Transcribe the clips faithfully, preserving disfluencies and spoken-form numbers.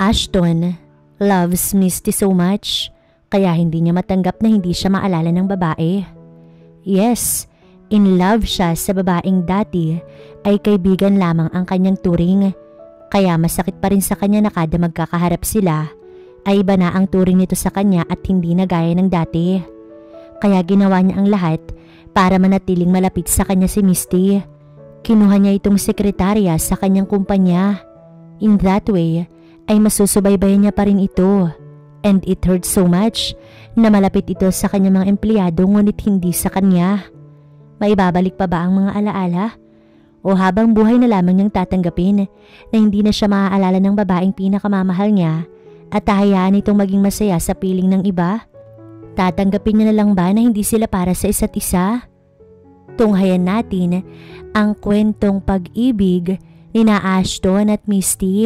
Ashton loves Misty so much kaya hindi niya matanggap na hindi siya maalala ng babae. Yes, in love siya sa babaeng dati ay kaibigan lamang ang kanyang turing. Kaya masakit pa rin sa kanya na kada magkakaharap sila ay iba na ang turing nito sa kanya at hindi na gaya ng dati. Kaya ginawa niya ang lahat para manatiling malapit sa kanya si Misty. Kinuha niya itong sekretarya sa kanyang kumpanya. In that way ay masusubaybayan niya pa rin ito. And it hurts so much na malapit ito sa kanyang mga empleyado ngunit hindi sa kanya. May babalik pa ba ang mga alaala? O habang buhay na lamang niyang tatanggapin na hindi na siya maaalala ng babaeng pinakamamahal niya at hahayaan itong maging masaya sa piling ng iba? Tatanggapin niya na lang ba na hindi sila para sa isa't isa? Tunghayan natin ang kwentong pag-ibig ni na Ashton at Misty.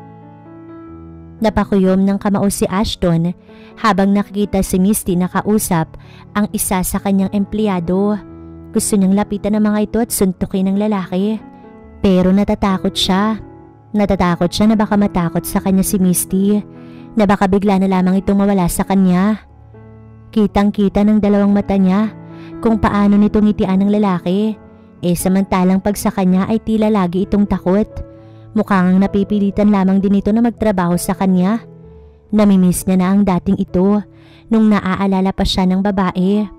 Napakuyom ng kamao si Ashton habang nakikita si Misty na kausap ang isa sa kanyang empleyado. Gusto niyang lapitan ng mga ito at suntukin ng lalaki. Pero natatakot siya. Natatakot siya na baka matakot sa kanya si Misty, na baka bigla na lamang itong mawala sa kanya. Kitang-kita ng dalawang mata niya kung paano nito ngitian ng lalaki. Eh samantalang pag sa kanya ay tila lagi itong takot. Mukhang napipilitan lamang din ito na magtrabaho sa kanya. Namimiss niya na ang dating ito nung naaalala pa siya ng babae.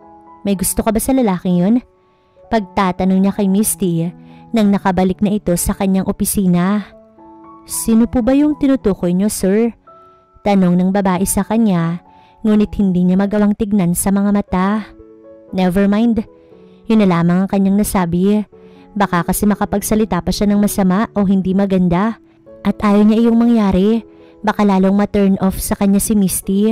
May gusto ka ba sa lalaking yun? Pagtatanong niya kay Misty nang nakabalik na ito sa kanyang opisina. Sino po ba yung tinutukoy niyo, sir? Tanong ng babae sa kanya, ngunit hindi niya magawang tignan sa mga mata. Never mind. Yun na lamang ang kanyang nasabi. Baka kasi makapagsalita pa siya ng masama o hindi maganda at ayaw niya iyong mangyari. Baka lalong ma-turn off sa kanya si Misty.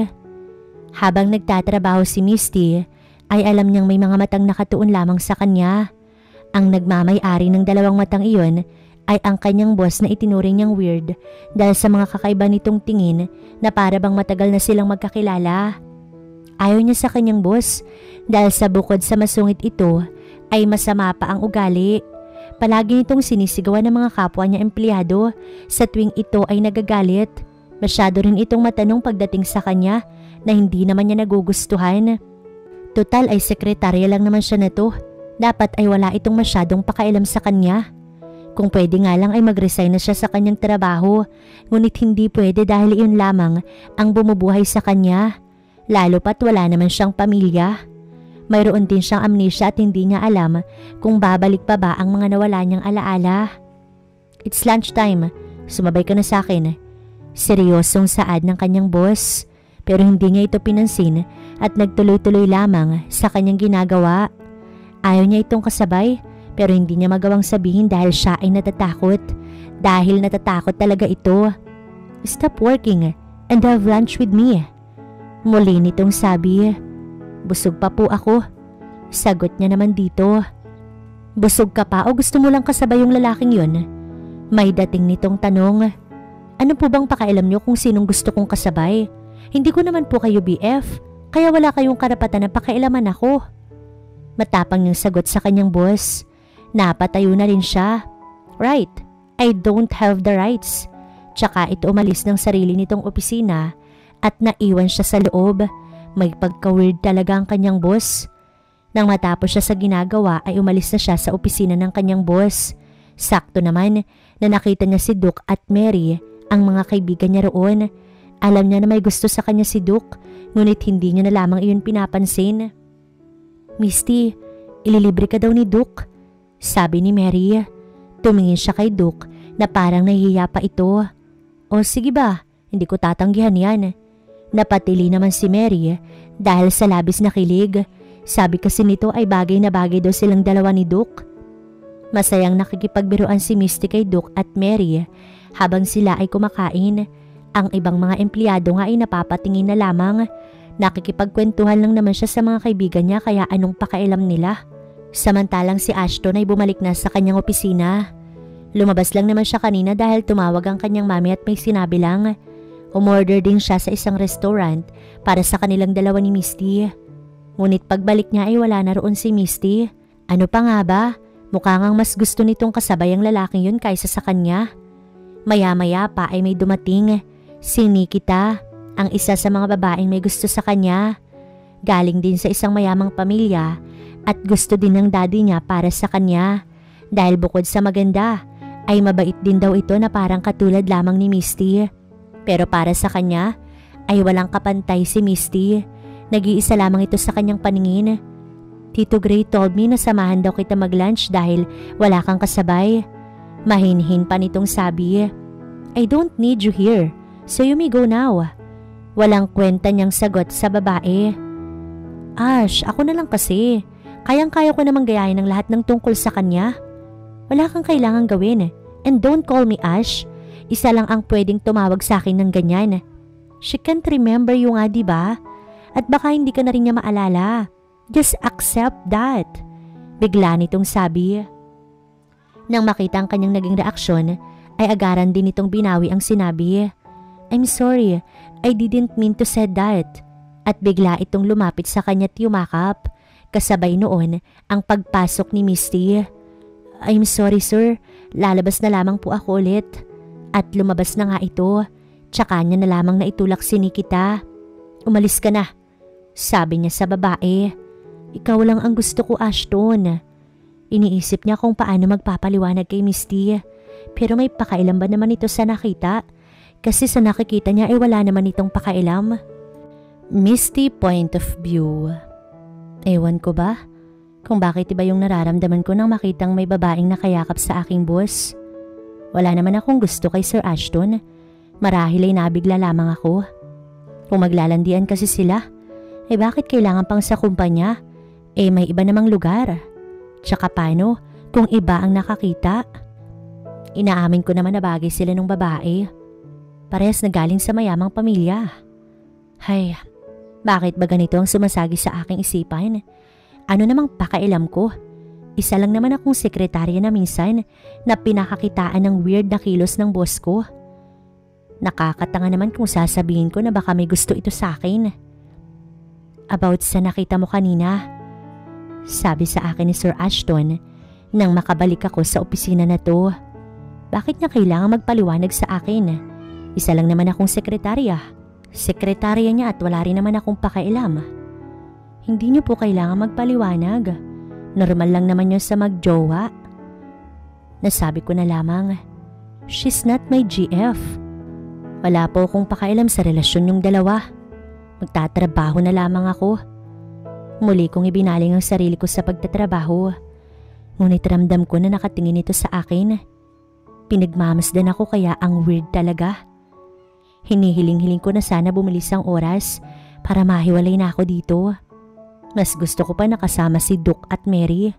Habang nagtatrabaho si Misty, ay alam niyang may mga matang nakatuon lamang sa kanya. Ang nagmamay-ari ng dalawang matang iyon ay ang kanyang boss na itinuring niyang weird dahil sa mga kakaiba nitong tingin na para bang matagal na silang magkakilala. Ayaw niya sa kanyang boss dahil sa bukod sa masungit ito ay masama pa ang ugali. Palagi nitong sinisigawan ng mga kapwa niya empleyado sa tuwing ito ay nagagalit. Masyado rin itong matanong pagdating sa kanya na hindi naman niya nagugustuhan. Total ay sekretarya lang naman siya na to. Dapat ay wala itong masyadong pakailam sa kanya. Kung pwede nga lang ay mag-resign na siya sa kanyang trabaho. Ngunit hindi pwede dahil iyon lamang ang bumubuhay sa kanya. Lalo pat wala naman siyang pamilya. Mayroon din siyang amnesia at hindi niya alam kung babalik pa ba ang mga nawala niyang alaala. It's lunchtime. Sumabay ka na sa akin. Seryosong saad ng kanyang boss. Pero hindi niya ito pinansin at nagtuloy-tuloy lamang sa kanyang ginagawa. Ayaw niya itong kasabay pero hindi niya magawang sabihin dahil siya ay natatakot. Dahil natatakot talaga ito. Stop working and have lunch with me. Muli nitong sabi. Busog pa po ako. Sagot niya naman dito. Busog ka pa o gusto mo lang kasabay yung lalaking yun? May dating nitong tanong. Ano po bang pakailam niyo kung sinong gusto kong kasabay? Hindi ko naman po kayo B F, kaya wala kayong karapatan na pakailaman ako. Matapang niyang sagot sa kanyang boss. Napatayo na rin siya. Right, I don't have the rights. Tsaka ito umalis ng sarili nitong opisina at naiwan siya sa loob. May pagka-weird talaga ang kanyang boss. Nang matapos siya sa ginagawa ay umalis na siya sa opisina ng kanyang boss. Sakto naman na nakita niya si Duke at Mary, ang mga kaibigan niya roon. Alam niya na may gusto sa kanya si Duke, ngunit hindi niya na lamang iyon pinapansin. Misty, ililibre ka daw ni Duke, sabi ni Mary. Tumingin siya kay Duke na parang nahihiya pa ito. O sige ba, hindi ko tatanggihan yan. Napatili naman si Mary dahil sa labis na kilig. Sabi kasi nito ay bagay na bagay daw silang dalawa ni Duke. Masayang nakikipagbiruan si Misty kay Duke at Mary habang sila ay kumakain. Ang ibang mga empleyado nga ay napapatingin na lamang. Nakikipagkwentuhan lang naman siya sa mga kaibigan niya kaya anong pakailam nila. Samantalang si Ashton ay bumalik na sa kanyang opisina. Lumabas lang naman siya kanina dahil tumawag ang kanyang mami at may sinabi lang. Umorder din siya sa isang restaurant para sa kanilang dalawa ni Misty. Ngunit pagbalik niya ay wala na roon si Misty. Ano pa nga ba? Mukha ngang mas gusto nitong kasabay ang lalaking yun kaysa sa kanya. Maya-maya pa ay may dumating. Si Nikita, ang isa sa mga babaeng may gusto sa kanya. Galing din sa isang mayamang pamilya at gusto din ng daddy niya para sa kanya. Dahil bukod sa maganda, ay mabait din daw ito na parang katulad lamang ni Misty. Pero para sa kanya, ay walang kapantay si Misty. Nag-iisa lamang ito sa kanyang paningin. Tito Gray told me na samahan daw kita mag-lunch dahil wala kang kasabay. Mahinhin pa nitong sabi, I don't need you here, so you may go now. Walang kwenta niyang sagot sa babae. Ash, ako na lang kasi. Kayang-kaya ko namang gayahin ng lahat ng tungkol sa kanya. Wala kang kailangang gawin. And don't call me Ash. Isa lang ang pwedeng tumawag sa akin ng ganyan. She can't remember you nga, diba? At baka hindi ka na rin niya maalala. Just accept that. Bigla nitong sabi. Nang makita ang kanyang naging reaksyon, ay agaran din itong binawi ang sinabi. I'm sorry, I didn't mean to say that. At bigla itong lumapit sa kanya at yumakap. Kasabay noon ang pagpasok ni Misty. I'm sorry sir, lalabas na lamang po ako ulit. At lumabas na nga ito. Tsaka niya na lamang na itulak si Nikita. Umalis ka na, sabi niya sa babae. Ikaw lang ang gusto ko, Ashton. Iniisip niya kung paano magpapaliwanag kay Misty. Pero may pakailan ba naman ito sa nakita? Kasi sa nakikita niya ay wala naman itong pakailam. Misty point of view. Ewan ko ba kung bakit iba yung nararamdaman ko nang makitang may babaeng nakayakap sa aking boss. Wala naman akong gusto kay Sir Ashton. Marahil ay nabigla lamang ako. Kung maglalandian kasi sila, eh bakit kailangan pang sa kumpanya? Eh may iba namang lugar. Tsaka paano kung iba ang nakakita? Inaamin ko naman na bagay sila ng babae. Parehas na galing sa mayamang pamilya. Hay, bakit ba ganito ang sumasagi sa aking isipan? Ano namang pakailam ko? Isa lang naman akong sekretarya na minsan na pinakakitaan ng weird na kilos ng boss ko. Nakakatanga naman kung sasabihin ko na baka may gusto ito sa akin. About sa nakita mo kanina, sabi sa akin ni Sir Ashton nang makabalik ako sa opisina na to. Bakit niya kailangan magpaliwanag sa akin? Isa lang naman akong sekretarya. Sekretarya niya at wala rin naman akong pakailam. Hindi niyo po kailangan magpaliwanag. Normal lang naman yun sa magjowa. Nasabi ko na lamang, she's not my G F. Wala po akong pakailam sa relasyon yung dalawa. Magtatrabaho na lamang ako. Muli kong ibinaling ang sarili ko sa pagtatrabaho. Ngunit ramdam ko na nakatingin ito sa akin. Pinagmamasdan ako kaya ang weird talaga. Hinihiling-hiling ko na sana bumilis ang oras para mahiwalay na ako dito. Mas gusto ko pa nakasama si Duke at Mary.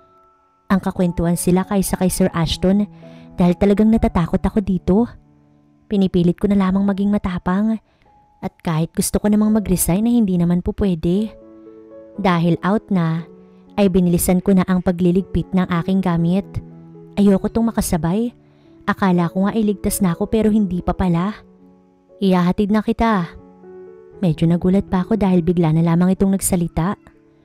Ang kakwentuhan sila kaysa kay Sir Ashton dahil talagang natatakot ako dito. Pinipilit ko na lamang maging matapang at kahit gusto ko namang mag-resign na hindi naman po pwede. Dahil out na, ay binilisan ko na ang pagliligpit ng aking gamit. Ayoko tong makasabay. Akala ko nga iligtas na ako pero hindi pa pala. Ihahatid na kita. Medyo nagulat pa ako dahil bigla na lamang itong nagsalita.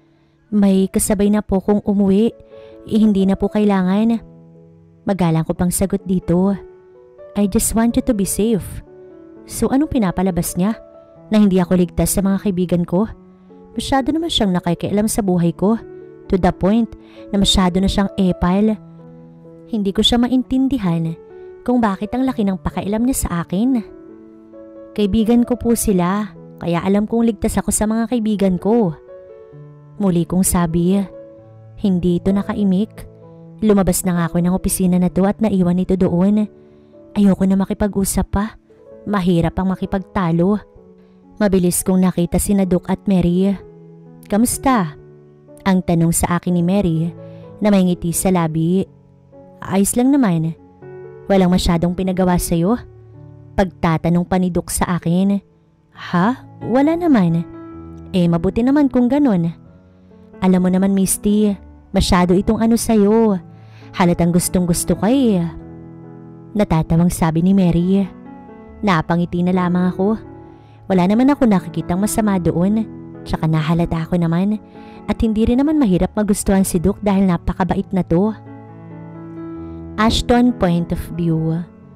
May kasabay na po kung umuwi. Eh, hindi na po kailangan. Magalang ko pang sagot dito. I just want you to be safe. So anong pinapalabas niya? Na hindi ako ligtas sa mga kaibigan ko? Masyado naman siyang nakikialam sa buhay ko. To the point na masyado na siyang epal. Hindi ko siya maintindihan kung bakit ang laki ng pakailam niya sa akin. Kaibigan ko po sila, kaya alam kong ligtas ako sa mga kaibigan ko. Muli kong sabi, hindi ito nakaimik. Lumabas na nga ako ng opisina na to at naiwan ito doon. Ayoko na makipag-usap pa. Mahirap ang makipagtalo. Mabilis kong nakita si Duke at Mary. Kamusta? Ang tanong sa akin ni Mary na may ngiti sa labi. Ayos lang naman. Walang masyadong pinagawa sa'yo. Pagtatanong pa ni Duke sa akin. Ha? Wala naman. Eh mabuti naman kung ganon. Alam mo naman Misty, masyado itong ano sa'yo. Halatang gustong gusto ka eh. Natatawang sabi ni Mary. Napangiti na lamang ako. Wala naman ako nakikitang masama doon. Tsaka nahalata ako naman. At hindi rin naman mahirap magustuhan si Duke dahil napakabait na to. Ashton point of view.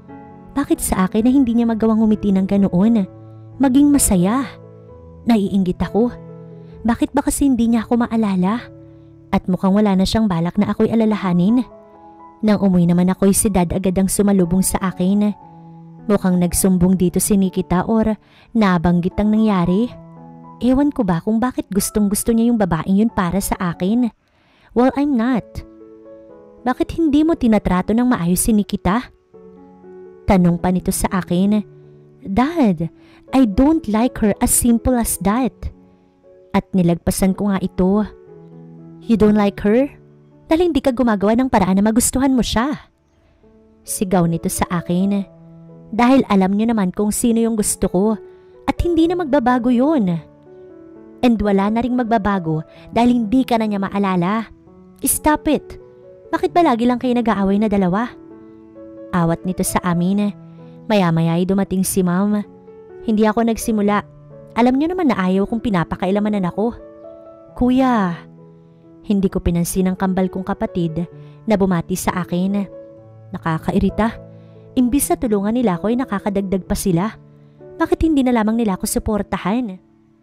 Bakit sa akin na hindi niya magawang umiti ng ganoon? Maging masaya. Naiinggit ako. Bakit ba kasi hindi niya ako maalala? At mukhang wala na siyang balak na ako'y alalahanin. Nang umuwi naman ako'y si Dad agad ang sumalubong sa akin. Mukhang nagsumbong dito si Nikita or nabanggit ang nangyari. Ewan ko ba kung bakit gustong gusto niya yung babaeng yun para sa akin. Well, I'm not. Bakit hindi mo tinatrato ng maayos si Nikita? Tanong pa nito sa akin. Dad, I don't like her as simple as that. At nilagpasan ko nga ito. You don't like her? Dahil hindi ka gumagawa ng paraan na magustuhan mo siya. Sigaw nito sa akin. Dahil alam niyo naman kung sino yung gusto ko at hindi na magbabago yun. And wala na ring magbabago dahil hindi ka na niya maalala. Stop it! Bakit ba lagi lang kayo nag-aaway na dalawa? Awat nito sa amin. Maya-maya ay dumating si Ma'am. Hindi ako nagsimula. Alam niyo naman na ayaw kong pinapakailamanan ako. Kuya, hindi ko pinansin ang kambal kong kapatid na bumati sa akin. Nakakairita. Imbis na tulungan nila ako ay nakakadagdag pa sila. Bakit hindi na lamang nila ako suportahan?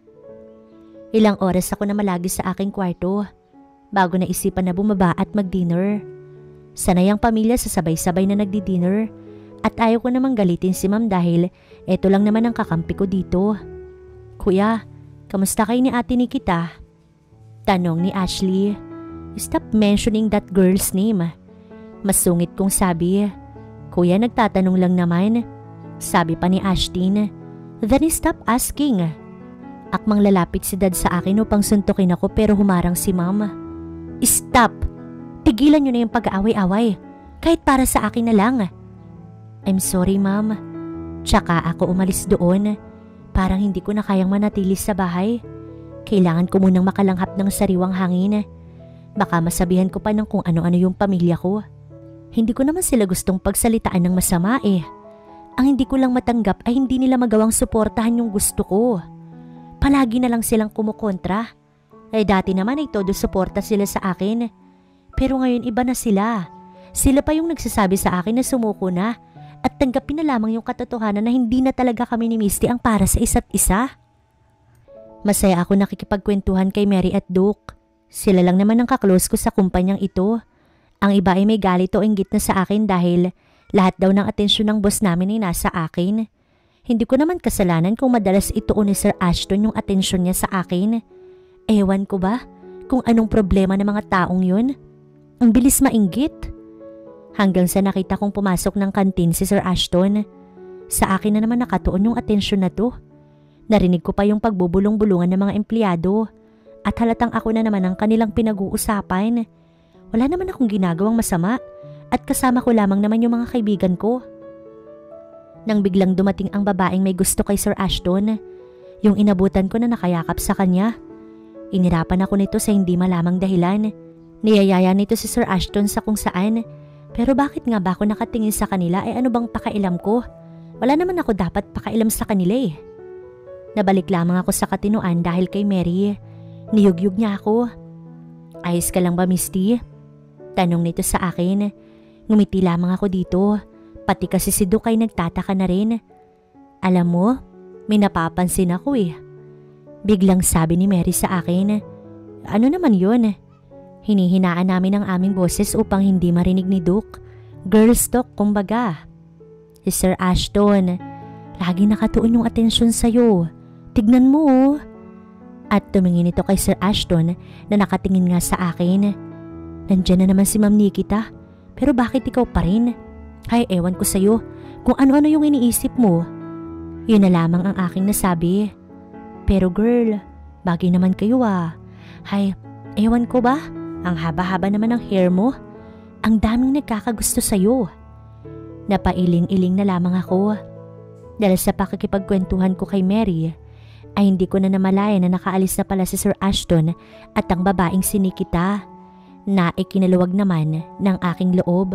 Ilang oras ako na malagi sa aking kwarto bago naisipan na bumaba at mag-dinner. Sanay ang pamilya sa sabay-sabay na nagdi-dinner at ayaw ko namang galitin si Ma'am dahil eto lang naman ang kakampi ko dito. Kuya, kamusta kayo ni Ate Nikita? Tanong ni Ashley. Stop mentioning that girl's name. Masungit kong sabi. Kuya, nagtatanong lang naman. Sabi pa ni Ashtin. Then stop asking. Akmang lalapit si Dad sa akin upang suntukin ako pero humarang si Ma'am. Stop! Tigilan niyo na yung pag-aaway-away. Kahit para sa akin na lang. I'm sorry, Ma'am. Tsaka ako umalis doon. Parang hindi ko na kayang manatili sa bahay. Kailangan ko munang makalanghap ng sariwang hangin. Baka masabihan ko pa ng kung ano-ano yung pamilya ko. Hindi ko naman sila gustong pagsalitaan ng masama eh. Ang hindi ko lang matanggap ay hindi nila magawang suportahan yung gusto ko. Palagi na lang silang kumukontra. Eh dati naman ay todo suporta sila sa akin. Pero ngayon iba na sila. Sila pa yung nagsasabi sa akin na sumuko na at tanggapin na lamang yung katotohanan na hindi na talaga kami ni Misty ang para sa isa't isa. Masaya ako nakikipagkwentuhan kay Mary at Duke. Sila lang naman ang kaklose ko sa kumpanyang ito. Ang iba ay may galit o inggit na sa akin dahil lahat daw ng atensyon ng boss namin ay nasa akin. Hindi ko naman kasalanan kung madalas ituon ni Sir Ashton yung atensyon niya sa akin. Ewan ko ba kung anong problema ng mga taong yun? Ang bilis mainggit. Hanggang sa nakita kong pumasok ng kantin si Sir Ashton. Sa akin na naman nakatuon yung atensyon na to. Narinig ko pa yung pagbubulong-bulungan ng mga empleyado at halatang ako na naman ang kanilang pinag-uusapan. Wala naman akong ginagawang masama at kasama ko lamang naman yung mga kaibigan ko. Nang biglang dumating ang babaeng may gusto kay Sir Ashton, yung inabutan ko na nakayakap sa kanya. Inirapan ako nito sa hindi malamang dahilan. Niyayaya nito si Sir Ashton sa kung saan. Pero bakit nga ba ako nakatingin sa kanila ay ano bang pakailam ko? Wala naman ako dapat pakailam sa kanila eh. Nabalik lamang ako sa katinuan dahil kay Mary. Niyugyug niya ako. Ayos ka lang ba, Misty? Tanong nito sa akin. Ngumiti lamang ako dito. Pati kasi si Duke ay nagtataka na rin. Alam mo, may napapansin ako eh. Biglang sabi ni Mary sa akin. Ano naman yun? Hinihinaan namin ang aming boses upang hindi marinig ni Duke. Girls talk kumbaga. Si Sir Ashton, lagi nakatuon yung atensyon sa'yo. Tignan mo oh. At tumingin ito kay Sir Ashton na nakatingin nga sa akin. Nandiyan na naman si Ma'am Nikita. Pero bakit ikaw pa rin? Ay, ewan ko sa'yo kung ano-ano yung iniisip mo. Yun na lamang ang aking nasabi. Pero girl, bagay naman kayo ah. Ay, ewan ko ba? Ang haba-haba naman ng hair mo. Ang daming nagkakagusto sa'yo. Napailing-iling na lamang ako. Dahil sa pakikipagkwentuhan ko kay Mary, ay hindi ko na namalaya na nakaalis na pala si Sir Ashton at ang babaeng si Nikita na ikinaluwag naman ng aking loob.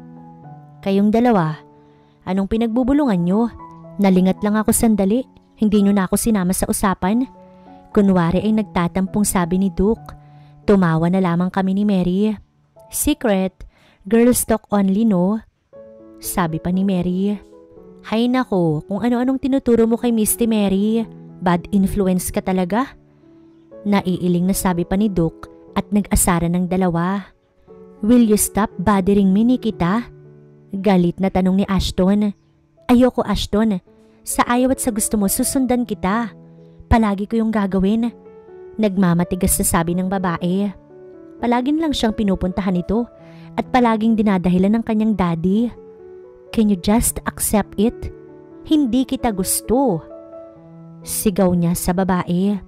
Kayong dalawa, anong pinagbubulungan nyo? Nalingat lang ako sandali, hindi nyo na ako sinama sa usapan. Kunwari ay nagtatampong sabi ni Duke. Tumawa na lamang kami ni Mary. Secret, girls talk only no? Sabi pa ni Mary. Hay nako, kung ano-anong tinuturo mo kay Misty Mary. Bad influence ka talaga. Naiiling na sabi pa ni Duke at nag-asara ng dalawa. Will you stop bothering me, Nikita? Galit na tanong ni Ashton. Ayoko, Ashton. Sa ayaw at sa gusto mo, susundan kita. Palagi ko yung gagawin. Nagmamatigas na sabi ng babae. Palaging lang siyang pinupuntahan nito at palaging dinadahilan ng kanyang daddy. Can you just accept it? Hindi kita gusto. Sigaw niya sa babae.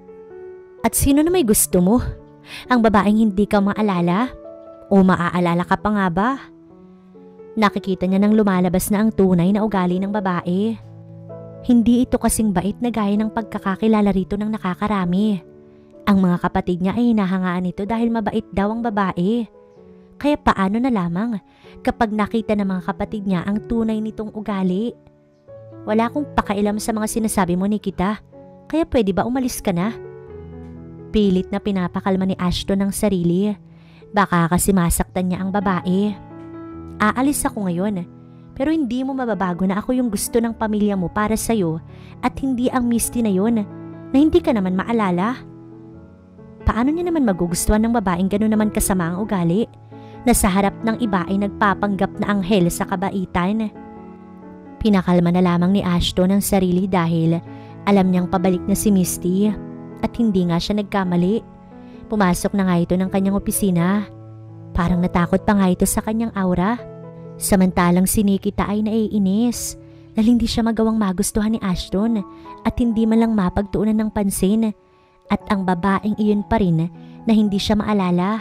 At sino na may gusto mo? Ang babaeng hindi ka maalala? O maaalala ka pa nga ba? Nakikita niya nang lumalabas na ang tunay na ugali ng babae. Hindi ito kasing bait na gaya ng pagkakakilala rito ng nakakarami. Ang mga kapatid niya ay hinahangaan ito dahil mabait daw ang babae. Kaya paano na lamang kapag nakita ng mga kapatid niya ang tunay nitong ugali? Wala akong pakailam sa mga sinasabi mo, Nikita. Kaya pwede ba umalis ka na? Pilit na pinapakalma ni Ashton ang sarili. Baka kasi masaktan niya ang babae. Aalis ako ngayon, pero hindi mo mababago na ako yung gusto ng pamilya mo para sa'yo at hindi ang Misty na yon na hindi ka naman maalala. Paano niya naman magugustuhan ng babaeng gano'n naman kasama ang ugali na sa harap ng iba ay nagpapanggap na anghel sa kabaitan? Pinakalma na lamang ni Ashton ang sarili dahil alam niyang pabalik na si Misty at hindi nga siya nagkamali. Pumasok na nga ito ng kanyang opisina. Parang natakot pa nga ito sa kanyang aura. Samantalang si Nikita ay naiinis dahil hindi siya magawang magustuhan ni Ashton at hindi man lang mapagtuunan ng pansin at ang babaeng iyon pa rin na hindi siya maalala.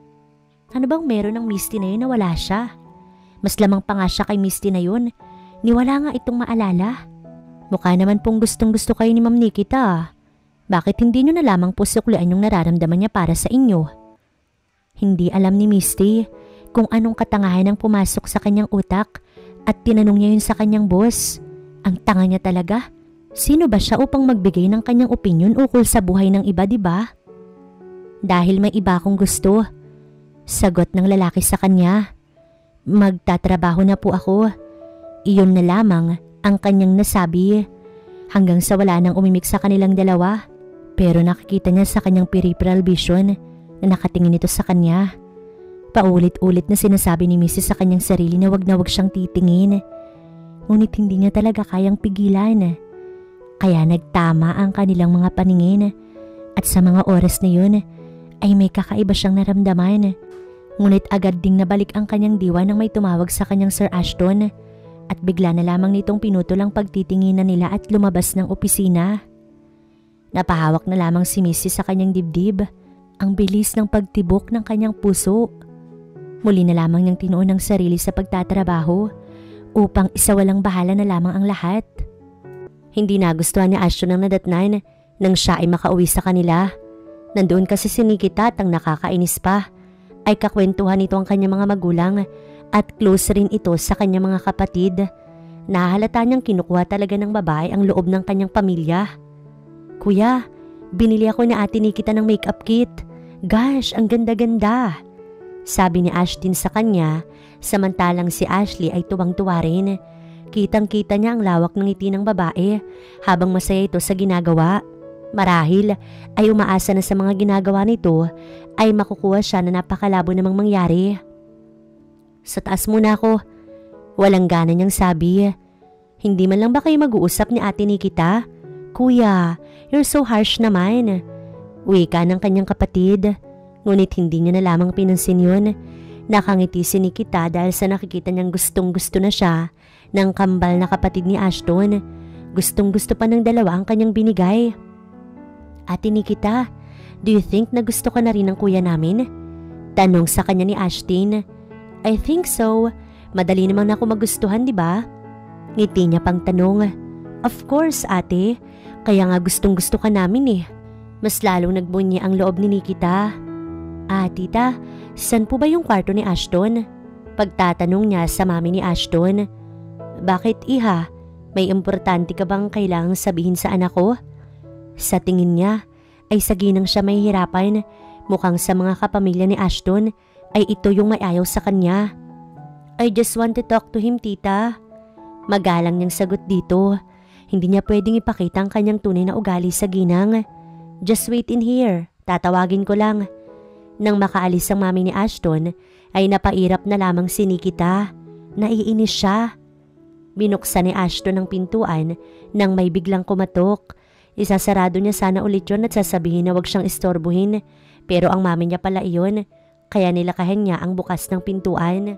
Ano bang meron ng Misty na yun na wala siya? Mas lamang pa nga siya kay Misty na yun. Niwala nga itong maalala. Mukha naman pong gustong gusto kayo ni Ma'am Nikita. Bakit hindi nyo na lamang po suklian yung nararamdaman niya para sa inyo? Hindi alam ni Misty kung anong katangahan ang pumasok sa kanyang utak at tinanong niya yun sa kanyang boss. Ang tanga niya talaga. Sino ba siya upang magbigay ng kanyang opinyon ukol sa buhay ng iba, di ba? Dahil may iba akong gusto. Sagot ng lalaki sa kanya. Magtatrabaho na po ako. Iyon na lamang ang kanyang nasabi hanggang sa wala nang umimik sa kanilang dalawa. Pero nakikita niya sa kanyang peripheral vision na nakatingin ito sa kanya. Paulit-ulit na sinasabi ni Missus sa kanyang sarili na wag na wag siyang titingin. Ngunit hindi niya talaga kayang pigilan. Kaya nagtama ang kanilang mga paningin at sa mga oras na yun ay may kakaiba siyang naramdaman. Ngunit agad ding nabalik ang kanyang diwa nang may tumawag sa kanyang Sir Ashton at bigla na lamang nitong pinutol ang pagtitinginan nila at lumabas ng opisina. Napahawak na lamang si Missus sa kanyang dibdib. Ang bilis ng pagtibok ng kanyang puso. Muli na lamang niyang tinuon ang sarili sa pagtatrabaho upang isawalang bahala na lamang ang lahat. Hindi nagustuhan ni Ashton ang nadatnan nang siya ay makauwi sa kanila. Nandoon kasi si Nikita at ang nakakainis pa ay kakwentuhan nito ang kanyang mga magulang at close rin ito sa kanyang mga kapatid. Nahalata niyang kinukuha talaga ng babae ang loob ng kanyang pamilya. Kuya, binili ako ni Ate Nikita ng makeup kit. Gosh, ang ganda-ganda. Sabi ni Ashton sa kanya, samantalang si Ashley ay tuwang-tuwa rin. Kitang-kita niya ang lawak ng ngiti ng babae habang masaya ito sa ginagawa. Marahil ay umaasa na sa mga ginagawa nito ay makukuha siya na napakalabo namang mangyari. Sa taas muna ako. Walang gana niyang sabi. Hindi man lang ba kayo mag-uusap ni Ate Nikita? Kuya, you're so harsh naman. Wika ng kanyang kapatid. Ngunit hindi niya na lamang pinansin yun. Nakangiti si Nikita dahil sa nakikita niyang gustong gusto na siya ng kambal na kapatid ni Ashton. Gustong gusto pa ng dalawa ang kanyang binigay. Ate Nikita, do you think na gusto ka na rin ng kuya namin? Tanong sa kanya ni Ashton. I think so. Madali namang na ako magustuhan, di ba? Ngiti niya pang tanong. Of course, ate. Kaya nga gustong gusto ka namin eh. Mas lalong nagbunyi ang loob ni Nikita. Ah, tita, saan po ba yung kwarto ni Ashton? Pagtatanong niya sa mami ni Ashton. Bakit iha? May importante ka bang kailangang sabihin sa anak ko? Sa tingin niya ay saginang siya may hirapan. Mukhang sa mga kapamilya ni Ashton ay ito yung may ayaw sa kanya. I just want to talk to him, tita. Magalang niyang sagot dito. Hindi niya pwedeng ipakita ang kanyang tunay na ugali sa ginang. Just wait in here, tatawagin ko lang. Nang makaalis ang mami ni Ashton ay napairap na lamang si Nikita. Naiinis siya. Binuksan ni Ashton ang pintuan nang may biglang kumatok. Isasarado niya sana ulit yun at sasabihin na wag siyang istorbuhin, pero ang mami niya pala iyon, kaya nilakahan niya ang bukas ng pintuan.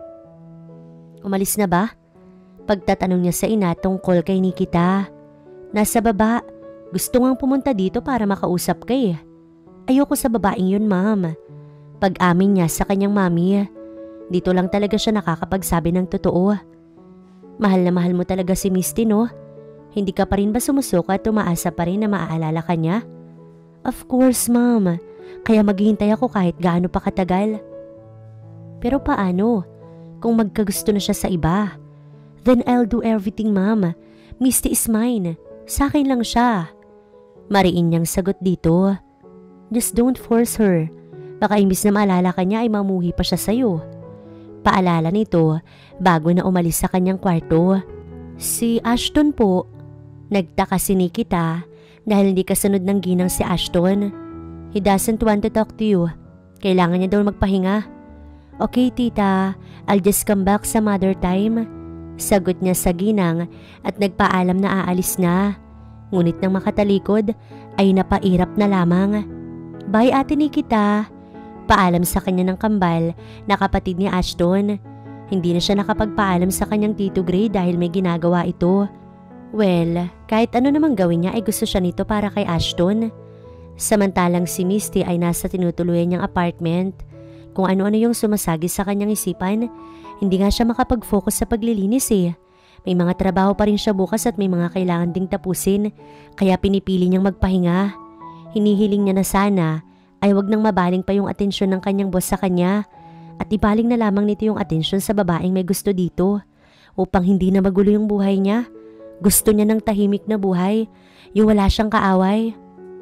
Umalis na ba? Pagtatanong niya sa ina tungkol kay Nikita. Nasa baba, gusto ngang pumunta dito para makausap kay. Ayoko sa babaeng yun, ma'am. Pag-amin niya sa kanyang mami, dito lang talaga siya nakakapagsabi ng totoo. Mahal na mahal mo talaga si Misty, no? Hindi ka pa rin ba sumusuka at umaasa pa rin na maaalala ka niya? Of course, ma'am. Kaya maghihintay ako kahit gaano pa katagal. Pero paano? Kung magkagusto na siya sa iba? Then I'll do everything, ma'am. Misty is mine. Sa akin lang siya. Mariin niyang sagot dito. Just don't force her. Baka imbis na maalala ka niya ay mamuhi pa siya sa'yo. Paalala nito bago na umalis sa kanyang kwarto. Si Ashton po. Nagtaka si Nikita dahil hindi kasunod ng ginang si Ashton. He doesn't want to talk to you. Kailangan niya daw magpahinga. Okay, tita. I'll just come back some other time. Sagot niya sa ginang at nagpaalam na aalis na. Ngunit nang makatalikod ay napairap na lamang. Bye, Ate Nikita. Paalam sa kanya ng kambal na kapatid ni Ashton. Hindi na siya nakapagpaalam sa kanyang Tito Gray dahil may ginagawa ito. Well, kahit ano namang gawin niya ay gusto siya nito para kay Ashton. Samantalang si Misty ay nasa tinutuluyan niyang apartment. Kung ano-ano yung sumasagi sa kanyang isipan, hindi nga siya makapag-focus sa paglilinis eh. May mga trabaho pa rin siya bukas at may mga kailangan ding tapusin, kaya pinipili niyang magpahinga. Hinihiling niya na sana ay wag nang mabaling pa yung atensyon ng kanyang boss sa kanya at ibaling na lamang nito yung atensyon sa babaeng may gusto dito upang hindi na magulo yung buhay niya. Gusto niya ng tahimik na buhay, yung wala siyang kaaway.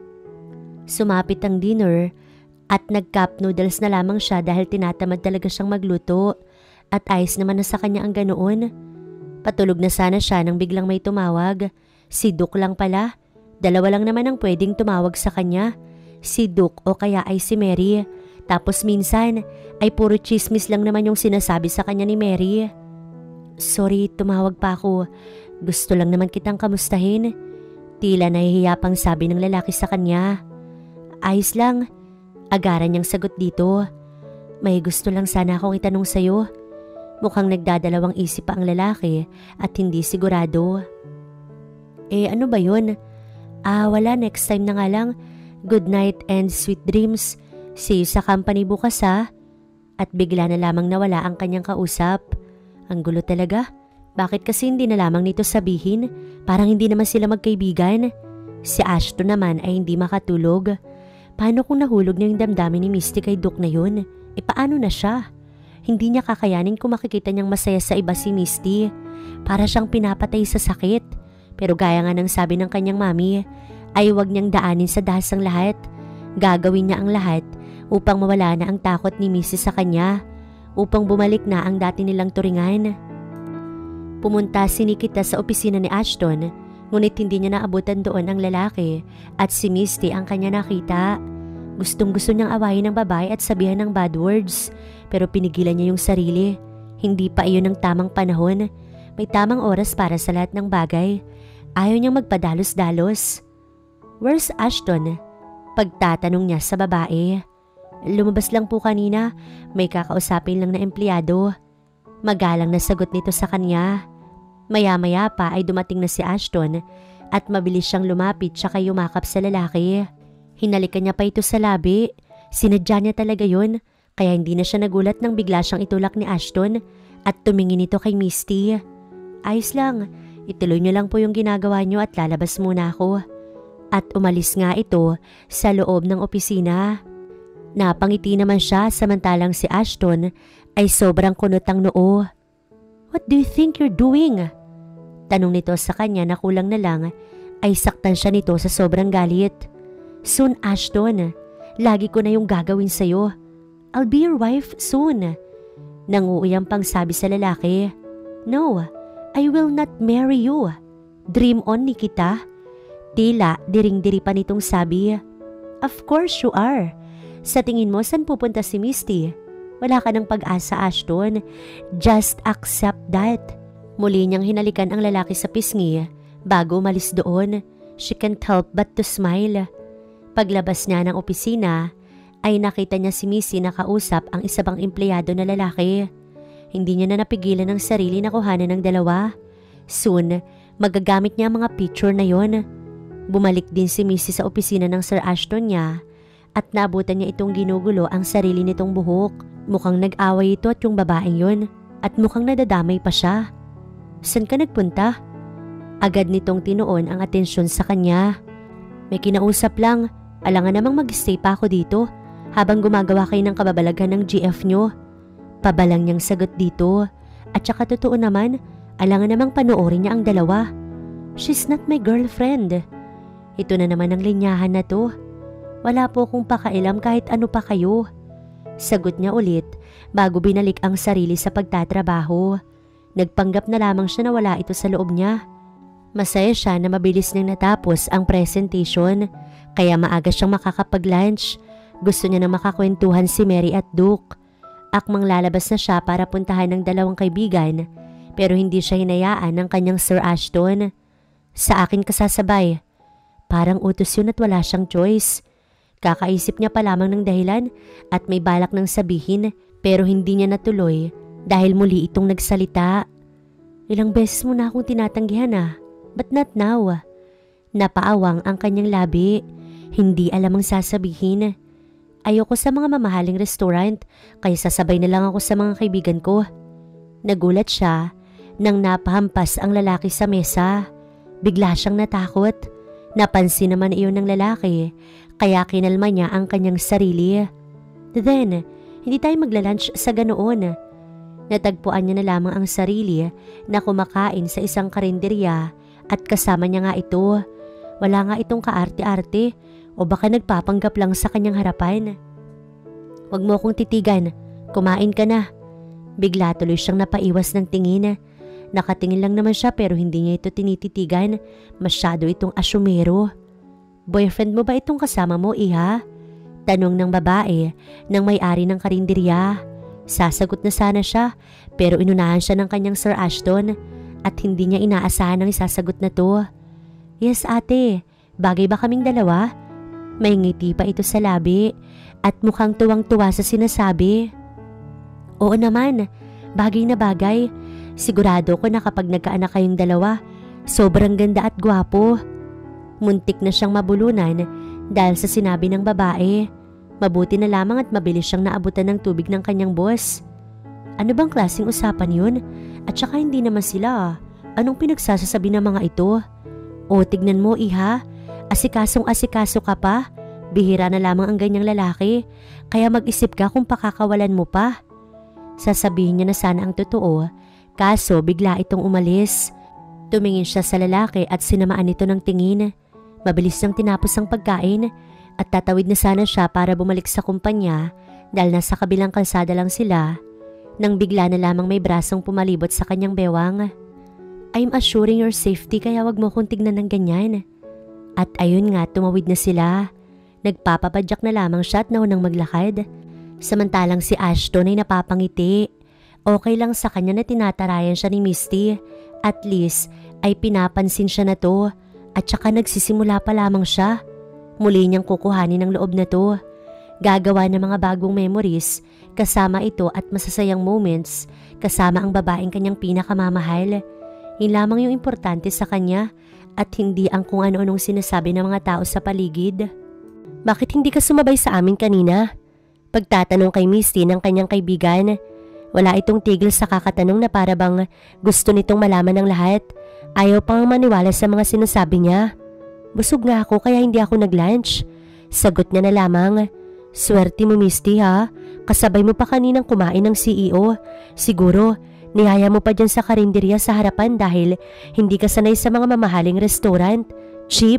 Sumapit ang dinner at nag-cup noodles na lamang siya dahil tinatamad talaga siyang magluto at ayos naman na sa kanya ang ganoon. Patulog na sana siya nang biglang may tumawag. Si Duke lang pala. Dalawa lang naman ang pwedeng tumawag sa kanya. Si Duke o kaya ay si Mary. Tapos minsan ay puro chismis lang naman yung sinasabi sa kanya ni Mary. Sorry, tumawag pa ako. Gusto lang naman kitang kamustahin. Tila nahihiya pang sabi ng lalaki sa kanya. Ayos lang. Agaran niyang sagot dito. May gusto lang sana akong itanong sa'yo. Mukhang nagdadalawang isip pa ang lalaki at hindi sigurado. Eh ano ba yun? Ah wala, next time na nga lang. Good night and sweet dreams. See you sa company bukas ha. At bigla na lamang nawala ang kanyang kausap. Ang gulo talaga. Bakit kasi hindi na lamang nito sabihin? Parang hindi naman sila magkaibigan. Si Ashton naman ay hindi makatulog. Paano kung nahulog na yung damdamin ni Misty kay Duke na yun? E paano na siya? Hindi niya kakayanin kung makikita niyang masaya sa iba si Misty. Para siyang pinapatay sa sakit. Pero gaya nga ng sabi ng kanyang mami, ay huwag niyang daanin sa dahas ang lahat. Gagawin niya ang lahat upang mawala na ang takot ni Misty sa kanya. Upang bumalik na ang dati nilang turingan. Pumunta si Nikita sa opisina ni Ashton, ngunit hindi niya naabutan doon ang lalaki at si Misty ang kanya nakita. Gustong gusto niyang awayin ng babae at sabihan ng bad words, pero pinigilan niya yung sarili. Hindi pa iyon ang tamang panahon. May tamang oras para sa lahat ng bagay. Ayaw niyang magpadalos-dalos. Where's Ashton? Pagtatanong niya sa babae. Lumabas lang po kanina, may kakausapin lang na empleyado. Magalang na sagot nito sa kanya. Maya-maya pa ay dumating na si Ashton at mabilis siyang lumapit tsaka yumakap sa lalaki. Hinalikan niya pa ito sa labi. Sinadya niya talaga yun, kaya hindi na siya nagulat nang bigla siyang itulak ni Ashton at tumingin ito kay Misty. Ayos lang, ituloy niyo lang po yung ginagawa niyo at lalabas muna ako. At umalis nga ito sa loob ng opisina. Napangiti naman siya samantalang si Ashton ay sobrang kunot ang noo. What do you think you're doing? Tanong nito sa kanya na kulang na lang ay saktan siya nito sa sobrang galit. Soon, Ashton, lagi ko na yung gagawin sa'yo. I'll be your wife soon. Nanguuyang pang sabi sa lalaki. No, I will not marry you. Dream on, Nikita. Tila diring-diri pa nitong sabi. Of course you are. Sa tingin mo, saan pupunta si Misty? Wala ka ng pag-asa, Ashton. Just accept that. Muli niyang hinalikan ang lalaki sa pisngi. Bago umalis doon, she can't help but to smile. Paglabas niya ng opisina, ay nakita niya si Missy na kausap ang isa pang empleyado na lalaki. Hindi niya na napigilan ng sarili na kuhanan ng dalawa. Soon, magagamit niya ang mga picture na yon. Bumalik din si Missy sa opisina ng Sir Ashton niya at nabutan niya itong ginugulo ang sarili nitong buhok. Mukhang nag-away ito at yung babaeng yun at mukhang nadadamay pa siya. San ka nagpunta? Agad nitong tinuon ang atensyon sa kanya. May kinausap lang, alangan namang mag-stay pa ako dito habang gumagawa kayo ng kababalaghan ng G F nyo. Pabalang niyang sagot dito at saka totoo naman, alangan namang panoorin niya ang dalawa. She's not my girlfriend. Ito na naman ang linyahan na to. Wala po akong pakailam kahit ano pa kayo. Sagot niya ulit bago binalik ang sarili sa pagtatrabaho. Nagpanggap na lamang siya na wala ito sa loob niya. Masaya siya na mabilis niyang natapos ang presentation kaya maaga siyang makakapag-lunch. Gusto niya na makakwentuhan si Mary at Duke. Akmang lalabas na siya para puntahan ng dalawang kaibigan pero hindi siya hinayaan ng kanyang Sir Ashton. Sa akin kasasabay. Parang utos yun at wala siyang choice. Kakaisip niya pa lamang ng dahilan at may balak ng sabihin pero hindi niya natuloy dahil muli itong nagsalita. Ilang beses mo na akong tinatanggihan ah, but not now. Napaawang ang kanyang labi, hindi alam ang sasabihin. Ayoko sa mga mamahaling restaurant kaya sasabay na lang ako sa mga kaibigan ko. Nagulat siya nang napahampas ang lalaki sa mesa. Bigla siyang natakot. Napansin naman iyon ng lalaki, kaya kinalma niya ang kanyang sarili. Then, hindi tayo magla-lunch sa ganoon. Natagpuan niya na lamang ang sarili na kumakain sa isang karinderya at kasama niya nga ito. Wala nga itong kaarte-arte o baka nagpapanggap lang sa kanyang harapan. Huwag mo akong titigan, kumain ka na. Bigla tuloy siyang napaiwas ng tingin. Nakatingin lang naman siya pero hindi niya ito tinititigan. Masyado itong asyumero. Boyfriend mo ba itong kasama mo, iha? Tanong ng babae ng may-ari ng karinderya. Sasagot na sana siya pero inunahan siya ng kanyang Sir Ashton at hindi niya inaasahan ang isasagot na to. Yes ate, bagay ba kaming dalawa? May ngiti pa ito sa labi at mukhang tuwang-tuwa sa sinasabi. Oo naman, bagay na bagay. Sigurado ko na kapag nagkaanak kayong dalawa, sobrang ganda at gwapo. Muntik na siyang mabulunan dahil sa sinabi ng babae. Mabuti na lamang at mabilis siyang naabutan ng tubig ng kanyang boss. Ano bang klaseng usapan yun? At saka hindi naman sila. Anong pinagsasasabi ng mga ito? O tignan mo iha, asikasong asikaso ka pa. Bihira na lamang ang ganyang lalaki. Kaya mag-isip ka kung pakakawalan mo pa. Sasabihin niya na sana ang totoo. Kaso bigla itong umalis. Tumingin siya sa lalaki at sinamaan ito ng tingin. Mabilis niyang tinapos ang pagkain at tatawid na sana siya para bumalik sa kumpanya dahil nasa kabilang kalsada lang sila nang bigla na lamang may brasong pumalibot sa kanyang bewang. I'm assuring your safety kaya wag mo kong tignan ng ganyan. At ayun nga, tumawid na sila. Nagpapapadyak na lamang siya at naunang maglakad. Samantalang si Ashton ay napapangiti. Okay lang sa kanya na tinatarayan siya ni Misty. At least ay pinapansin siya na to at saka nagsisimula pa lamang siya. Muli niyang kukuhanin ang loob na to. Gagawa ng mga bagong memories kasama ito at masasayang moments kasama ang babaeng kanyang pinakamamahal. Yun lamang yung importante sa kanya at hindi ang kung ano-anong sinasabi ng mga tao sa paligid. Bakit hindi ka sumabay sa amin kanina? Pagtatanong kay Misty ng kanyang kaibigan. Wala itong tigil sa kakatanong na para bang gusto nitong malaman ng lahat. Ayaw pang maniwala sa mga sinasabi niya. Busog nga ako kaya hindi ako nag-lunch. Sagot niya na lamang. Swerte mo Misty ha. Kasabay mo pa kaninang kumain ng C E O. Siguro, niyaya mo pa dyan sa karinderya sa harapan dahil hindi ka sanay sa mga mamahaling restaurant. Cheap.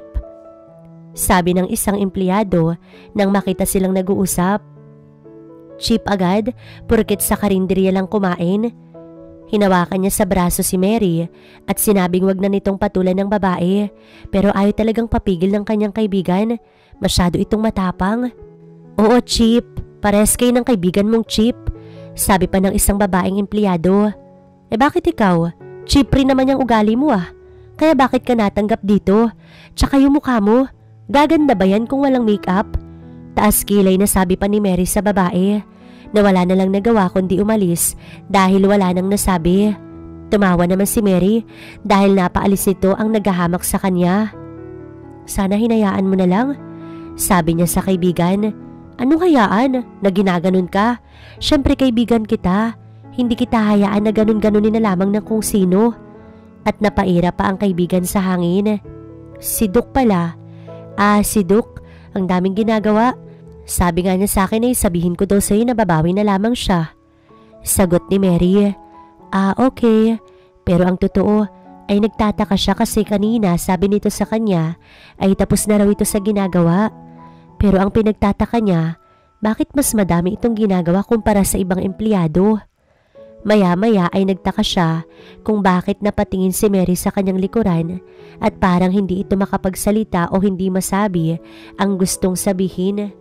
Sabi ng isang empleyado nang makita silang nag-uusap. Cheap agad, purkit sa karinderya lang kumain. Hinawakan niya sa braso si Mary at sinabing wag na nitong patulan ng babae, pero ayaw talagang papigil ng kanyang kaibigan. Masyado itong matapang. Oo, Chip. Pares kayo ng kaibigan mong Chip. Sabi pa ng isang babaeng empleyado. Eh bakit ikaw? Chip rin naman yung ugali mo ah. Kaya bakit ka natanggap dito? Tsaka yung mukha mo, gaganda ba yan kung walang makeup? Taas kilay na sabi pa ni Mary sa babae, na wala na lang nagawa kundi umalis dahil wala nang nasabi. Tumawa naman si Mary dahil napaalis nito ang naghahamak sa kanya. Sana hinayaan mo na lang, sabi niya sa kaibigan. Anong hayaan na ginaganon ka? Siyempre kaibigan kita, hindi kita hayaan na ganun-ganunin na lamang ng kung sino. At napaira pa ang kaibigan sa hangin. Si Duke pala. Ah, si Duke, ang daming ginagawa. Sabi nga niya sa akin ay sabihin ko daw sa'yo na babawi na lamang siya. Sagot ni Mary. Ah, okay. Pero ang totoo ay nagtataka siya kasi kanina sabi nito sa kanya ay tapos na raw ito sa ginagawa. Pero ang pinagtataka niya, bakit mas madami itong ginagawa kumpara sa ibang empleyado? Maya-maya ay nagtaka siya kung bakit napatingin si Mary sa kanyang likuran at parang hindi ito makapagsalita o hindi masabi ang gustong sabihin.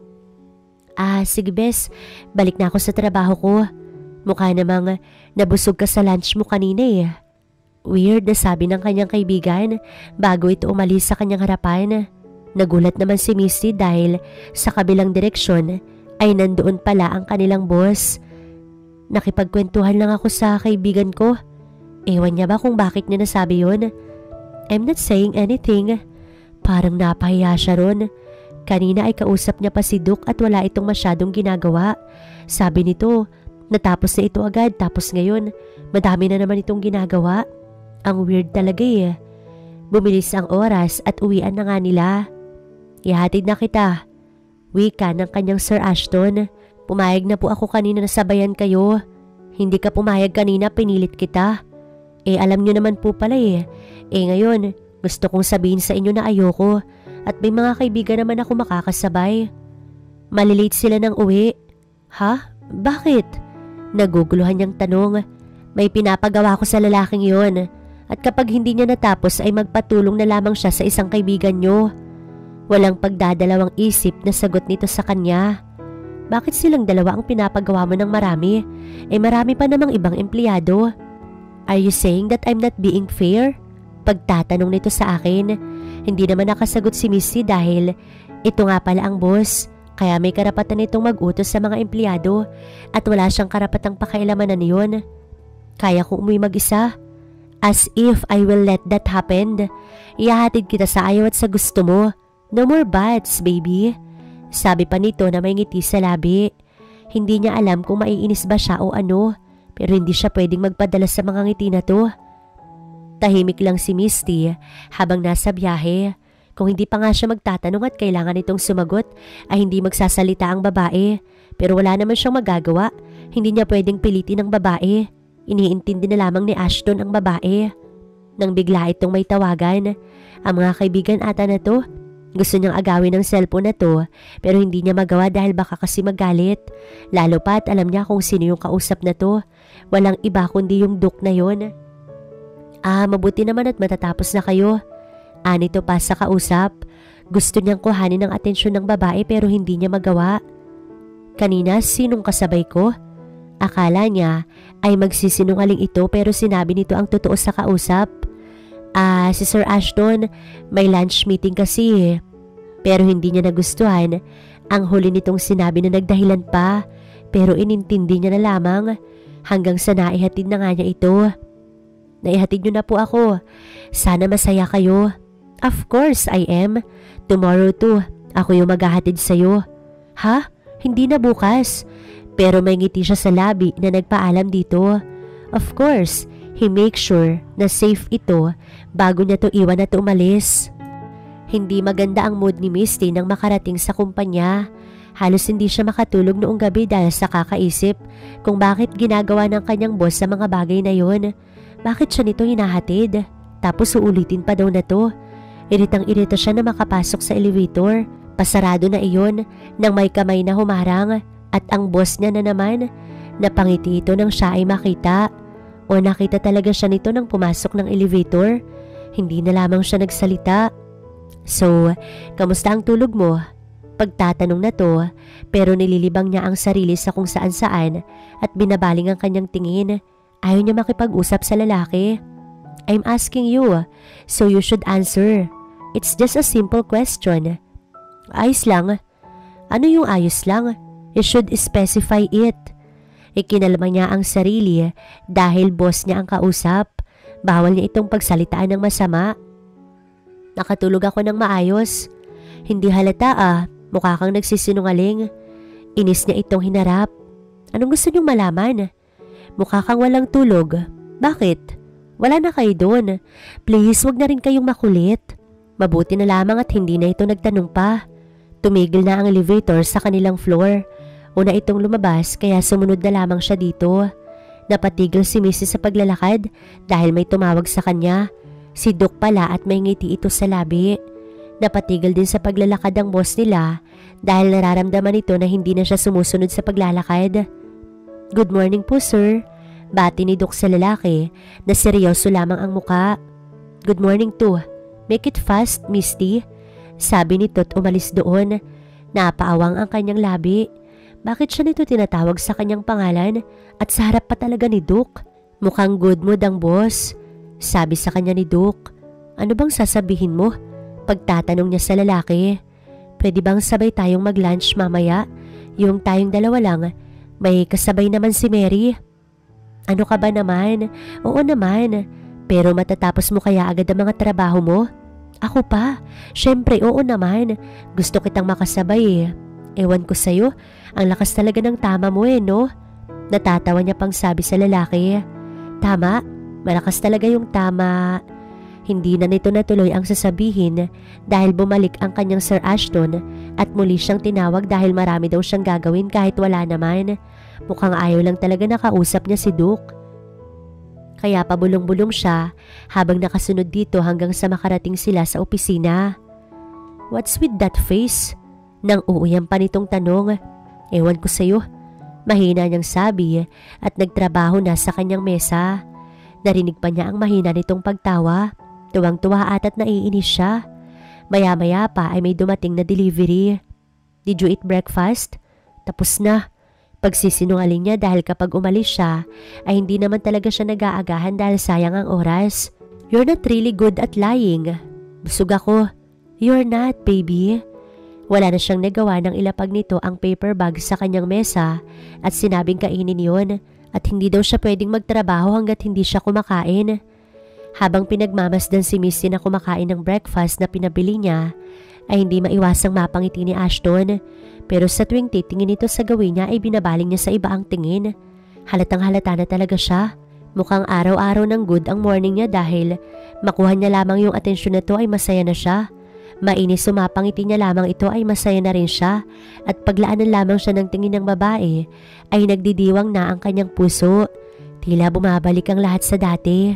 Ah, sige bes, balik na ako sa trabaho ko. Mukha namang nabusog ka sa lunch mo kanina eh. Weird na sabi ng kanyang kaibigan bago ito umalis sa kanyang harapan. Nagulat naman si Misty dahil sa kabilang direksyon ay nandoon pala ang kanilang boss. Nakipagkwentuhan lang ako sa kaibigan ko. Ewan niya ba kung bakit niya nasabi yun? I'm not saying anything. Parang napahiya siya ron. Kanina ay kausap niya pa si Duke at wala itong masyadong ginagawa. Sabi nito, natapos na ito agad tapos ngayon, madami na naman itong ginagawa. Ang weird talaga eh. Bumilis ang oras at uwian na nga nila. Ihatid na kita. Wika ng kanyang Sir Ashton. Pumayag na po ako kanina na sabayan kayo. Hindi ka pumayag kanina, pinilit kita. Eh alam niyo naman po pala eh. Eh ngayon, gusto kong sabihin sa inyo na ayoko. At may mga kaibigan naman ako makakasabay. Malilate sila ng uwi. Ha? Bakit? Naguguluhan niyang tanong. May pinapagawa ko sa lalaking yon. At kapag hindi niya natapos ay magpatulong na lamang siya sa isang kaibigan niyo. Walang pagdadalawang isip na sagot nito sa kanya. Bakit silang dalawa ang pinapagawa mo ng marami? Eh marami pa namang ibang empleyado. Are you saying that I'm not being fair? Pagtatanong nito sa akin. Hindi naman nakasagot si Missy dahil ito nga pala ang boss. Kaya may karapatan itong mag-utos sa mga empleyado at wala siyang karapatang pakialamanan yun. Kaya kong umuwi mag-isa. As if I will let that happen. Ihahatid kita sa ayaw at sa gusto mo. No more buts, baby. Sabi pa nito na may ngiti sa labi. Hindi niya alam kung maiinis ba siya o ano, pero hindi siya pwedeng magpadala sa mga ngiti na to. Tahimik lang si Misty habang nasa biyahe. Kung hindi pa nga siya magtatanong at kailangan itong sumagot, ay hindi magsasalita ang babae. Pero wala naman siyang magagawa. Hindi niya pwedeng pilitin ang babae. Iniintindi na lamang ni Ashton ang babae. Nang bigla itong may tawagan, ang mga kaibigan ata na to, gusto niyang agawin ng cellphone na to pero hindi niya magawa dahil baka kasi magalit. Lalo pa at alam niya kung sino yung kausap na to. Walang iba kundi yung Duke na yon. Ah, mabuti naman at matatapos na kayo. Anito pa sa kausap. Gusto niyang kuhanin ang atensyon ng babae pero hindi niya magawa. Kanina, sinong kasabay ko? Akala niya ay magsisinungaling ito pero sinabi nito ang totoo sa kausap. Ah, si Sir Ashton, may lunch meeting kasi. Pero hindi niya nagustuhan ang huli nitong sinabi na nagdahilan pa. Pero inintindi niya na lamang hanggang sa naihatid na nga niya ito. Naihatid niyo na po ako. Sana masaya kayo. Of course I am. Tomorrow too, ako yung maghahatid sa'yo. Ha? Hindi na bukas. Pero may ngiti siya sa labi na nagpaalam dito. Of course, he makes sure na safe ito bago niya to iwan at umalis. Hindi maganda ang mood ni Misty nang makarating sa kumpanya. Halos hindi siya makatulog noong gabi dahil sa kakaisip kung bakit ginagawa ng kanyang boss sa mga bagay na yon. Bakit siya nito hinahatid? Tapos uulitin pa daw na to. Iritang-irita siya na makapasok sa elevator. Pasarado na iyon nang may kamay na humarang at ang boss niya na naman. Napangiti ito nang siya ay makita. O nakita talaga siya nito nang pumasok ng elevator? Hindi na lamang siya nagsalita. So, kamusta ang tulog mo? Pagtatanong na to, pero nililibang niya ang sarili sa kung saan saan at binabaling ang kanyang tingin. Ayaw niya makipag-usap sa lalaki. I'm asking you, so you should answer. It's just a simple question. Ayos lang. Ano yung ayos lang? You should specify it. Ikinalma niya ang sarili dahil boss niya ang kausap. Bawal niya itong pagsalitaan ng masama. Nakatulog ako ng maayos. Hindi halata ah, mukha kang nagsisinungaling. Inis niya itong hinarap. Anong gusto niyong malaman? Mukha kang walang tulog. Bakit? Wala na kayo doon. Please, wag na rin kayong makulit. Mabuti na lamang at hindi na ito nagtanong pa. Tumigil na ang elevator sa kanilang floor. Una itong lumabas kaya sumunod na lamang siya dito. Napatigil si Missus sa paglalakad dahil may tumawag sa kanya. Si Doc pala at may ngiti ito sa labi. Napatigil din sa paglalakad ang boss nila dahil nararamdaman ito na hindi na siya sumusunod sa paglalakad. Good morning po sir. Bati ni Doc sa lalaki na seryoso lamang ang muka. Good morning too. Make it fast, Misty. Sabi nito at umalis doon. Napaawang ang kanyang labi. Bakit siya nito tinatawag sa kanyang pangalan at sa harap pa talaga ni Doc? Mukhang good mood ang boss. Sabi sa kanya ni Doc. Ano bang sasabihin mo? Pagtatanong niya sa lalaki. Pwede bang sabay tayong mag-lunch mamaya? Yung tayong dalawa lang. May kasabay naman si Mary. Ano ka ba naman? Oo naman. Pero matatapos mo kaya agad ang mga trabaho mo? Ako pa. Syempre oo naman. Gusto kitang makasabay eh. Ewan ko sa'yo, ang lakas talaga ng tama mo eh, no? Natatawa niya pang sabi sa lalaki. Tama, malakas talaga yung tama. Hindi na nito natuloy ang sasabihin dahil bumalik ang kanyang Sir Ashton at muli siyang tinawag dahil marami daw siyang gagawin kahit wala naman. Mukhang ayaw lang talaga nakausap niya si Duke. Kaya pabulong-bulong siya habang nakasunod dito hanggang sa makarating sila sa opisina. What's with that face? Nang uuyam pa nitong tanong. Ewan ko sa'yo. Mahina niyang sabi at nagtrabaho na sa kanyang mesa. Narinig pa niya ang mahina nitong pagtawa. Tuwang-tuwa at naiinis siya. Maya-maya pa ay may dumating na delivery. Did you eat breakfast? Tapos na. Pagsisinungaling niya dahil kapag umalis siya ay hindi naman talaga siya nag-aagahan dahil sayang ang oras. You're not really good at lying. Busog ako. You're not, baby. Wala na siyang nagawa nang ilapag nito ang paper bag sa kanyang mesa at sinabing kainin yon at hindi daw siya pwedeng magtrabaho hanggat hindi siya kumakain. Habang pinagmamasdan si Misty na kumakain ng breakfast na pinabili niya, ay hindi maiwasang mapangiti ni Ashton. Pero sa tuwing titingin ito sa gawin niya ay binabaling niya sa iba ang tingin. Halatang halata na talaga siya. Mukhang araw-araw ng good ang morning niya dahil makuha niya lamang yung atensyon na to ay masaya na siya. Mainis sumapangiti niya lamang ito ay masaya na rin siya at paglaanan lamang siya ng tingin ng babae ay nagdidiwang na ang kanyang puso. Tila bumabalik ang lahat sa dati.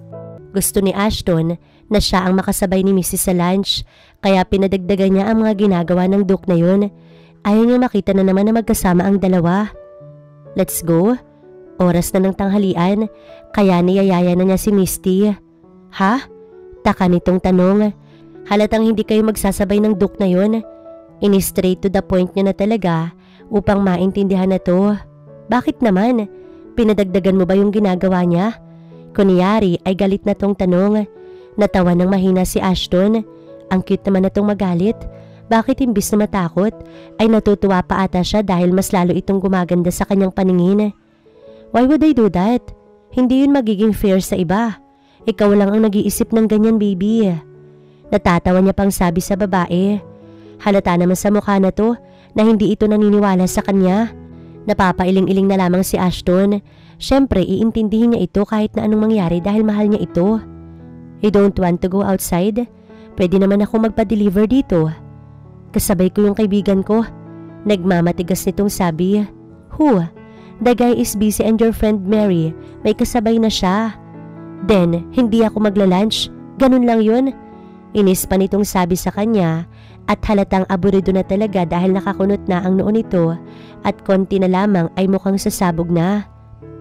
Gusto ni Ashton na siya ang makasabay ni Missus sa lunch kaya pinadagdagan niya ang mga ginagawa ng Duke na yun. Ayaw niya makita na naman na magkasama ang dalawa. Let's go. Oras na ng tanghalian kaya niyayaya na niya si Misty. Ha? Taka nitong tanong. Halatang hindi kayo magsasabay ng Duke na yon. Ini-straight to the point niya na talaga upang maintindihan na to. Bakit naman? Pinadagdagan mo ba yung ginagawa niya? Kunyari ay galit na tong tanong. Natawa ng mahina si Ashton. Ang cute naman na tong magalit. Bakit imbis na matakot ay natutuwa pa ata siya dahil mas lalo itong gumaganda sa kanyang paningin? Why would I do that? Hindi yun magiging fair sa iba. Ikaw lang ang nag-iisip ng ganyan, baby. Natatawa niya pang sabi sa babae. Halata naman sa mukha na to na hindi ito naniniwala sa kanya. Napapailing-iling na lamang si Ashton. Siyempre, iintindihin niya ito kahit na anong mangyari dahil mahal niya ito. You don't want to go outside? Pwede naman ako magpa-deliver dito. Kasabay ko yung kaibigan ko. Nagmamatigas nitong sabi. Who? The guy is busy and your friend Mary. May kasabay na siya. Then, hindi ako magla-lunch. Ganun lang yun. Inis pa nitong sabi sa kanya at halatang aburido na talaga dahil nakakunot na ang noo nito at konti na lamang ay mukhang sasabog na.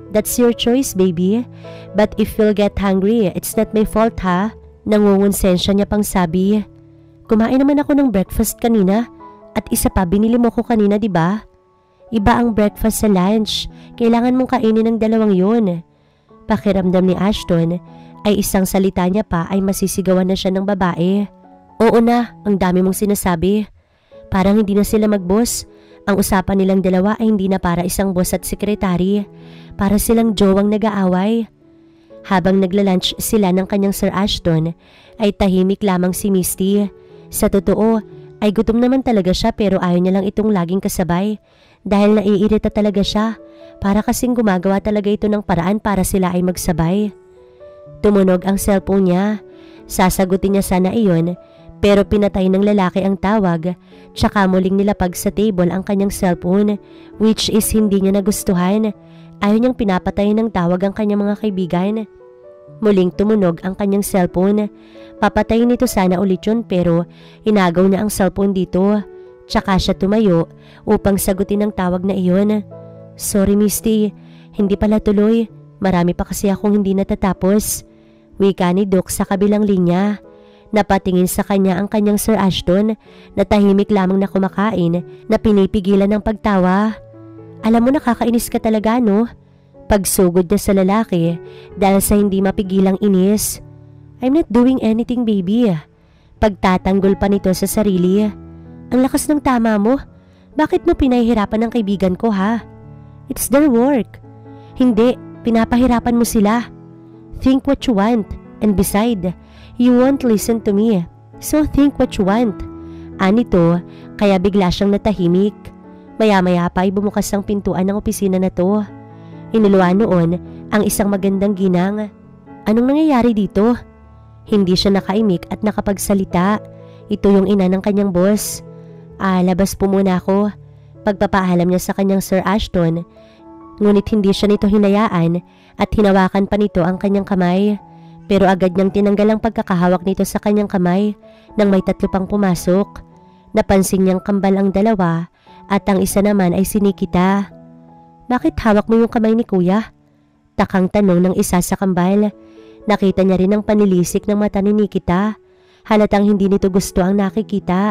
That's your choice, baby. But if you'll get hungry, it's not my fault ha. Nangungonsensya niya pang sabi. Kumain naman ako ng breakfast kanina at isa pa binili mo ko kanina, di ba? Iba ang breakfast sa lunch. Kailangan mong kainin ng dalawang yun. Pakiramdam ni Ashton ay isang salita niya pa ay masisigawan na siya ng babae. Oo na, ang dami mong sinasabi. Parang hindi na sila mag-boss. Ang usapan nilang dalawa ay hindi na para isang boss at sekretary. Para silang jowang nag-aaway. Habang nagla-lunch sila ng kanyang Sir Ashton, ay tahimik lamang si Misty. Sa totoo, ay gutom naman talaga siya pero ayaw niya lang itong laging kasabay. Dahil naiirita talaga siya. Para kasing gumagawa talaga ito ng paraan para sila ay magsabay. Tumunog ang cellphone niya. Sasagutin niya sana iyon. Pero pinatay ng lalaki ang tawag, tsaka muling nilapag sa table ang kanyang cellphone, which is hindi niya nagustuhan. Ayaw niyang pinapatay ng tawag ang kanyang mga kaibigan. Muling tumunog ang kanyang cellphone. Papatayin nito sana ulit yun pero inagaw niya ang cellphone dito. Tsaka siya tumayo upang sagutin ang tawag na iyon. Sorry Misty, hindi pala tuloy. Marami pa kasi akong hindi natatapos. Wika ni Doc sa kabilang linya. Napatingin sa kanya ang kanyang Sir Ashton na tahimik lamang na kumakain na pinipigilan ng pagtawa. Alam mo nakakainis ka talaga no? Pagsugod niya sa lalaki dahil sa hindi mapigilang inis. I'm not doing anything baby. Pagtatanggol pa nito sa sarili. Ang lakas ng tama mo. Bakit mo pinahihirapan ng kaibigan ko ha? It's their work. Hindi, pinapahirapan mo sila. Think what you want and beside, you won't listen to me. So think what you want. Anito, kaya bigla siyang natahimik. Maya-maya pa ay bumukas ang pintuan ng opisina na to. Inuluan noon ang isang magandang ginang. Anong nangyayari dito? Hindi siya nakaimik at nakapagsalita. Ito yung ina ng kanyang boss. Ah, labas po muna ako. Pagpapaalam niya sa kanyang Sir Ashton. Ngunit hindi siya nito hinayaan at hinawakan pa nito ang kanyang kamay. Pero agad niyang tinanggal ang pagkakahawak nito sa kanyang kamay nang may tatlo pang pumasok. Napansin niyang kambal ang dalawa at ang isa naman ay si Nikita. Bakit hawak mo yung kamay ni kuya? Takang tanong ng isa sa kambal. Nakita niya rin ang panilisik ng mata ni Nikita. Halatang hindi nito gusto ang nakikita.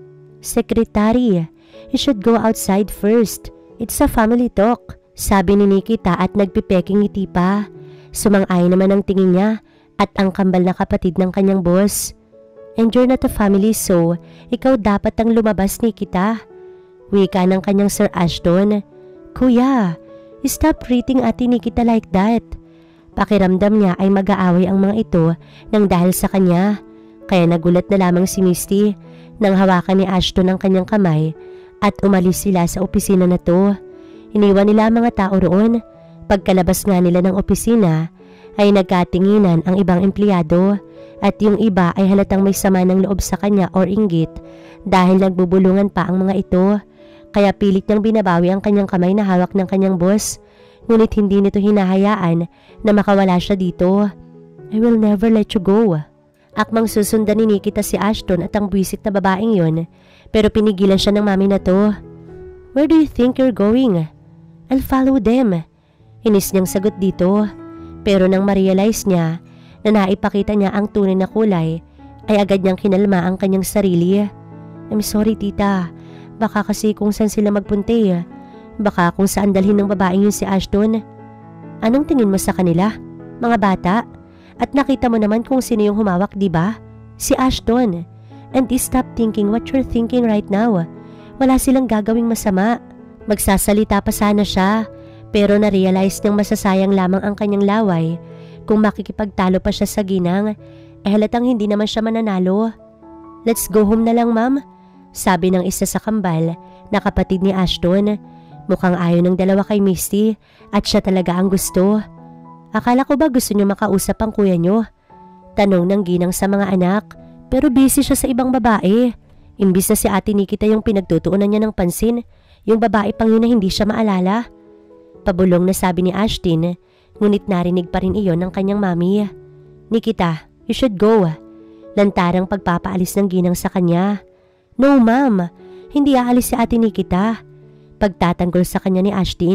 Secretary, you should go outside first. It's a family talk. Sabi ni Nikita at nagpipeking ngiti pa. Sumang-ayon naman ang tingin niya at ang kambal na kapatid ng kanyang boss. And you're not a family so ikaw dapat ang lumabas Nikita. Wika ng kanyang Sir Ashton. Kuya, stop treating ate Nikita like that. Pakiramdam niya ay mag-aaway ang mga ito nang dahil sa kanya. Kaya nagulat na lamang si Misty nang hawakan ni Ashton ang kanyang kamay at umalis sila sa opisina na to. Iniwan nila ang mga tao roon. Pagkalabas nga nila ng opisina ay nagkatinginan ang ibang empleyado at yung iba ay halatang may sama ng loob sa kanya or inggit dahil nagbubulungan pa ang mga ito. Kaya pilit niyang binabawi ang kanyang kamay na hawak ng kanyang boss. Ngunit hindi nito hinahayaan na makawala siya dito. I will never let you go. Akmang susundan ni Nikita si Ashton at ang buwisit na babaeng yon pero pinigilan siya ng mami na to. Where do you think you're going? I'll follow them. Inis niyang sagot dito. Pero nang ma-realize niya na naipakita niya ang tunay na kulay ay agad niyang kinalma ang kanyang sarili. I'm sorry tita. Baka kasi kung saan sila magpunti. Baka kung saan dalhin ng babaeng yun si Ashton. Anong tingin mo sa kanila? Mga bata? At nakita mo naman kung sino yung humawak, di ba? Si Ashton. And stop thinking what you're thinking right now. Wala silang gagawing masama. Magsasalita pa sana siya. Pero na-realize niyang masasayang lamang ang kanyang laway. Kung makikipagtalo pa siya sa ginang, eh halatang hindi naman siya mananalo. Let's go home na lang ma'am. Sabi ng isa sa kambal na kapatid ni Ashton. Mukhang ayaw ng dalawa kay Misty at siya talaga ang gusto. Akala ko ba gusto niyo makausap ang kuya niyo? Tanong ng ginang sa mga anak pero busy siya sa ibang babae. Imbis na si ate Nikita yung pinagtutuunan niya ng pansin, yung babae pang yun na hindi siya maalala. Pabulong na sabi ni Ashton, ngunit narinig pa rin iyon ng kanyang mami. Nikita, you should go. Lantarang pagpapaalis ng ginang sa kanya. No ma'am, hindi aalis si ate Nikita. Pagtatanggol sa kanya ni Ashton.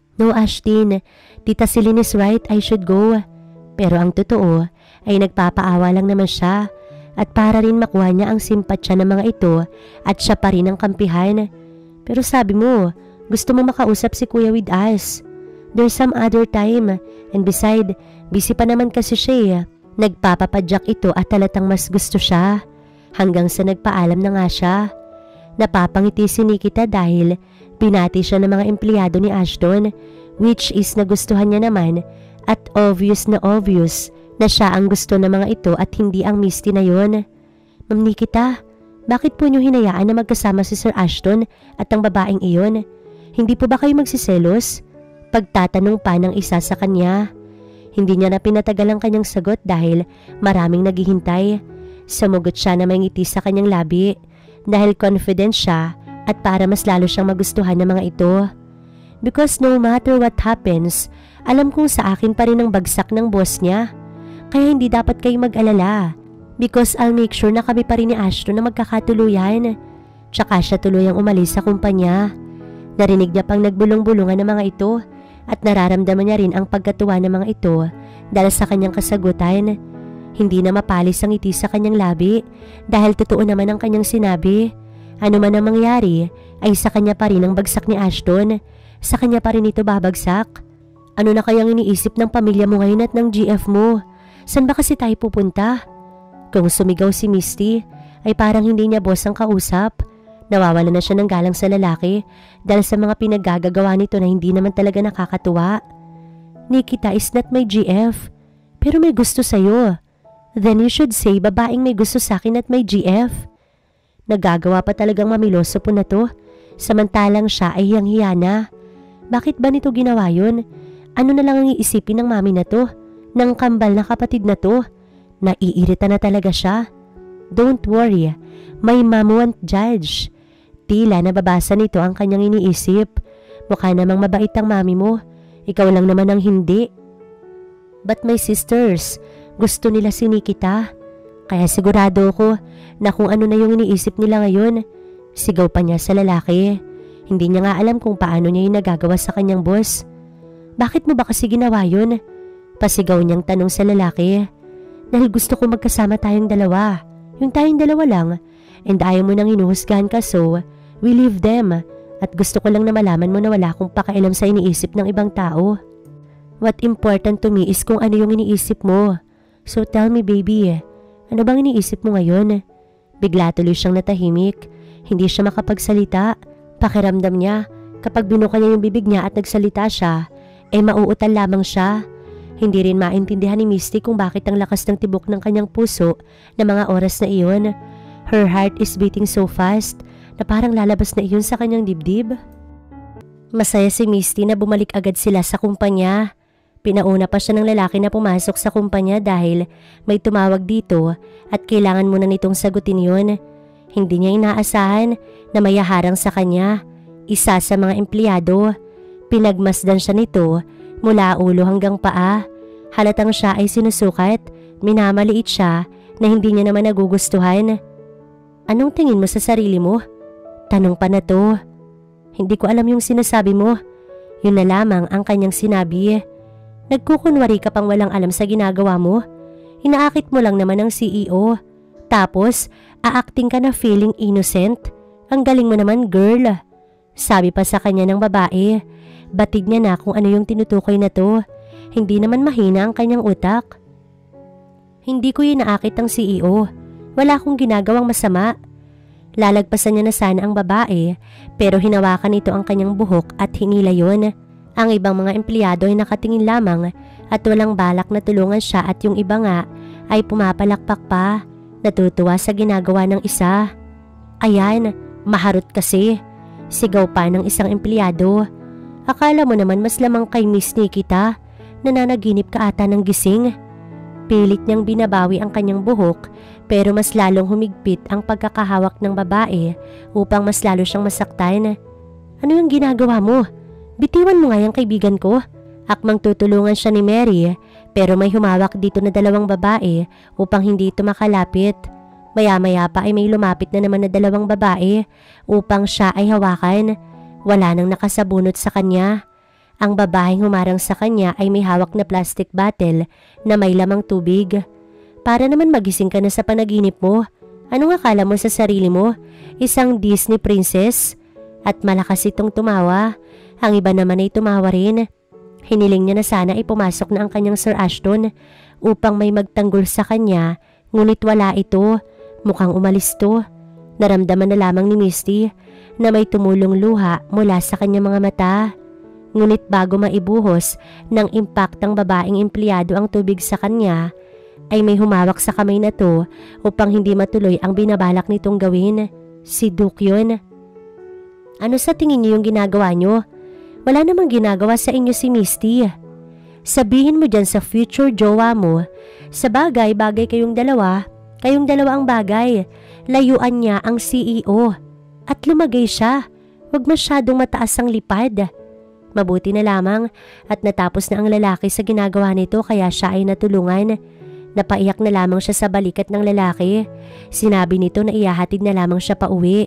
No, Ashdin, Tita Celine is right, I should go. Pero ang totoo ay nagpapaawa lang naman siya at para rin makuha niya ang simpatsya ng mga ito at siya pa rin ang kampihan. Pero sabi mo, gusto mo makausap si Kuya with us. There's some other time and beside, busy pa naman kasi siya eh. Nagpapapadyak ito at talatang mas gusto siya hanggang sa nagpaalam na nga siya. Napapangiti si Nikita dahil binati siya ng mga empleyado ni Ashton, which is nagustuhan niya naman at obvious na obvious na siya ang gusto ng mga ito at hindi ang Misty na yon. Ma'am Nikita, bakit po niyo hinayaan na magkasama si Sir Ashton at ang babaeng iyon? Hindi po ba kayo magsiselos? Pagtatanong pa ng isa sa kanya. Hindi niya na pinatagal ang kanyang sagot dahil maraming naghihintay. Sumugot siya na may ngiti sa kanyang labi dahil confident siya at para mas lalo siyang magustuhan ng mga ito. Because no matter what happens, alam kong sa akin pa rin ang bagsak ng boss niya. Kaya hindi dapat kayo mag-alala. Because I'll make sure na kami pa rin ni Ashton na magkakatuluyan. Tsaka siya tuluyang umalis sa kumpanya. Narinig niya pang nagbulong-bulungan ng mga ito at nararamdaman niya rin ang pagkatuwa ng mga ito dahil sa kanyang kasagutan. Hindi na mapalis ang ngiti sa kanyang labi dahil totoo naman ang kanyang sinabi. Ano man ang mangyari ay sa kanya pa rin ang bagsak ni Ashton. Sa kanya pa rin ito babagsak. Ano na kayang iniisip ng pamilya mo ngayon at ng G F mo? Saan ba kasi tayo pupunta? Kung sumigaw si Misty ay parang hindi niya boss ang kausap. Nawawala na siya ng galang sa lalaki dahil sa mga pinaggagawa nito na hindi naman talaga nakakatuwa. Nikita is not my G F, pero may gusto sa'yo. Then you should say babaeng may gusto sa'kin at may G F. Nagagawa pa talagang mamiloso po na to, samantalang siya ay hiyang-hiya na. Bakit ba nito ginawa yun? Ano na lang ang iisipin ng mami na to? Ng kambal na kapatid na to? Naiirita na talaga siya. Don't worry, my mom won't judge. Tila nababasa nito ang kanyang iniisip. Mukha namang mabait ang mami mo. Ikaw lang naman ang hindi. But my sisters, gusto nila si Nikita. Kaya sigurado ako na kung ano na yung iniisip nila ngayon. Sigaw pa niya sa lalaki. Hindi niya nga alam kung paano niya yung nagagawa sa kanyang boss. Bakit mo ba kasi ginawa yun? Pasigaw niyang tanong sa lalaki. Dahil gusto ko magkasama tayong dalawa. Yung tayong dalawa lang. And ayaw mo nang hinuhusgahan ka so we leave them. At gusto ko lang na malaman mo na wala akong pakialam sa iniisip ng ibang tao. What important to me is kung ano yung iniisip mo. So tell me baby, ano bang iniisip mo ngayon? Bigla tuloy siyang natahimik. Hindi siya makapagsalita. Pakiramdam niya, kapag binuka niya yung bibig niya at nagsalita siya, eh mauutal lamang siya. Hindi rin maintindihan ni Misty kung bakit ang lakas ng tibok ng kanyang puso na mga oras na iyon. Her heart is beating so fast na parang lalabas na iyon sa kanyang dibdib. Masaya si Misty na bumalik agad sila sa kumpanya. Pinauna pa siya ng lalaki na pumasok sa kumpanya dahil may tumawag dito at kailangan muna nitong sagutin yun. Hindi niya inaasahan na may haharang sa kanya, isa sa mga empleyado. Pinagmasdan siya nito mula ulo hanggang paa. Halatang siya ay sinusukat, minamaliit siya na hindi niya naman nagugustuhan. Anong tingin mo sa sarili mo? Tanong pa na to. Hindi ko alam yung sinasabi mo. Yun na lamang ang kanyang sinabi. Nagkukunwari ka pang walang alam sa ginagawa mo. Inaakit mo lang naman ang C E O. Tapos, aacting ka na feeling innocent. Ang galing mo naman, girl. Sabi pa sa kanya ng babae. Batid niya na kung ano yung tinutukoy na to. Hindi naman mahina ang kanyang utak. Hindi ko inaakit ang C E O. Wala akong ginagawang masama. Lalagpasan niya na sana ang babae, pero hinawakan nito ang kanyang buhok at hinila yun. Ang ibang mga empleyado ay nakatingin lamang at walang balak na tulungan siya at yung iba nga ay pumapalakpak pa. Natutuwa sa ginagawa ng isa. Ayan, maharot kasi. Sigaw pa ng isang empleyado. Akala mo naman mas lamang kay Miss Nikita. Nananaginip ka ata ng gising. Pilit niyang binabawi ang kanyang buhok pero mas lalong humigpit ang pagkakahawak ng babae upang mas lalo siyang masaktan. Ano yung ginagawa mo? Bitiwan mo nga yung kaibigan ko. Akmang tutulungan siya ni Mary pero may humawak dito na dalawang babae upang hindi ito makalapit. Maya-maya pa ay may lumapit na naman na dalawang babae upang siya ay hawakan. Wala nang nakasabunot sa kanya. Ang babaeng humarang sa kanya ay may hawak na plastic bottle na may lamang tubig. Para naman magising ka na sa panaginip mo. Anong akala mo sa sarili mo? Isang Disney princess? At malakas itong tumawa. Ang iba naman ay tumawa rin. Hiniling niya na sana ay pumasok na ang kanyang Sir Ashton upang may magtanggol sa kanya, ngunit wala ito. Mukhang umalis to. Naramdaman na lamang ni Misty na may tumulong luha mula sa kanyang mga mata. Ngunit bago maibuhos ng impaktang babaeng empleyado ang tubig sa kanya, ay may humawak sa kamay na to upang hindi matuloy ang binabalak nitong gawin. Si Duke yun. Ano sa tingin niyo yung ginagawa niyo? Wala namang ginagawa sa inyo si Misty. Sabihin mo dyan sa future jowa mo, sa bagay bagay kayong dalawa, kayong dalawa ang bagay. Layuan niya ang C E O at lumagay siya. Huwag masyadong mataas ang lipad. Mabuti na lamang at natapos na ang lalaki sa ginagawa nito kaya siya ay natulungan. Napaiyak na lamang siya sa balikat ng lalaki. Sinabi nito na iyahatid na lamang siya pa uwi.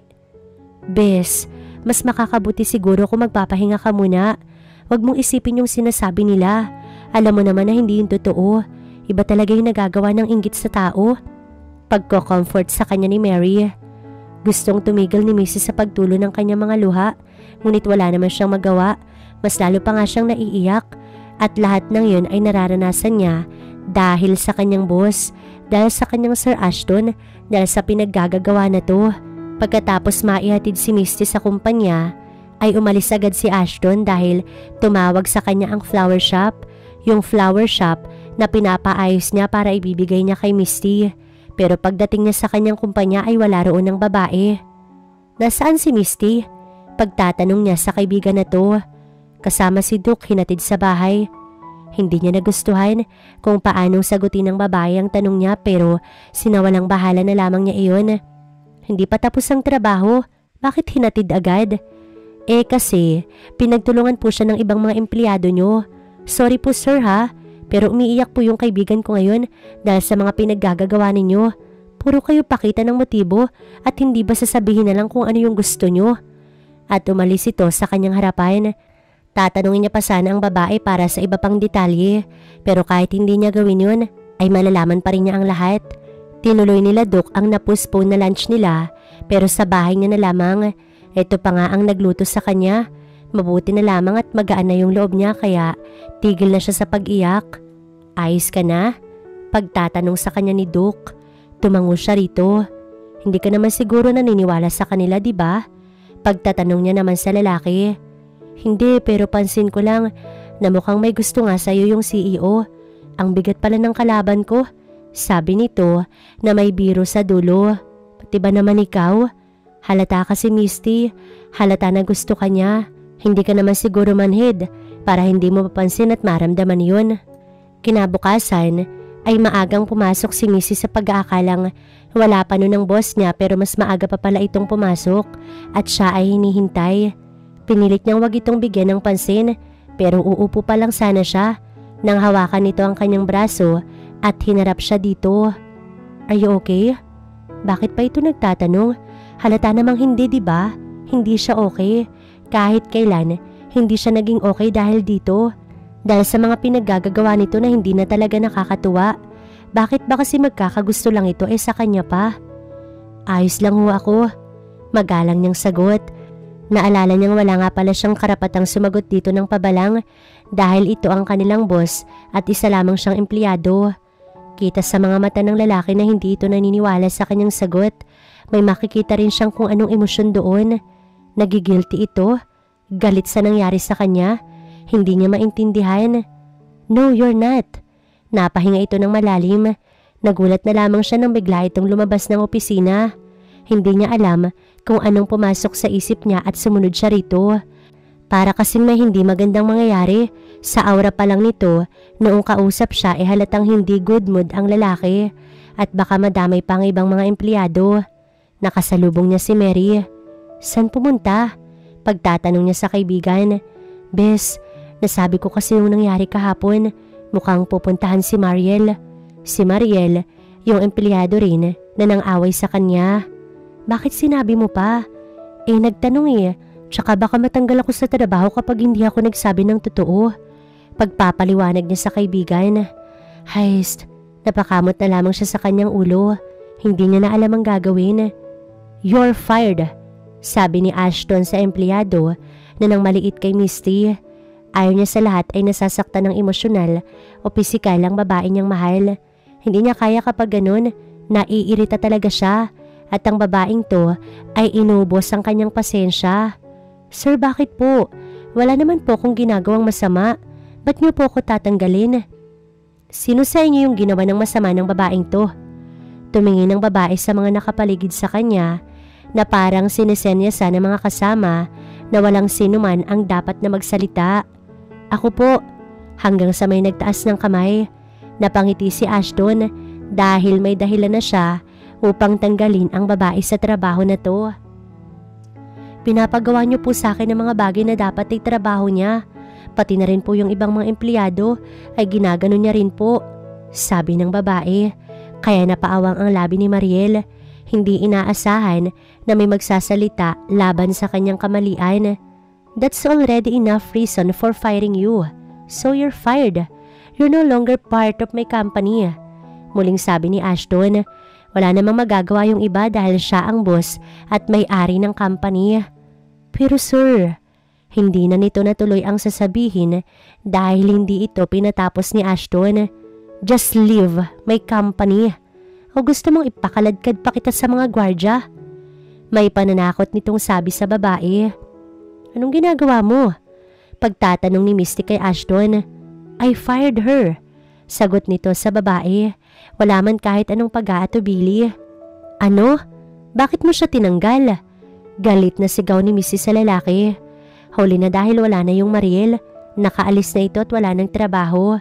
Bes, mas makakabuti siguro kung magpapahinga ka muna. Huwag mong isipin yung sinasabi nila. Alam mo naman na hindi yung totoo. Iba talaga yung nagagawa ng inggit sa tao. Pagko-comfort sa kanya ni Mary. Gustong tumigil ni Missus sa pagtulo ng kanyang mga luha, ngunit wala naman siyang magawa. Mas lalo pa nga siyang naiiyak at lahat ng yun ay nararanasan niya dahil sa kanyang boss, dahil sa kanyang Sir Ashton, dahil sa pinaggagagawa na to. Pagkatapos maihatid si Misty sa kumpanya, ay umalis agad si Ashton dahil tumawag sa kanya ang flower shop, yung flower shop na pinapaayos niya para ibibigay niya kay Misty. Pero pagdating niya sa kanyang kumpanya ay wala roon ng babae. Nasaan si Misty? Pagtatanong niya sa kaibigan na to. Kasama si Duke hinatid sa bahay. Hindi niya nagustuhan kung paanong sagutin ng babae ang tanong niya pero sinawalang bahala na lamang niya iyon. Hindi pa tapos ang trabaho, bakit hinatid agad? Eh kasi pinagtulungan po siya ng ibang mga empleyado niyo. Sorry po sir ha, pero umiiyak po yung kaibigan ko ngayon dahil sa mga pinaggagawa ninyo. Puro kayo pakita ng motibo at hindi ba sasabihin na lang kung ano yung gusto niyo? At umalis ito sa kanyang harapan. Tatanungin niya pa sana ang babae para sa iba pang detalye, pero kahit hindi niya gawin yun, ay malalaman pa rin niya ang lahat. Tinuloy nila Duke ang na-postpone na lunch nila, pero sa bahay niya na lamang. Ito pa nga ang nagluto sa kanya. Mabuti na lamang at magaan na yung loob niya kaya tigil na siya sa pag-iyak. Ayos ka na? Pagtatanong sa kanya ni Duke. Tumango siya rito. Hindi ka naman siguro naniniwala sa kanila, di ba? Pagtatanong niya naman sa lalaki. Hindi, pero pansin ko lang na mukhang may gusto nga sa'yo yung C E O. Ang bigat pala ng kalaban ko. Sabi nito na may biro sa dulo. Pati ba naman ikaw? Halata ka si Misty. Halata na gusto ka niya. Hindi ka naman siguro manhid para hindi mo mapansin at maramdaman yun. Kinabukasan ay maagang pumasok si Missy sa pag-aakalang wala pa nun ang boss niya pero mas maaga pa pala itong pumasok at siya ay hinihintay. Pinilit niyang wag itong bigyan ng pansin pero uupo pa lang sana siya nang hawakan nito ang kanyang braso at hinarap siya dito. Are you okay? Bakit pa ito nagtatanong? Halata namang hindi, di ba? Hindi siya okay. Kahit kailan, hindi siya naging okay dahil dito. Dahil sa mga pinaggagawa nito na hindi na talaga nakakatuwa. Bakit ba kasi magkakagusto lang ito eh sa kanya pa? Ayos lang ho ako. Magalang niyang sagot. Naalala niyang wala nga pala siyang karapatang sumagot dito ng pabalang dahil ito ang kanilang boss at isa lamang siyang empleyado. Kita sa mga mata ng lalaki na hindi ito naniniwala sa kanyang sagot. May makikita rin siyang kung anong emosyon doon. Nagigilty ito. Galit sa nangyari sa kanya. Hindi niya maintindihan. No, you're not. Napahinga ito ng malalim. Nagulat na lamang siya nang bigla itong lumabas ng opisina. Hindi niya alam kung anong pumasok sa isip niya at sumunod siya rito. Para kasing may hindi magandang mangyayari. Sa aura pa lang nito, noong kausap siya ay halatang hindi good mood ang lalaki at baka madamay pa ang ibang mga empleyado. Nakasalubong niya si Mary. San pumunta? Pagtatanong niya sa kaibigan. Bes, nasabi ko kasi yung nangyari kahapon. Mukhang pupuntahan si Mariel. Si Mariel, yung empleyado rin na nang-away sa kanya. Bakit sinabi mo pa? Eh nagtanong eh, Tsaka baka matanggal ako sa trabaho kapag hindi ako nagsabi ng totoo. Pagpapaliwanag niya sa kaibigan. Heist, napakamot na lamang siya sa kanyang ulo. Hindi niya na alam ang gagawin. You're fired, sabi ni Ashton sa empleyado na nang maliit kay Misty. Ayaw niya sa lahat ay nasasaktan ng emosyonal o pisikal ang babae niyang mahal. Hindi niya kaya kapag ganun, naiirita talaga siya at ang babaeng to ay inubos ang kanyang pasensya. Sir, bakit po? Wala naman po akong ginagawang masama. Ba't niyo po ako tatanggalin? Sino sa inyo yung ginawa ng masama ng babaeng to? Tumingin ang babae sa mga nakapaligid sa kanya na parang sinesenyasan ng mga kasama na walang sino man ang dapat na magsalita. Ako po, hanggang sa may nagtaas ng kamay. Napangiti si Ashton dahil may dahilan na siya upang tanggalin ang babae sa trabaho na to. Pinapagawa niyo po sa akin ang mga bagay na dapat ay trabaho niya. Pati na rin po yung ibang mga empleyado ay ginagano niya rin po, sabi ng babae. Kaya napaawang ang labi ni Mariel. Hindi inaasahan na may magsasalita laban sa kanyang kamalian. That's already enough reason for firing you. So you're fired. You're no longer part of my company. Muling sabi ni Ashton. Wala namang magagawa yung iba dahil siya ang boss at may-ari ng company. Pero sir, hindi na nito natuloy ang sasabihin dahil hindi ito pinatapos ni Ashton. Just leave my company. O gusto mong ipakaladkad pa kita sa mga gwardya? May pananakot nitong sabi sa babae. Anong ginagawa mo? Pagtatanong ni Misty kay Ashton. I fired her. Sagot nito sa babae. Wala man kahit anong pag-aatubili. Ano? Bakit mo siya tinanggal? Galit na sigaw ni Missy sa lalaki. Huli na dahil wala na yung Mariel. Nakaalis na ito at wala ng trabaho.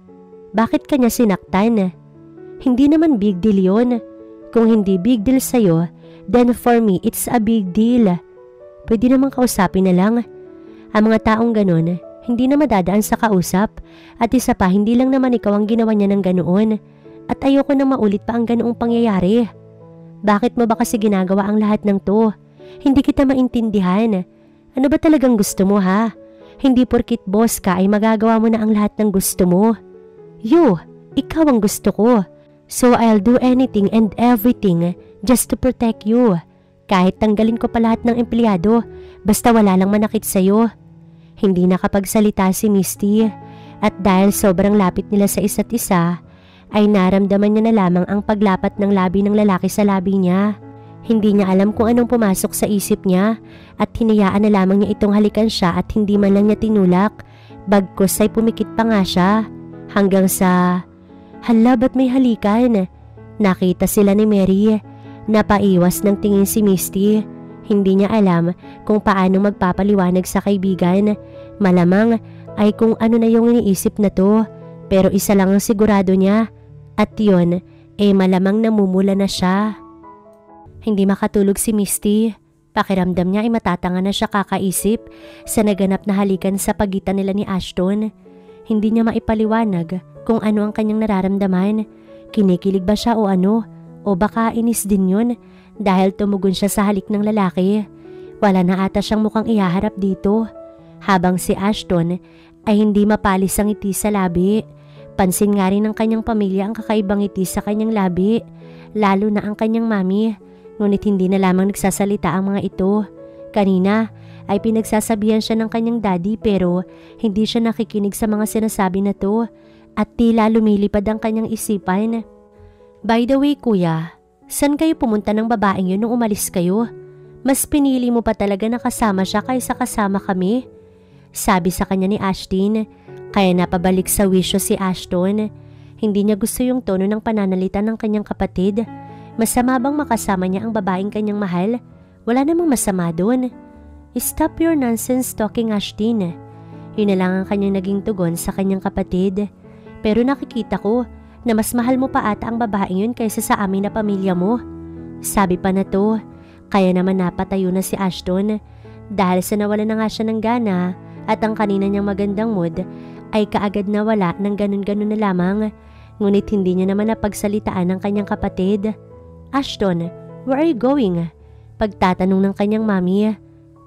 Bakit kanya sinaktan? Hindi naman big deal yun. Kung hindi big deal sa'yo, then for me it's a big deal. Pwede namang kausapin na lang. Ang mga taong ganun, hindi na madadaan sa kausap. At isa pa, hindi lang naman ikaw ang ginawa niya ng ganoon. At ayoko na maulit pa ang ganoong pangyayari. Bakit mo ba kasi ginagawa ang lahat ng to? Hindi kita maintindihan. Ano ba talagang gusto mo ha? Hindi porkit boss ka ay magagawa mo na ang lahat ng gusto mo. You, ikaw ang gusto ko. So I'll do anything and everything just to protect you. Kahit tanggalin ko pa lahat ng empleyado, basta wala lang manakit sa'yo. Hindi nakapagsalita si Misty at dahil sobrang lapit nila sa isa't isa, ay naramdaman niya na lamang ang paglapat ng labi ng lalaki sa labi niya. Hindi niya alam kung anong pumasok sa isip niya at hinayaan na lamang niya itong halikan siya at hindi man lang niya tinulak. Bagkus ay pumikit pa nga siya hanggang sa... Hala, ba't may halikan? Nakita sila ni Mary. Napaiwas ng tingin si Misty. Hindi niya alam kung paano magpapaliwanag sa kaibigan. Malamang ay kung ano na yung iniisip na to. Pero isa lang ang sigurado niya. At yun, eh malamang namumula na siya. Hindi makatulog si Misty. Pakiramdam niya ay matatanga na siya kakaisip sa naganap na halikan sa pagitan nila ni Ashton. Hindi niya maipaliwanag kung ano ang kanyang nararamdaman. Kinikilig ba siya o ano? O baka inis din yun dahil tumugon siya sa halik ng lalaki. Wala na ata siyang mukhang ihaharap dito. Habang si Ashton ay hindi mapalis ang ngiti sa labi. Pansin nga rin ng kanyang pamilya ang kakaibang ngiti sa kanyang labi. Lalo na ang kanyang mami. Ngunit hindi na lamang nagsasalita ang mga ito. Kanina ay pinagsasabihan siya ng kanyang daddy pero hindi siya nakikinig sa mga sinasabi na to at tila lumilipad ang kanyang isipan. By the way kuya, saan kayo pumunta ng babaeng yun nung umalis kayo? Mas pinili mo pa talaga na kasama siya kaysa kasama kami? Sabi sa kanya ni Ashton, kaya napabalik sa wisyo si Ashton. Hindi niya gusto yung tono ng pananalita ng kanyang kapatid. Masama bang makasama niya ang babaeng kanyang mahal? Wala namang masama doon. Stop your nonsense talking, Ashton. Yun na lang ang kanyang naging tugon sa kanyang kapatid. Pero nakikita ko na mas mahal mo pa ata ang babaeng yun kaysa sa amin na pamilya mo. Sabi pa na to. Kaya naman napatayo na si Ashton dahil sa nawala na nga siya ng gana at ang kanina niyang magandang mood ay kaagad nawala ng ganun-ganun na lamang. Ngunit hindi niya naman napagsalitaan ng kanyang kapatid. Ashton, where are you going? Pagtatanong ng kanyang mami.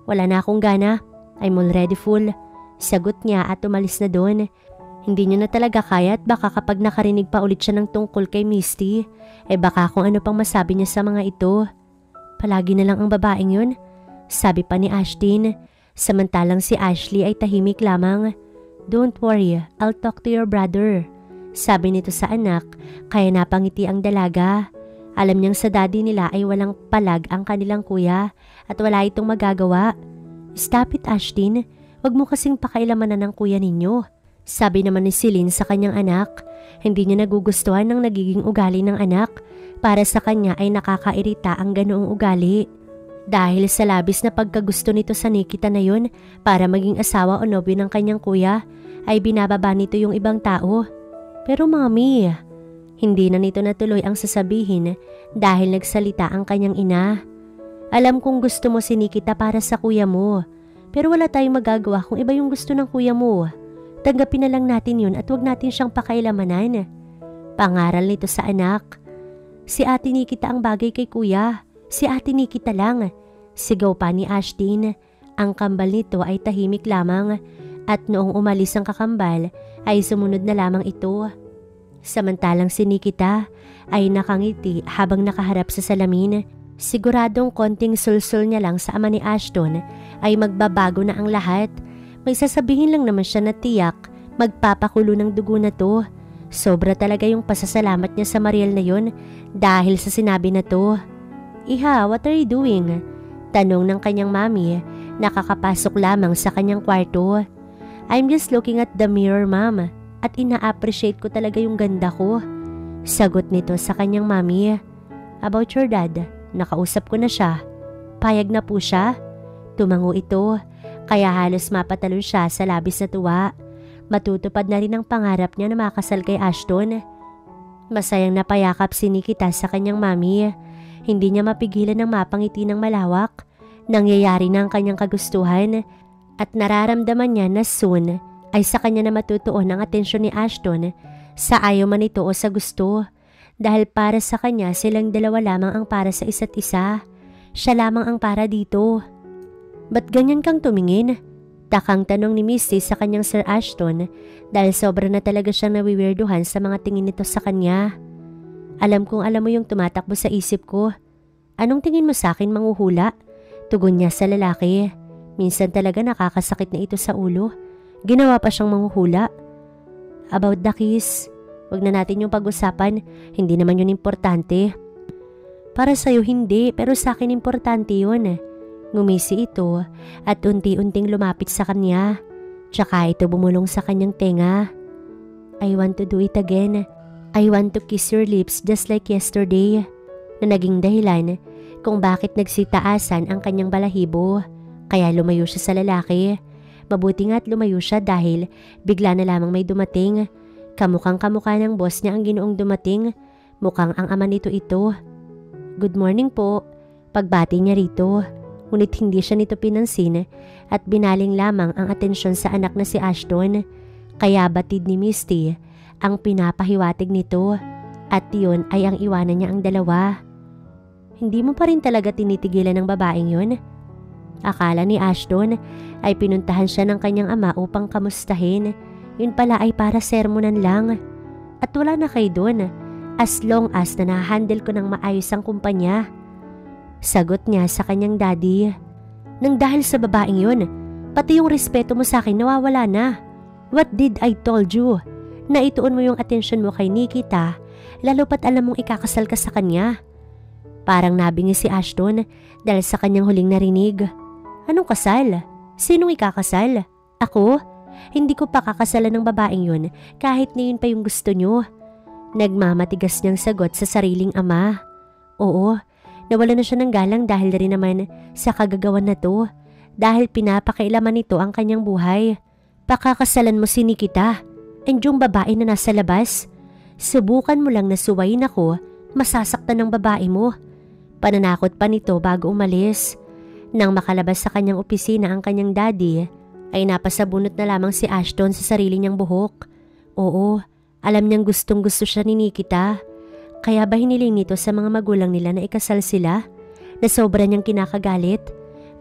Wala na akong gana. I'm already full. Sagot niya at umalis na doon. Hindi niya na talaga kaya at baka kapag nakarinig pa ulit siya ng tungkol kay Misty, eh baka kung ano pang masabi niya sa mga ito. Palagi na lang ang babaeng yun, sabi pa ni Ashton. Samantalang si Ashley ay tahimik lamang. Don't worry, I'll talk to your brother, sabi nito sa anak, kaya napangiti ang dalaga. Alam niyang sa daddy nila ay walang palag ang kanilang kuya at wala itong magagawa. Stop it, Ashton. Wag mo kasing pakailaman na ng kuya ninyo, sabi naman ni Celine sa kanyang anak. Hindi niya nagugustuhan ng nagiging ugali ng anak. Para sa kanya ay nakakairita ang ganoong ugali. Dahil sa labis na pagkagusto nito sa Nikita na yun para maging asawa o nobyo ng kanyang kuya, ay binababa nito yung ibang tao. Pero mami, hindi na nito natuloy ang sasabihin dahil nagsalita ang kanyang ina. Alam kong gusto mo si Nikita para sa kuya mo, pero wala tayong magagawa kung iba yung gusto ng kuya mo. Tanggapin na lang natin yun at wag natin siyang pakailamanan. Pangaral nito sa anak. Si Ate Nikita ang bagay kay kuya. Si Ate Nikita lang. Sigaw pa ni Ashton. Ang kambal nito ay tahimik lamang at noong umalis ang kakambal ay sumunod na lamang ito. Samantalang si Nikita ay nakangiti habang nakaharap sa salamin. Siguradong konting sulsul niya lang sa ama ni Ashton ay magbabago na ang lahat. May sasabihin lang naman siya na tiyak magpapakulo ng dugo na to. Sobra talaga yung pasasalamat niya sa Mariel na yon dahil sa sinabi na to. Iha, what are you doing? Tanong ng kanyang mami, nakakapasok lamang sa kanyang kwarto. I'm just looking at the mirror, ma'am, at ina-appreciate ko talaga yung ganda ko. Sagot nito sa kanyang mami. About your dad, nakausap ko na siya. Payag na po siya? Tumango ito, kaya halos mapatalon siya sa labis na tuwa. Matutupad na rin ang pangarap niya na makasal kay Ashton. Masayang napayakap si Nikita sa kanyang mami. Hindi niya mapigilan ng mapangiti ng malawak. Nangyayari na ang kanyang kagustuhan at nararamdaman niya na soon ay sa kanya na matutuon ang atensyon ni Ashton sa ayaw man ito o sa gusto. Dahil para sa kanya silang dalawa lamang ang para sa isa't isa. Siya lamang ang para dito. Ba't ganyan kang tumingin? Takang tanong ni Misty sa kanyang Sir Ashton dahil sobra na talaga siyang nawiwirduhan sa mga tingin nito sa kanya. Alam kong alam mo yung tumatakbo sa isip ko. Anong tingin mo sa akin, manghuhula? Tugon niya sa lalaki. Minsan talaga nakakasakit na ito sa ulo. Ginawa pa siyang manghuhula. About the kiss, wag na natin yung pag-usapan. Hindi naman yun importante. Para sa'yo hindi, pero sa akin importante yun. Ngumisi ito at unti-unting lumapit sa kanya. Tsaka ito bumulong sa kanyang tenga. I want to do it again. I want to kiss your lips just like yesterday. Na naging dahilan kung bakit nagsitaasan ang kanyang balahibo. Kaya lumayo siya sa lalaki. Mabuti nga't lumayo siya dahil bigla na lamang may dumating. Kamukhang kamukha ng boss niya ang ginoong dumating. Mukhang ang ama nito ito. Good morning po. Pagbati niya rito. Ngunit hindi siya nito pinansin at binaling lamang ang atensyon sa anak na si Ashton. Kaya batid ni Misty ang pinapahiwatig nito at yun ay ang iwanan niya ang dalawa. Hindi mo pa rin talaga tinitigilan ng babaeng yun? Akala ni Ashton ay pinuntahan siya ng kanyang ama upang kamustahin. Yun pala ay para sermonan lang. At wala na kayo doon as long as na nahandle ko ng maayos ang kumpanya. Sagot niya sa kanyang daddy. Nang dahil sa babaeng yun, pati yung respeto mo sa akin nawawala na. What did I told you? Na ituon mo yung atensyon mo kay Nikita, lalo pat alam mong ikakasal ka sa kanya. Parang nabingi si Ashton dahil sa kanyang huling narinig. Anong kasal? Sinong ikakasal? Ako? Hindi ko pa kakasalan ng babaeng yun kahit na yun pa yung gusto nyo. Nagmamatigas niyang sagot sa sariling ama. Oo. Nawala na siya ng galang dahil rin naman sa kagagawan na to. Dahil pinapakailaman nito ang kanyang buhay. Pakakasalan mo si Nikita. And yung babae na nasa labas. Subukan mo lang na suwayin ako. Masasaktan ng babae mo. Pananakot pa nito bago umalis. Nang makalabas sa kanyang opisina ang kanyang daddy, ay napasabunot na lamang si Ashton sa sarili niyang buhok. Oo, alam niyang gustong gusto siya ni Nikita. Kaya ba hiniling nito sa mga magulang nila na ikasal sila? Na sobra niyang kinakagalit?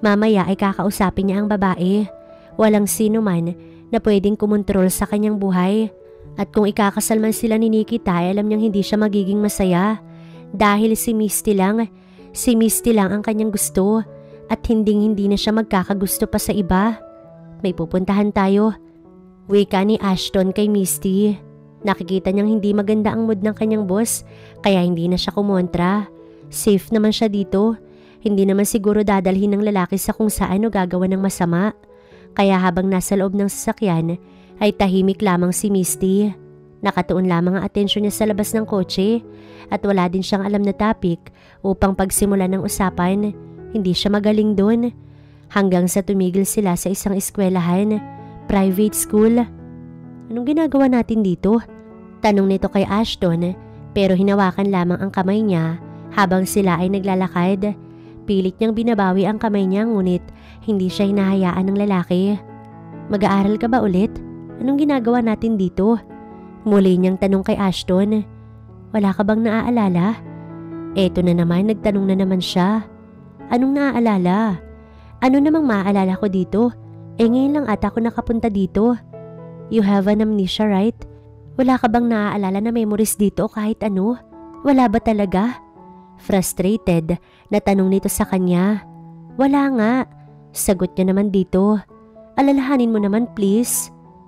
Mamaya ay kakausapin niya ang babae. Walang sino man na pwedeng kumontrol sa kanyang buhay. At kung ikakasal man sila ni Nikita ay alam niyang hindi siya magiging masaya. Dahil si Misty lang, si Misty lang ang kanyang gusto at hinding-hindi na siya magkakagusto pa sa iba. May pupuntahan tayo. Wika ni Ashton kay Misty. Nakikita niyang hindi maganda ang mood ng kanyang boss kaya hindi na siya kumontra. Safe naman siya dito. Hindi naman siguro dadalhin ng lalaki sa kung saan o gagawa ng masama. Kaya habang nasa loob ng sasakyan ay tahimik lamang si Misty. Nakatuon lamang ang atensyon niya sa labas ng kotse at wala din siyang alam na topic upang pagsimula ng usapan. Hindi siya magaling doon. Hanggang sa tumigil sila sa isang eskwelahan, private school. Anong ginagawa natin dito? Tanong nito kay Ashton pero hinawakan lamang ang kamay niya habang sila ay naglalakad. Pilit niyang binabawi ang kamay niya ngunit hindi siya hinahayaan ng lalaki. Mag-aaral ka ba ulit? Anong ginagawa natin dito? Muli niyang tanong kay Ashton. Wala ka bang naaalala? Eto na naman, nagtanong na naman siya. Anong naaalala? Ano namang maaalala ko dito? Eh ngayon lang ata ako nakapunta dito. You have an amnesia, right? Wala ka bang naaalala na memories dito kahit ano? Wala ba talaga? Frustrated na tanong nito sa kanya. Wala nga. Sagot niya naman dito. Alalahanin mo naman please.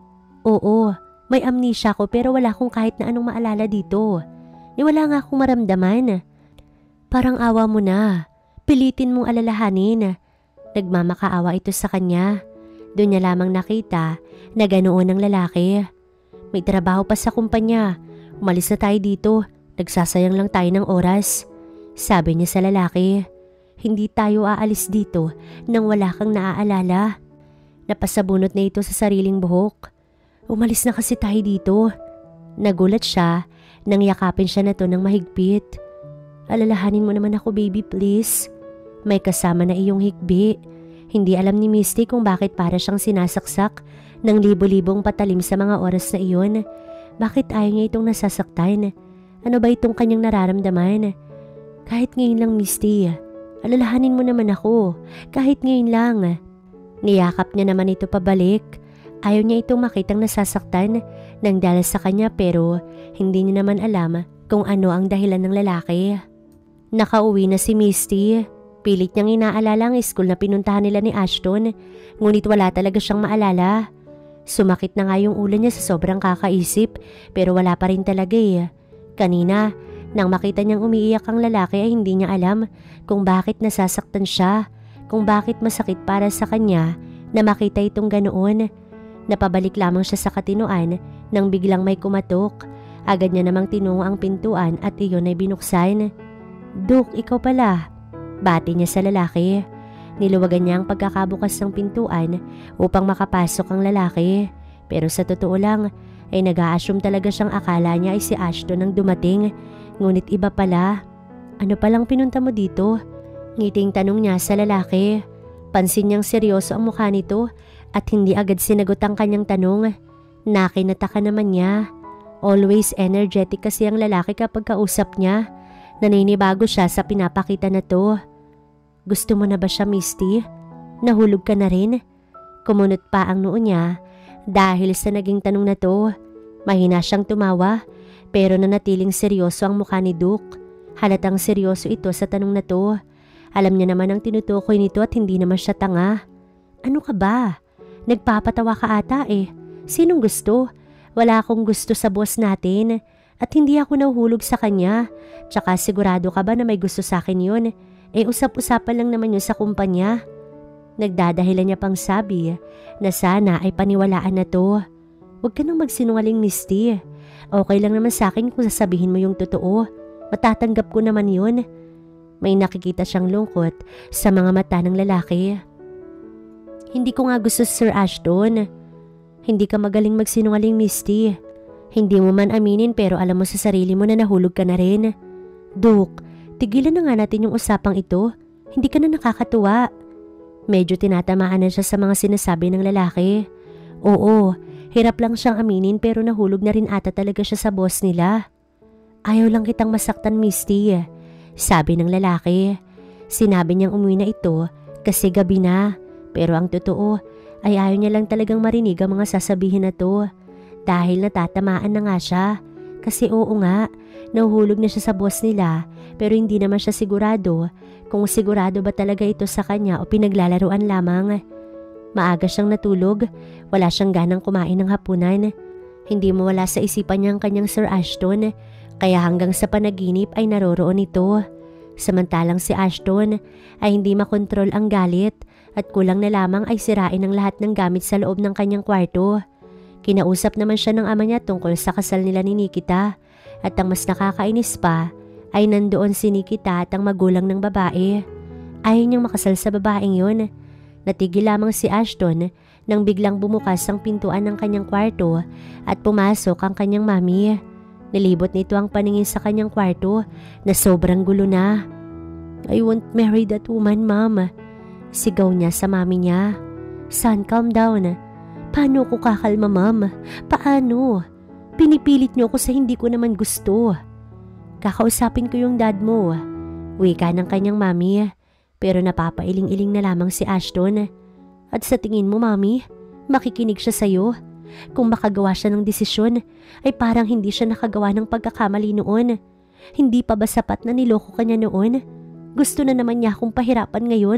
Oo, may amnesia ko pero wala akong kahit na anong maalala dito. Ni wala nga akong maramdaman. Parang awa mo na. Pilitin mong alalahanin. Nagmamakaawa ito sa kanya. Doon niya lamang nakita na ganoon ang lalaki. May trabaho pa sa kumpanya. Umalis na tayo dito. Nagsasayang lang tayo ng oras. Sabi niya sa lalaki. Hindi tayo aalis dito nang wala kang naaalala. Napasabunot na ito sa sariling buhok. Umalis na kasi tayo dito. Nagulat siya nang yakapin siya na to ng mahigpit. Alalahanin mo naman ako baby please. May kasama na iyong hikbi. Hindi alam ni Misty kung bakit para siyang sinasaksak ng libo-libong patalim sa mga oras na iyon. Bakit ayaw niya itong nasasaktan? Ano ba itong kanyang nararamdaman? Kahit ngayon lang Misty, alalahanin mo naman ako. Kahit ngayon lang. Niyakap niya naman ito pabalik. Ayaw niya itong makitang nasasaktan ng dahil sa kanya pero hindi niya naman alam kung ano ang dahilan ng lalaki. Nakauwi na si Misty. Pilit niyang inaalala ang school na pinuntahan nila ni Ashton, ngunit wala talaga siyang maalala. Sumakit na nga yung ulo niya sa sobrang kakaisip pero wala pa rin talaga eh. Kanina, nang makita niyang umiiyak ang lalaki ay hindi niya alam kung bakit nasasaktan siya, kung bakit masakit para sa kanya na makita itong ganoon. Napabalik lamang siya sa katinuan nang biglang may kumatok. Agad niya namang tinungo ang pintuan at iyon ay binuksan. Duk, ikaw pala. Bati niya sa lalaki. Niluwagan niya ang pagkakabukas ng pintuan upang makapasok ang lalaki. Pero sa totoo lang ay nag-a-assume talaga siyang akala niya ay si Ashton ang dumating. Ngunit iba pala. Ano palang pinunta mo dito? Ngiting tanong niya sa lalaki. Pansin niyang seryoso ang mukha nito at hindi agad sinagot ang kanyang tanong. Nakinataka naman niya. Always energetic kasi ang lalaki kapag kausap niya. Naninibago siya sa pinapakita na to. Gusto mo na ba siya, Misty? Nahulog ka na rin? Kumunot pa ang noo niya dahil sa naging tanong na to. Mahina siyang tumawa pero nanatiling seryoso ang mukha ni Duke. Halatang seryoso ito sa tanong na to. Alam niya naman ang tinutukoy nito at hindi naman siya tanga. Ano ka ba? Nagpapatawa ka ata eh. Sinong gusto? Wala akong gusto sa boss natin at hindi ako nahuhulog sa kanya. Tsaka sigurado ka ba na may gusto sa akin yun? Eh usap-usapan lang naman yun sa kumpanya. Nagdadahilan niya pang sabi na sana ay paniwalaan na to. Huwag ka nang magsinungaling, Misty. Okay lang naman sa akin kung sasabihin mo yung totoo. Matatanggap ko naman yun. May nakikita siyang lungkot sa mga mata ng lalaki. Hindi ko nga gusto Sir Ashton. Hindi ka magaling magsinungaling, Misty. Hindi mo man aminin pero alam mo sa sarili mo na nahulog ka na rin. Duke, tigilan na nga natin yung usapang ito. Hindi ka na nakakatuwa. Medyo tinatamaan na siya sa mga sinasabi ng lalaki. Oo, hirap lang siyang aminin pero nahulog na rin ata talaga siya sa boss nila. Ayaw lang kitang masaktan, Misty. Sabi ng lalaki. Sinabi niyang umuwi na ito kasi gabi na. Pero ang totoo ay ayaw niya lang talagang marinig ang mga sasabihin na to. Dahil natatamaan na nga siya. Kasi oo nga, nahuhulog na siya sa boss nila pero hindi naman siya sigurado kung sigurado ba talaga ito sa kanya o pinaglalaruan lamang. Maaga siyang natulog, wala siyang ganang kumain ng hapunan. Hindi mawala sa isipan niya ang kanyang Sir Ashton, kaya hanggang sa panaginip ay naroroon ito. Samantalang si Ashton ay hindi makontrol ang galit at kulang na lamang ay sirain ang lahat ng gamit sa loob ng kanyang kwarto. Kinausap naman siya ng ama niya tungkol sa kasal nila ni Nikita at ang mas nakakainis pa ay nandoon si Nikita at ang magulang ng babae. Ayaw niyang makasal sa babaeng yun. Natigil lamang si Ashton nang biglang bumukas ang pintuan ng kanyang kwarto at pumasok ang kanyang mami. Nilibot nito ang paningin sa kanyang kwarto na sobrang gulo na. "I won't marry that woman, ma'am." Sigaw niya sa mami niya. "Son, calm down. Paano ko kakalma, ma'am? Paano? Pinipilit niyo ako sa hindi ko naman gusto. Kakausapin ko yung dad mo." Wika ng kanyang mami. Pero napapailing-iling na lamang si Ashton. "At sa tingin mo, mami, makikinig siya sa'yo? Kung makagawa siya ng desisyon, ay parang hindi siya nakagawa ng pagkakamali noon. Hindi pa ba sapat na niloko kanya noon? Gusto na naman niya akong pahirapan ngayon."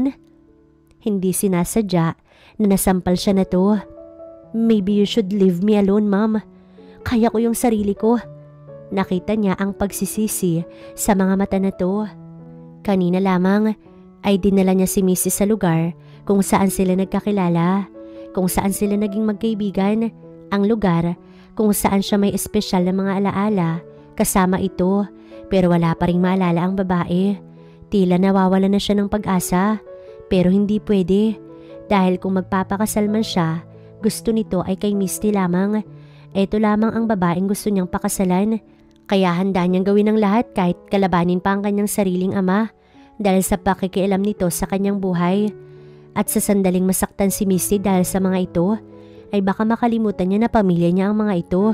Hindi sinasadya na nasampal siya na to. "Maybe you should leave me alone, ma'am. Kaya ko yung sarili ko." Nakita niya ang pagsisisi sa mga mata na to. Kanina lamang ay dinala niya si Missus sa lugar kung saan sila nagkakilala, kung saan sila naging magkaibigan, ang lugar kung saan siya may espesyal na mga alaala kasama ito, pero wala pa ring maalala ang babae. Tila nawawala na siya ng pag-asa, pero hindi pwede dahil kung magpapakasal man siya, gusto nito ay kay Misty lamang. Ito lamang ang babaeng gusto niyang pakasalan, kaya handa niyang gawin ang lahat kahit kalabanin pa ang kanyang sariling ama dahil sa pakikialam nito sa kanyang buhay. At sa sandaling masaktan si Misty dahil sa mga ito, ay baka makalimutan niya na pamilya niya ang mga ito.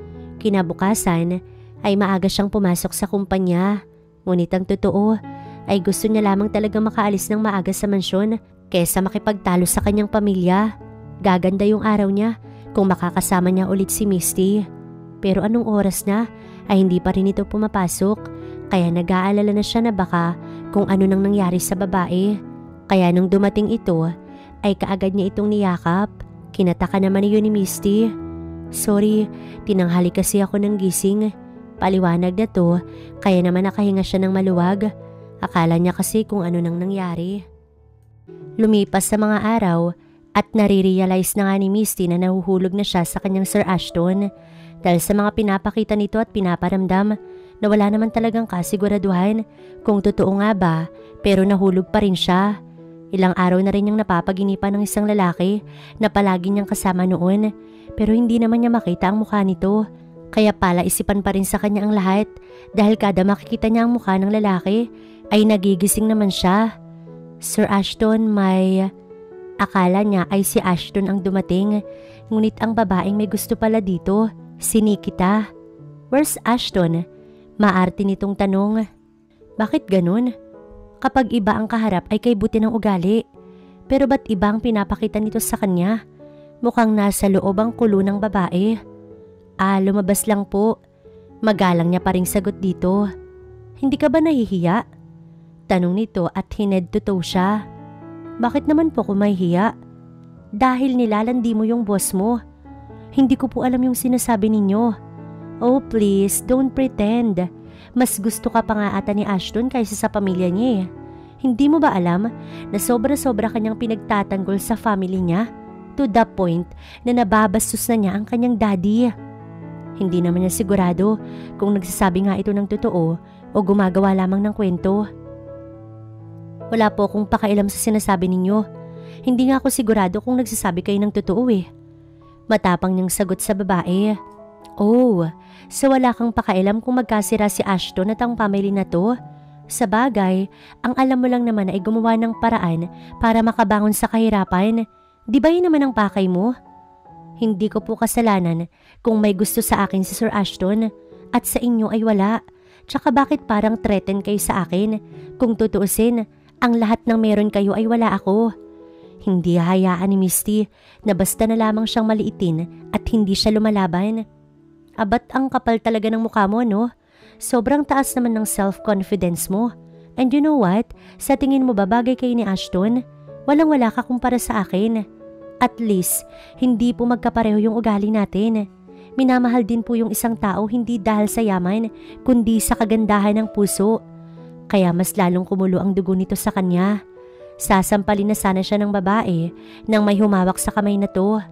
Kinabukasan ay maaga siyang pumasok sa kumpanya, ngunit ang totoo ay gusto niya lamang talaga makaalis ng maaga sa mansyon kesa makipagtalo sa kanyang pamilya. Gaganda yung araw niya kung makakasama niya ulit si Misty. Pero anong oras na ay hindi pa rin ito pumapasok, kaya nag-aalala na siya na baka kung ano nang nangyari sa babae. Kaya nung dumating ito ay kaagad niya itong niyakap. Kinataka naman niyo ni Misty. "Sorry, tinanghali kasi ako ng gising. Paliwanag na to, kaya naman nakahinga siya ng maluwag. Akala niya kasi kung ano nang nangyari." Lumipas sa mga araw at nare-realize na nga ni Misty na nahuhulog na siya sa kanyang Sir Ashton dahil sa mga pinapakita nito at pinaparamdam na wala naman talagang kasiguraduhan kung totoo nga ba, pero nahulog pa rin siya. Ilang araw na rin niyang napapaginipan ng isang lalaki na palagi niyang kasama noon, pero hindi naman niya makita ang mukha nito. Kaya pala isipan pa rin sa kanya ang lahat dahil kada makikita niya ang mukha ng lalaki ay nagigising naman siya. Sir Ashton, may... Akala niya ay si Ashton ang dumating, ngunit ang babaeng may gusto pala dito, si Nikita. "Where's Ashton?" Maarte nitong tanong. Bakit ganun? Kapag iba ang kaharap ay kay buti ng ugali. Pero ba't iba ang pinapakita nito sa kanya? Mukhang nasa loob ang kulo ng babae. "Ah, lumabas lang po." Magalang niya pa ring sagot dito. "Hindi ka ba nahihiya?" Tanong nito at hined to toe siya. "Bakit naman po ko mahihiya?" "Dahil nilalandi mo yung boss mo." "Hindi ko po alam yung sinasabi ninyo." "Oh please, don't pretend. Mas gusto ka pa nga ata ni Ashton kaysa sa pamilya niya eh. Hindi mo ba alam na sobra-sobra kanyang pinagtatanggol sa family niya? To the point na nababastos na niya ang kanyang daddy." Hindi naman niya sigurado kung nagsasabi nga ito ng totoo o gumagawa lamang ng kwento. "Wala po akong pakailam sa sinasabi ninyo. Hindi nga ako sigurado kung nagsasabi kayo ng totoo eh." Matapang niyang sagot sa babae. "Oh, so wala kang pakailam kung magkasira si Ashton at ang family na to? Sa bagay, ang alam mo lang naman ay gumawa ng paraan para makabangon sa kahirapan. Di ba yun naman ang pakay mo? Hindi ko po kasalanan kung may gusto sa akin si Sir Ashton at sa inyo ay wala. Tsaka bakit parang threaten kayo sa akin? Kung tutuusin, Ang lahat ng meron kayo ay wala ako. Hindi hahayaan ni Misty na basta na lamang siyang maliitin at hindi siya lumalaban. Abat ang kapal talaga ng mukha mo, no? Sobrang taas naman ng self-confidence mo. And you know what? Sa tingin mo ba bagay kayo ni Ashton? Walang-wala ka kumpara sa akin. At least, hindi po magkapareho yung ugali natin. Minamahal din po yung isang tao hindi dahil sa yaman, kundi sa kagandahan ng puso. Kaya mas lalong kumulo ang dugo nito sa kanya. Sasampalin na sana siya ng babae nang may humawak sa kamay na to.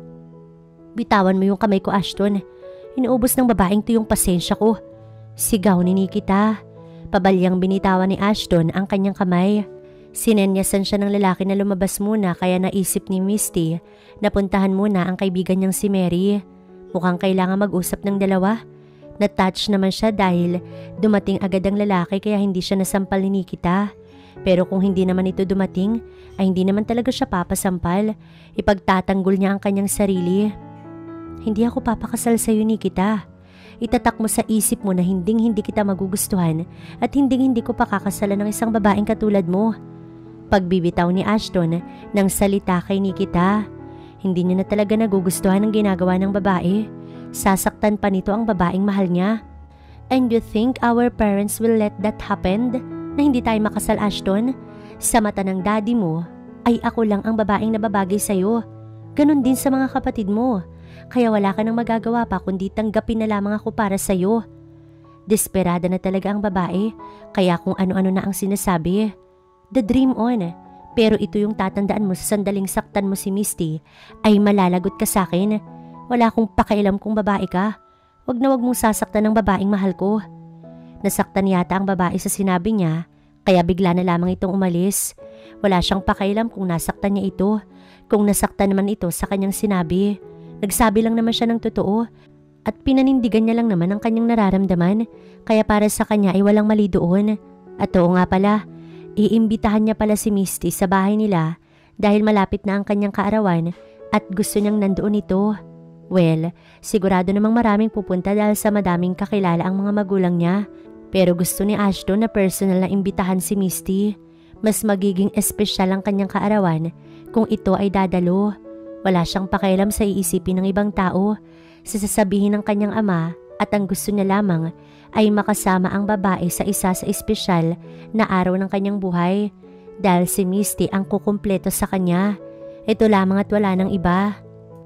Bitawan mo yung kamay ko, Ashton. Inuubos ng babaeng to yung pasensya ko. Sigaw ni Nikita. Pabalyang binitawan ni Ashton ang kanyang kamay. Sinenyasan siya ng lalaki na lumabas muna kaya naisip ni Misty na puntahan muna ang kaibigan niyang si Mary. Mukhang kailangan mag-usap ng dalawa. Na-touch naman siya dahil dumating agad ang lalaki kaya hindi siya nasampal ni Nikita. Pero kung hindi naman ito dumating, ay hindi naman talaga siya papasampal. Ipagtatanggol niya ang kanyang sarili. Hindi ako papakasal sa iyo, Nikita. Itatak mo sa isip mo na hinding hindi kita magugustuhan at hinding hindi ko pakakasalan ng isang babaeng katulad mo. Pagbibitaw ni Ashton ng salita kay Nikita. Hindi niya na talaga nagugustuhan ang ginagawa ng babae. Sasaktan pa nito ang babaeng mahal niya. And you think our parents will let that happen? Na hindi tayo makasal, Ashton? Sa mata ng daddy mo, ay ako lang ang babaeng nababagay sa'yo. Ganon din sa mga kapatid mo. Kaya wala ka nang magagawa pa kundi tanggapin na lamang ako para sa'yo. Desperada na talaga ang babae, kaya kung ano-ano na ang sinasabi. The dream on. Pero ito yung tatandaan mo sa sandaling saktan mo si Misty, ay malalagot ka sa akin. Wala akong pakialam kung babae ka. Wag na wag mong sasaktan ng babaeng mahal ko. Nasaktan yata ang babae sa sinabi niya, kaya bigla na lamang itong umalis. Wala siyang pakialam kung nasaktan niya ito, kung nasaktan naman ito sa kanyang sinabi. Nagsabi lang naman siya ng totoo at pinanindigan niya lang naman ang kanyang nararamdaman, kaya para sa kanya ay walang mali doon. At oo nga pala, iimbitahan niya pala si Misty sa bahay nila dahil malapit na ang kanyang kaarawan at gusto niyang nandoon ito. Well, sigurado namang maraming pupunta dahil sa madaming kakilala ang mga magulang niya. Pero gusto ni Ashton na personal na imbitahan si Misty. Mas magiging espesyal ang kanyang kaarawan kung ito ay dadalo. Wala siyang pakialam sa iisipin ng ibang tao, sa sasabihin ng kanyang ama, at ang gusto niya lamang ay makasama ang babae sa isa sa espesyal na araw ng kanyang buhay. Dahil si Misty ang kukumpleto sa kanya. Ito lamang at wala ng iba.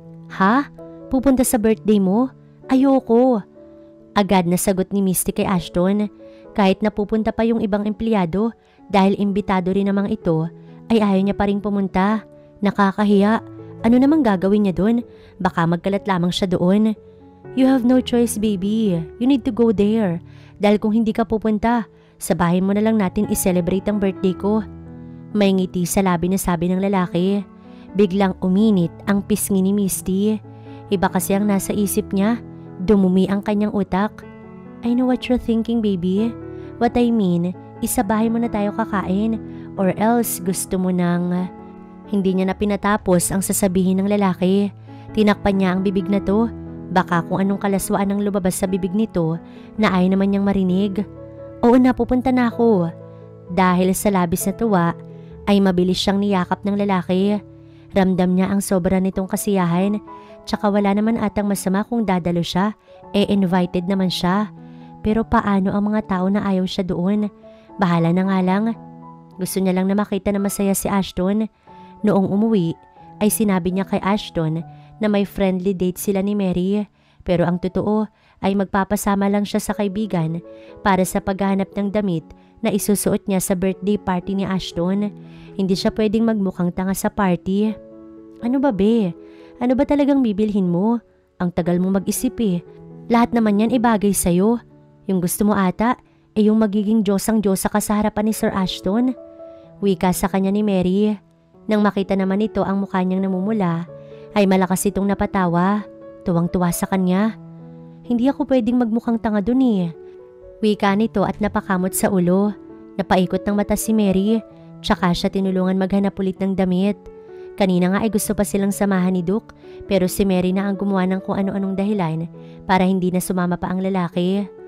Ha? Pupunta sa birthday mo? Ayoko. Agad na sagot ni Misty kay Ashton. Kahit napupunta pa yung ibang empleyado dahil imbitado rin namang ito, ay ayaw niya pa rin pumunta. Nakakahiya. Ano namang gagawin niya doon? Baka magkalat lamang siya doon. You have no choice, baby. You need to go there. Dahil kung hindi ka pupunta, sa bahay mo na lang natin i-celebrate ang birthday ko. May ngiti sa labi na sabi ng lalaki. Biglang uminit ang pisngi ni Misty. Iba kasi ang nasa isip niya. Dumumi ang kanyang utak. I know what you're thinking, baby. What I mean, isabahay mo na tayo kakain. Or else gusto mo nang... Hindi niya na pinatapos ang sasabihin ng lalaki. Tinakpan niya ang bibig na to. Baka kung anong kalaswaan ang lumabas sa bibig nito na ayaw naman niyang marinig. Oo na, pupunta na ako. Dahil sa labis na tuwa, ay mabilis siyang niyakap ng lalaki. Ramdam niya ang sobra nitong kasiyahan. Tsaka wala naman atang masama kung dadalo siya, eh invited naman siya. Pero paano ang mga tao na ayaw siya doon? Bahala na nga lang. Gusto niya lang na makita na masaya si Ashton. Noong umuwi, ay sinabi niya kay Ashton na may friendly date sila ni Mary. Pero ang totoo ay magpapasama lang siya sa kaibigan para sa paghahanap ng damit na isusuot niya sa birthday party ni Ashton. Hindi siya pwedeng magmukhang tanga sa party. Ano ba be? Ano ba talagang bibilhin mo? Ang tagal mo mag-isip eh. Lahat naman yan ibagay sa'yo. Yung gusto mo ata, eh yung magiging Diyosang-Diyosa ka sa harapan ni Sir Ashton. Wika sa kanya ni Mary. Nang makita naman ito ang mukha niyang namumula, ay malakas itong napatawa. Tuwang-tuwa sa kanya. Hindi ako pwedeng magmukhang tanga dun eh. Wika nito at napakamot sa ulo. Napaikot ng mata si Mary, tsaka siya tinulungan maghanap ulit ng damit. Kanina nga ay gusto pa silang samahan ni Duke, pero si Mary na ang gumawa ng kung ano-anong dahilan para hindi na sumama pa ang lalaki.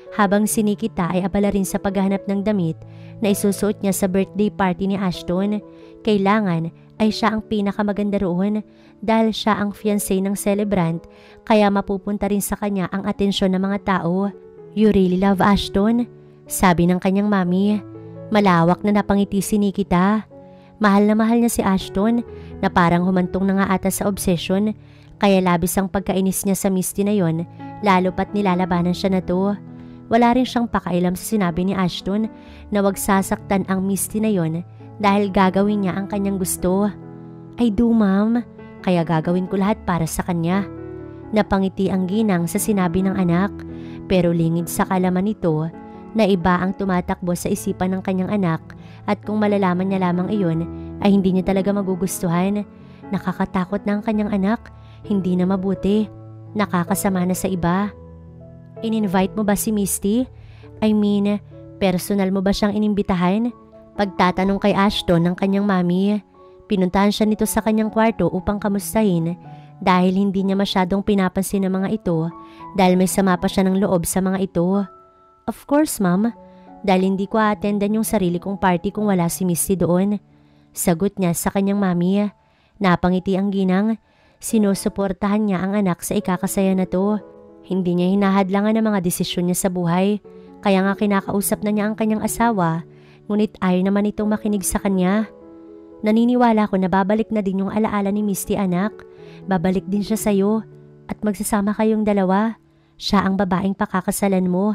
habang si Nikita ay abala rin sa paghahanap ng damit na isusuot niya sa birthday party ni Ashton. Kailangan ay siya ang pinakamaganda roon dahil siya ang fiancé ng celebrant kaya mapupunta rin sa kanya ang atensyon ng mga tao. "You really love Ashton?" sabi ng kanyang mami. Malawak na napangiti si Nikita. Mahal na mahal niya si Ashton na parang humantong na nga ata sa obsession kaya labis ang pagkainis niya sa Misty na yon lalo pat nilalabanan siya na to. Wala rin siyang pakailam sa sinabi ni Ashton na wag sasaktan ang Misty na yon dahil gagawin niya ang kanyang gusto. "I do, ma'am. Kaya gagawin ko lahat para sa kanya." Napangiti ang ginang sa sinabi ng anak pero lingid sa kalaman nito na iba ang tumatakbo sa isipan ng kanyang anak at kung malalaman niya lamang iyon ay hindi niya talaga magugustuhan. Nakakatakot na ang kanyang anak, hindi na mabuti, nakakasama na sa iba. "In-invite mo ba si Misty? I mean, personal mo ba siyang inimbitahan?" Pagtatanong kay Ashton ng kanyang mami. Pinuntahan siya nito sa kanyang kwarto upang kamustahin dahil hindi niya masyadong pinapansin ang mga ito dahil may sama pa siya ng loob sa mga ito. "Of course, ma'am. Dahil hindi ko a-attendan yung sarili kong party kung wala si Misty doon." Sagot niya sa kanyang mami. Napangiti ang ginang. Sinusuportahan niya ang anak sa ikakasaya na to. Hindi niya hinahadlangan ang mga desisyon niya sa buhay. Kaya nga kinakausap na niya ang kanyang asawa, ngunit ayaw naman itong makinig sa kanya. "Naniniwala ko na babalik na din yung alaala ni Misty, anak. Babalik din siya sa'yo at magsasama kayong dalawa. Siya ang babaeng pakakasalan mo."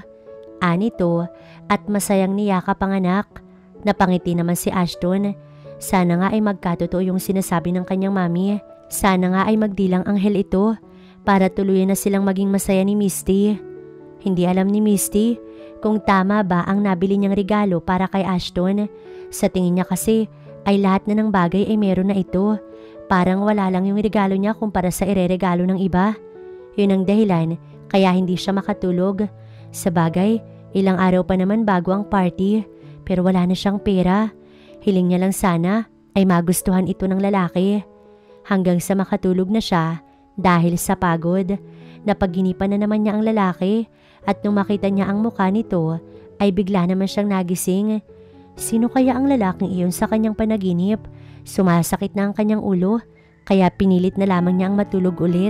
Anito at masayang niyakap ang anak. Napangiti naman si Ashton. Sana nga ay magkatotoo yung sinasabi ng kanyang mami. Sana nga ay magdilang anghel ito para tuluyan na silang maging masaya ni Misty. Hindi alam ni Misty kung tama ba ang nabili niyang regalo para kay Ashton. Sa tingin niya kasi ay lahat na ng bagay ay meron na ito. Parang wala lang yung regalo niya kumpara sa ireregalo ng iba. Yun ang dahilan kaya hindi siya makatulog. Sa bagay, ilang araw pa naman bago ang party pero wala na siyang pera. Hiling niya lang sana ay magustuhan ito ng lalaki. Hanggang sa makatulog na siya dahil sa pagod. Napaginipan na naman niya ang lalaki at nung makita niya ang mukha nito ay bigla naman siyang nagising. Sino kaya ang lalaking iyon sa kanyang panaginip? Sumasakit na ang kanyang ulo kaya pinilit na lamang niya ang matulog ulit.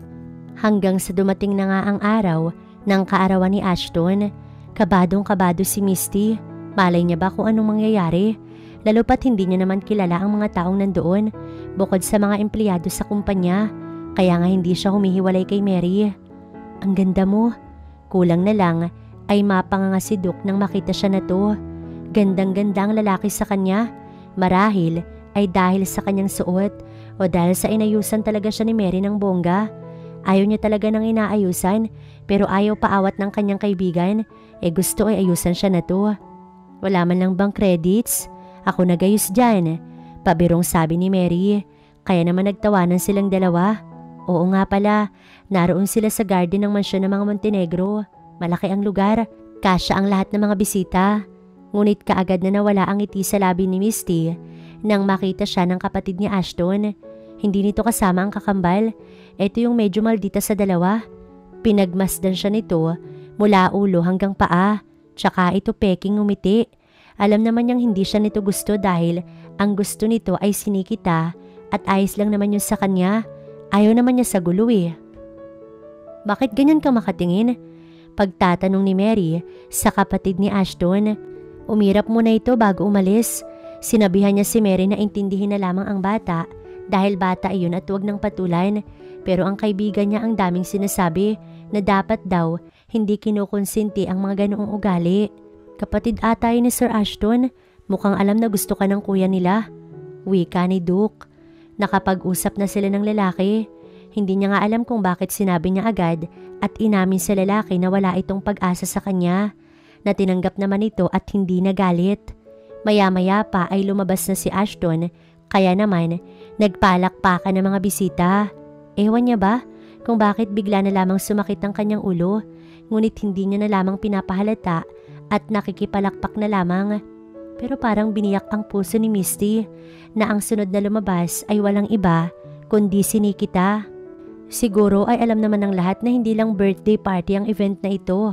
Hanggang sa dumating na nga ang araw ng kaarawan ni Ashton. Kabadong kabado si Misty. Malay niya ba kung anong mangyayari? Lalo pat hindi niya naman kilala ang mga taong nandoon bukod sa mga empleyado sa kumpanya. Kaya nga hindi siya humihiwalay kay Mary. "Ang ganda mo." Kulang na lang ay mapanganga si Duke nang makita siya na to. Gandang-ganda ang lalaki sa kanya. Marahil ay dahil sa kanyang suot o dahil sa inayusan talaga siya ni Mary ng bongga. Ayaw niya talaga ng inaayusan pero ayaw paawat ng kanyang kaibigan. Eh gusto ay ayusan siya na to. "Wala man lang bang credits? Ako nagayos dyan." Pabirong sabi ni Mary. Kaya naman nagtawanan silang dalawa. Oo nga pala, naroon sila sa garden ng mansyon ng mga Montenegro. Malaki ang lugar, kasya ang lahat ng mga bisita. Ngunit kaagad na nawala ang ngiti sa labi ni Misty nang makita siya ng kapatid ni Ashton. Hindi nito kasama ang kakambal. Ito yung medyo maldita sa dalawa. Pinagmasdan siya nito mula ulo hanggang paa, tsaka ito peking umiti. Alam naman niyang hindi siya nito gusto dahil ang gusto nito ay si Nikita at ayos lang naman yun sa kanya. Ayaw naman niya sa gulo eh. "Bakit ganyan ka makatingin?" Pagtatanong ni Mary sa kapatid ni Ashton. Umirap muna ito bago umalis. Sinabihan niya si Mary na intindihin na lamang ang bata dahil bata iyon at huwag nang patulan. Pero ang kaibigan niya ang daming sinasabi na dapat daw hindi kinukonsinti ang mga ganoong ugali. "Kapatid ata yun ni Sir Ashton. Mukhang alam na gusto ka ng kuya nila." Wika ni Duke. Nakapag-usap na sila ng lalaki. Hindi niya nga alam kung bakit sinabi niya agad at inamin sa lalaki na wala itong pag-asa sa kanya. Na tinanggap naman ito at hindi nagalit. Maya-maya pa ay lumabas na si Ashton kaya naman nagpalakpakan ng mga bisita. Ewan niya ba kung bakit bigla na lamang sumakit ang kanyang ulo ngunit hindi niya na lamang pinapahalata at nakikipalakpak na lamang. Pero parang biniyak ang puso ni Misty na ang sunod na lumabas ay walang iba kundi si Nikita. Siguro ay alam naman ng lahat na hindi lang birthday party ang event na ito.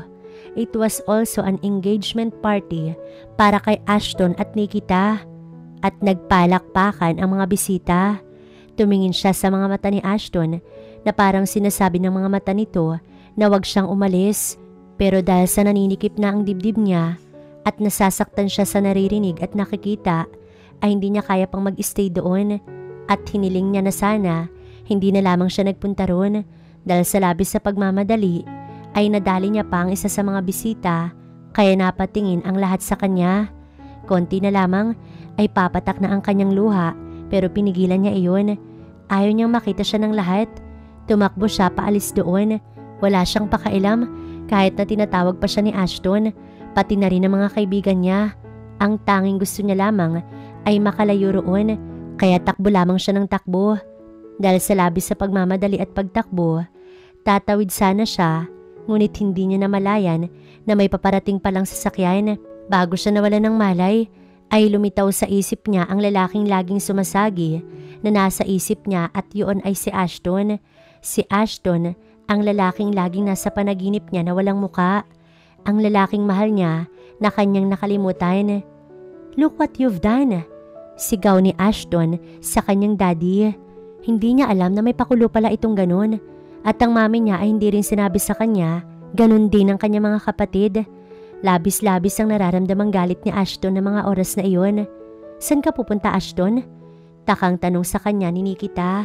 it was also an engagement party para kay Ashton at Nikita. At nagpalakpakan ang mga bisita. Tumingin siya sa mga mata ni Ashton na parang sinasabi ng mga mata nito na wag siyang umalis. Pero dahil sa naninikip na ang dibdib niya at nasasaktan siya sa naririnig at nakikita, ay hindi niya kaya pang mag-stay doon at hiniling niya na sana hindi na lamang siya nagpunta roon dahil sa labis sa pagmamadali ay nadali niya pa ang isa sa mga bisita kaya napatingin ang lahat sa kanya. Konti na lamang ay papatak na ang kanyang luha pero pinigilan niya iyon. Ayaw niyang makita siya ng lahat. Tumakbo siya paalis doon. Wala siyang pakailam kahit na tinatawag pa siya ni Ashton, pati na rin ang mga kaibigan niya. Ang tanging gusto niya lamang ay makalayo roon kaya takbo lamang siya ng takbo. Dahil sa labis sa pagmamadali at pagtakbo, tatawid sana siya ngunit hindi niya namalayan na may paparating palang sasakyan. Bago siya nawala ng malay, ay lumitaw sa isip niya ang lalaking laging sumasagi na nasa isip niya at yun ay si Ashton. Si Ashton, ang lalaking laging nasa panaginip niya na walang muka. Ang lalaking mahal niya na kanyang nakalimutan. "Look what you've done," sigaw ni Ashton sa kanyang daddy. Hindi niya alam na may pakulo pala itong ganun. At ang mami niya ay hindi rin sinabi sa kanya, ganun din ang kanyang mga kapatid. Labis-labis ang nararamdamang galit ni Ashton ng mga oras na iyon. "Saan ka pupunta, Ashton?" Takang tanong sa kanya ni Nikita.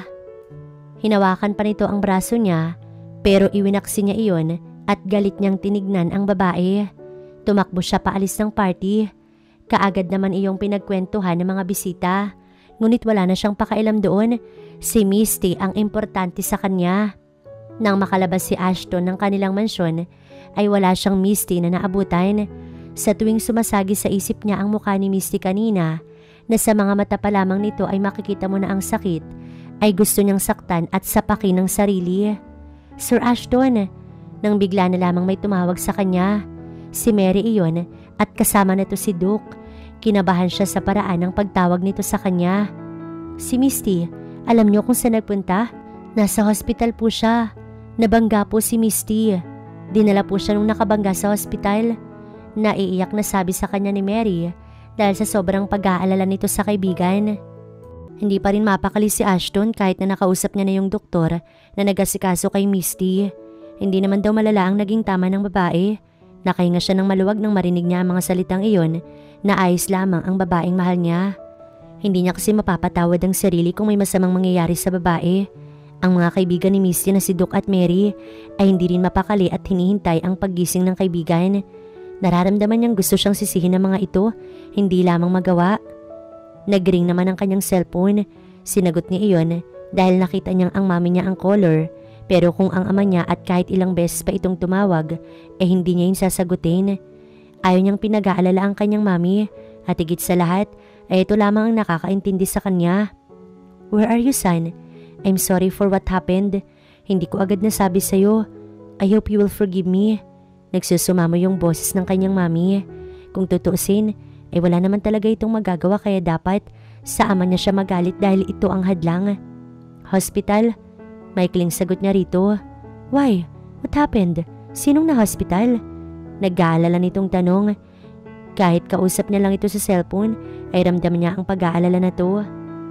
Hinawakan pa nito ang braso niya pero iwinaksi niya iyon at galit niyang tinignan ang babae. Tumakbo siya paalis ng party. Kaagad naman iyong pinagkwentuhan ng mga bisita. Ngunit wala na siyang pakailam doon. Si Misty ang importante sa kanya. Nang makalabas si Ashton ng kanilang mansyon, ay wala siyang Misty na naabutan. Sa tuwing sumasagi sa isip niya ang mukha ni Misty kanina, na sa mga mata pa lamang nito ay makikita mo na ang sakit, ay gusto niyang saktan at sapakin ng sarili. "Sir Ashton," nang bigla na lamang may tumawag sa kanya. Si Mary iyon at kasama nito si Duke. Kinabahan siya sa paraan ng pagtawag nito sa kanya. "Si Misty, alam niyo kung saan nagpunta? Nasa hospital po siya. Nabangga po si Misty. Dinala po siya nung nakabangga sa hospital." Naiiyak na sabi sa kanya ni Mary dahil sa sobrang pag-aalala nito sa kaibigan. Hindi pa rin mapakali si Ashton kahit na nakausap niya na yung doktor na nag-asikaso kay Misty. Hindi naman daw malala ang naging tama ng babae. Nakahinga siya ng maluwag nang marinig niya ang mga salitang iyon na ayos lamang ang babaeng mahal niya. Hindi niya kasi mapapatawad ang sarili kung may masamang mangyayari sa babae. Ang mga kaibigan ni Misty na si Duke at Mary ay hindi rin mapakali at hinihintay ang paggising ng kaibigan. Nararamdaman niyang gusto siyang sisihin ng mga ito, hindi lamang magawa. Nag-ring naman ang kanyang cellphone. Sinagot niya iyon dahil nakita niyang ang mami niya ang caller. Pero kung ang ama niya at kahit ilang beses pa itong tumawag, eh hindi niya yun sasagutin. Ayaw niyang pinag-aalala ang kanyang mami at higit sa lahat ay ito lamang ang nakakaintindi sa kanya. "Where are you, son? I'm sorry for what happened. Hindi ko agad nasabi sa'yo. I hope you will forgive me." Nagsusumamo yung boses ng kanyang mami. Kung tutuusin, ay wala naman talaga itong magagawa kaya dapat sa ama niya siya magalit dahil ito ang hadlang. "Hospital?" Maikling sagot niya rito. "Why? What happened? Sinong na hospital?" Nag-aalala nitong tanong. Kahit kausap niya lang ito sa cellphone, ay ramdam niya ang pag-aalala na to.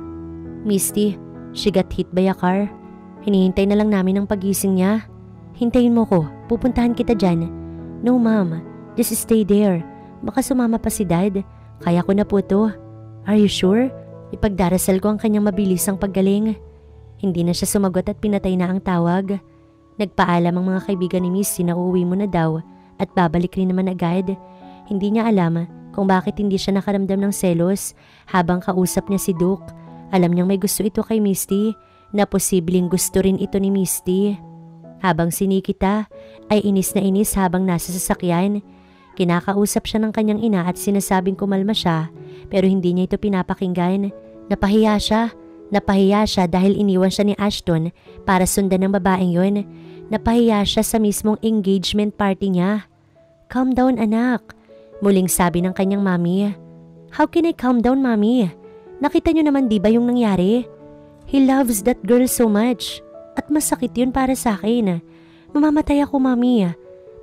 "Misty, she got hit by a car. Hinihintay na lang namin ang pagising niya. Hintayin mo ko, pupuntahan kita dyan." "No ma'am, just stay there. Baka sumama pa si dad. Kaya ko na po to." "Are you sure?" Ipagdarasal ko ang kanyang mabilisang paggaling. Hindi na siya sumagot at pinatay na ang tawag. Nagpaalam ang mga kaibigan ni Misty na uuwi mo na daw at babalik rin naman agad. Hindi niya alam kung bakit hindi siya nakaramdam ng selos habang kausap niya si Duke. Alam niyang may gusto ito kay Misty na posibleng gusto rin ito ni Misty. Habang si Nikita ay inis na inis habang nasa sasakyan. Kinakausap siya ng kanyang ina at sinasabing kumalma siya pero hindi niya ito pinapakinggan. Napahiya siya. Napahiya siya dahil iniwan siya ni Ashton para sundan ng babaeng yun. Napahiya siya sa mismong engagement party niya. "Calm down anak," muling sabi ng kanyang mami. "How can I calm down, mami? Nakita niyo naman di ba yung nangyari? He loves that girl so much. At masakit yun para sa akin. Mamamatay ako, mami.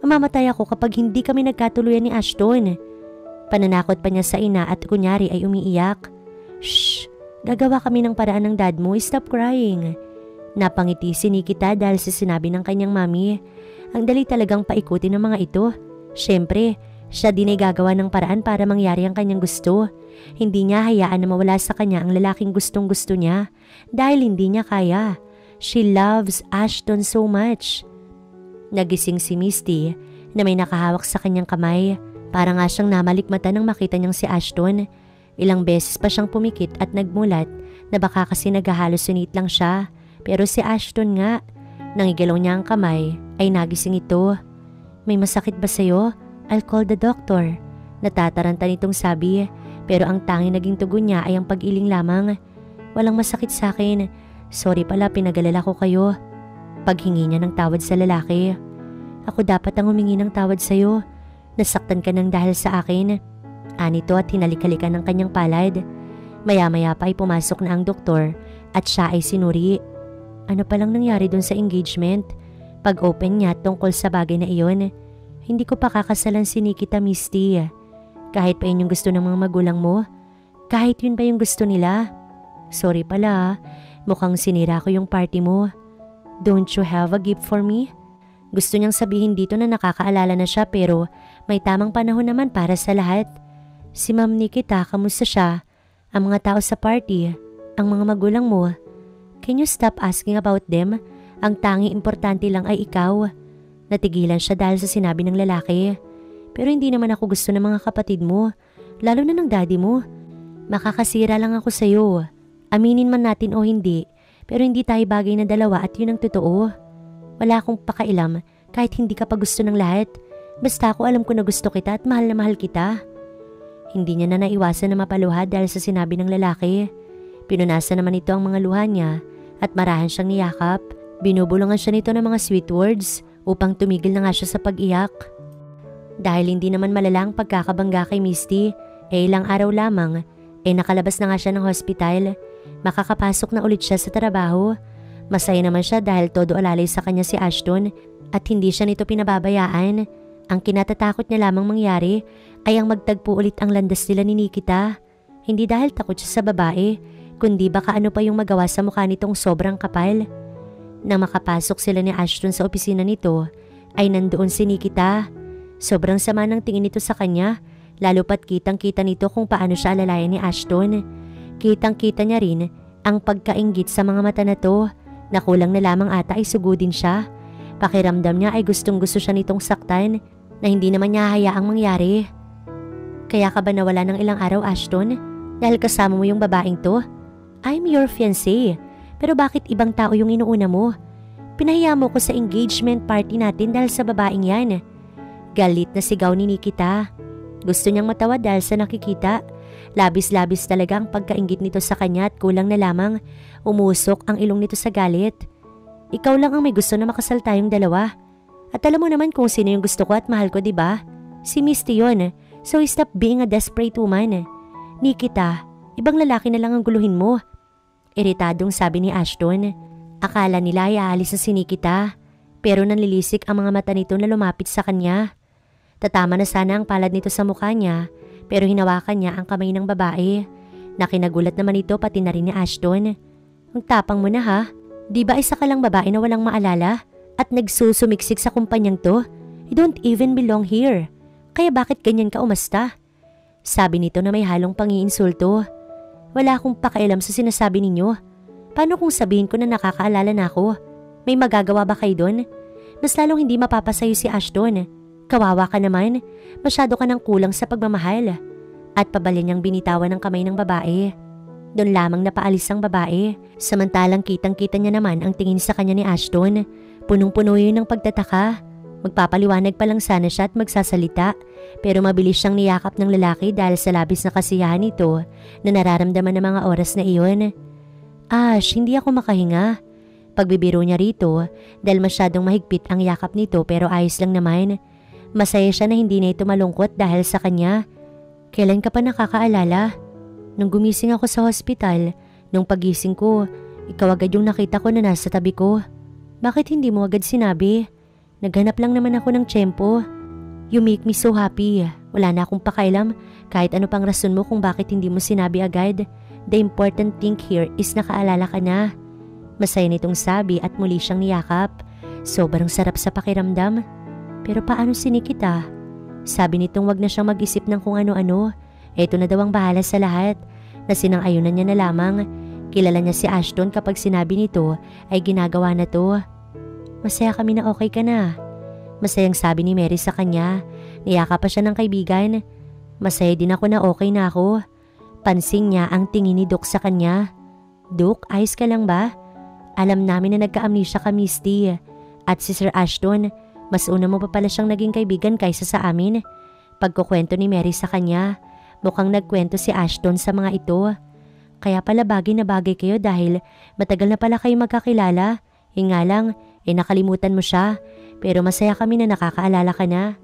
Mamamatay ako kapag hindi kami nagkatuluyan ni Ashton. Pananakot pa niya sa ina at kunyari ay umiiyak. Shh! Gagawa kami ng paraan ng dad mo. Stop crying. Napangiti si Nikita dahil sa sinabi ng kanyang mami. Ang dali talagang paikutin ng mga ito. Siyempre, siya din ay gagawa ng paraan para mangyari ang kanyang gusto. Hindi niya hayaan na mawala sa kanya ang lalaking gustong gusto niya dahil hindi niya kaya. She loves Ashton so much. Nagising si Misty na may nakahawak sa kanyang kamay. Para nga siyang namalikmata nang makita niyang si Ashton. Ilang beses pa siyang pumikit at nagmulat na baka kasi naghahalusinate lang siya. Pero si Ashton nga, nangigalaw niya ang kamay, ay nagising ito. May masakit ba sa'yo? I'll call the doctor. Natataranta nitong sabi, pero ang tanging naging tugon niya ay ang pag-iling lamang. Walang masakit sa akin. Sorry pala, pinagalala ko kayo. Paghingi niya ng tawad sa lalaki. Ako dapat ang humingi ng tawad sa'yo. Nasaktan ka ng dahil sa akin. Anito at hinalik-halikan ng kanyang palad. Maya-maya pa ay pumasok na ang doktor at siya ay sinuri. Ano palang nangyari dun sa engagement? Pag-open niya tungkol sa bagay na iyon, hindi ko pa kakasalan si Nikita, Misty. Kahit pa yun yung gusto ng mga magulang mo, kahit yun pa yung gusto nila. Sorry pala, mukhang sinira ko yung party mo. Don't you have a gift for me? Gusto niyang sabihin dito na nakakaalala na siya pero may tamang panahon naman para sa lahat. Si Ma'am Nikita, kamusta siya? Ang mga tao sa party, ang mga magulang mo. Can you stop asking about them? Ang tanging importante lang ay ikaw. Natigilan siya dahil sa sinabi ng lalaki. Pero hindi naman ako gusto ng mga kapatid mo, lalo na ng daddy mo. Makakasira lang ako sa'yo. Aminin man natin o hindi, pero hindi tayo bagay na dalawa at yun ang totoo. Wala akong pakailam kahit hindi ka pa gusto ng lahat. Basta ako alam ko na gusto kita at mahal na mahal kita. Hindi niya na naiwasan na mapaluha dahil sa sinabi ng lalaki. Pinunasan naman ito ang mga luha niya at marahan siyang niyakap. Binubulungan siya nito ng mga sweet words upang tumigil na nga siya sa pag-iyak. Dahil hindi naman malala ang pagkakabangga kay Misty, eh ilang araw lamang, eh nakalabas na nga siya ng hospital. Makakapasok na ulit siya sa trabaho. Masaya naman siya dahil todo alalay sa kanya si Ashton at hindi siya nito pinababayaan. Ang kinatatakot niya lamang mangyari ay ang magtagpo ulit ang landas nila ni Nikita. Hindi dahil takot siya sa babae, kundi baka ano pa yung magawa sa mukha nitong sobrang kapal. Nang makapasok sila ni Ashton sa opisina nito, ay nandoon si Nikita. Sobrang sama ng tingin nito sa kanya, lalo pat kitang-kita nito kung paano siya alalayan ni Ashton. Kitang-kita niya rin ang pagkainggit sa mga mata na to, na kulang na lamang ata ay sugudin siya. Pakiramdam niya ay gustong-gusto siya nitong saktan, na hindi naman niya hayaang mangyari. Kaya ka ba nawala ng ilang araw, Ashton? Dahil kasama mo yung babaeng to? I'm your fiancé. Pero bakit ibang tao yung inuuna mo? Pinahiya mo ko sa engagement party natin dahil sa babaeng yan. Galit na sigaw ni Nikita. Gusto niyang matawa dahil sa nakikita. Labis-labis talaga ang pagkainggit nito sa kanya at kulang na lamang umusok ang ilong nito sa galit. Ikaw lang ang may gusto na makasal tayong dalawa. At alam mo naman kung sino yung gusto ko at mahal ko, diba? Si Misty yun. So stop being a desperate woman. Nikita, ibang lalaki na lang ang guluhin mo. Iritadong sabi ni Ashton. Akala nila ay aalis na si Nikita, pero nanlilisik ang mga mata nito na lumapit sa kanya. Tatama na sana ang palad nito sa mukha niya, pero hinawakan niya ang kamay ng babae. Nakinagulat naman ito pati na rin ni Ashton. Ang tapang mo na ha? Di ba isa ka lang babae na walang maalala at nagsusumiksik sa kumpanyang to? You don't even belong here. Kaya bakit ganyan ka umasta? Sabi nito na may halong pangiinsulto. Wala akong pakialam sa sinasabi ninyo. Paano kung sabihin ko na nakakaalala na ako? May magagawa ba kayo doon? Mas lalong hindi mapapasayo si Ashton. Kawawa ka naman. Masyado ka nang kulang sa pagmamahal. At pabali niyang binitawan ng kamay ng babae. Doon lamang napaalis ang babae. Samantalang kitang-kita niya naman ang tingin sa kanya ni Ashton. Punong-puno yun ng pagtataka. Magpapaliwanag pa lang sana siya at magsasalita, pero mabilis siyang niyakap ng lalaki dahil sa labis na kasiyahan nito na nararamdaman ng mga oras na iyon. Ash, hindi ako makahinga. Pagbibiro niya rito dahil masyadong mahigpit ang yakap nito pero ayos lang naman. Masaya siya na hindi na ito malungkot dahil sa kanya. Kailan ka pa nakakaalala? Nung gumising ako sa hospital, nung pagising ko, ikaw agad yung nakita ko na nasa tabi ko. Bakit hindi mo agad sinabi? Naghanap lang naman ako ng tiyempo. You make me so happy. Wala na akong pakailam kahit ano pang rason mo kung bakit hindi mo sinabi agad. The important thing here is nakaalala ka na. Masaya nitong sabi at muli siyang niyakap. Sobrang sarap sa pakiramdam. Pero paano si Nikita? Sabi nitong wag na siyang mag-isip ng kung ano-ano. Eto na daw ang bahala sa lahat. Na sinang-ayunan niya na lamang. Kilala niya si Ashton kapag sinabi nito ay ginagawa na to. Masaya kami na okay ka na. Masayang sabi ni Mary sa kanya. Niyaka pa siya ng kaibigan. Masaya din ako na okay na ako. Pansin niya ang tingin ni Doc sa kanya. Doc, ayos ka lang ba? Alam namin na nagka-amnesia ka, Misty. At si Sir Ashton, mas una mo pa pala siyang naging kaibigan kaysa sa amin. Pagkukwento ni Mary sa kanya, mukhang nagkwento si Ashton sa mga ito. Kaya pala bagay na bagay kayo dahil matagal na pala kayo magkakilala. Hinga lang, eh nakalimutan mo siya. Pero masaya kami na nakakaalala ka na.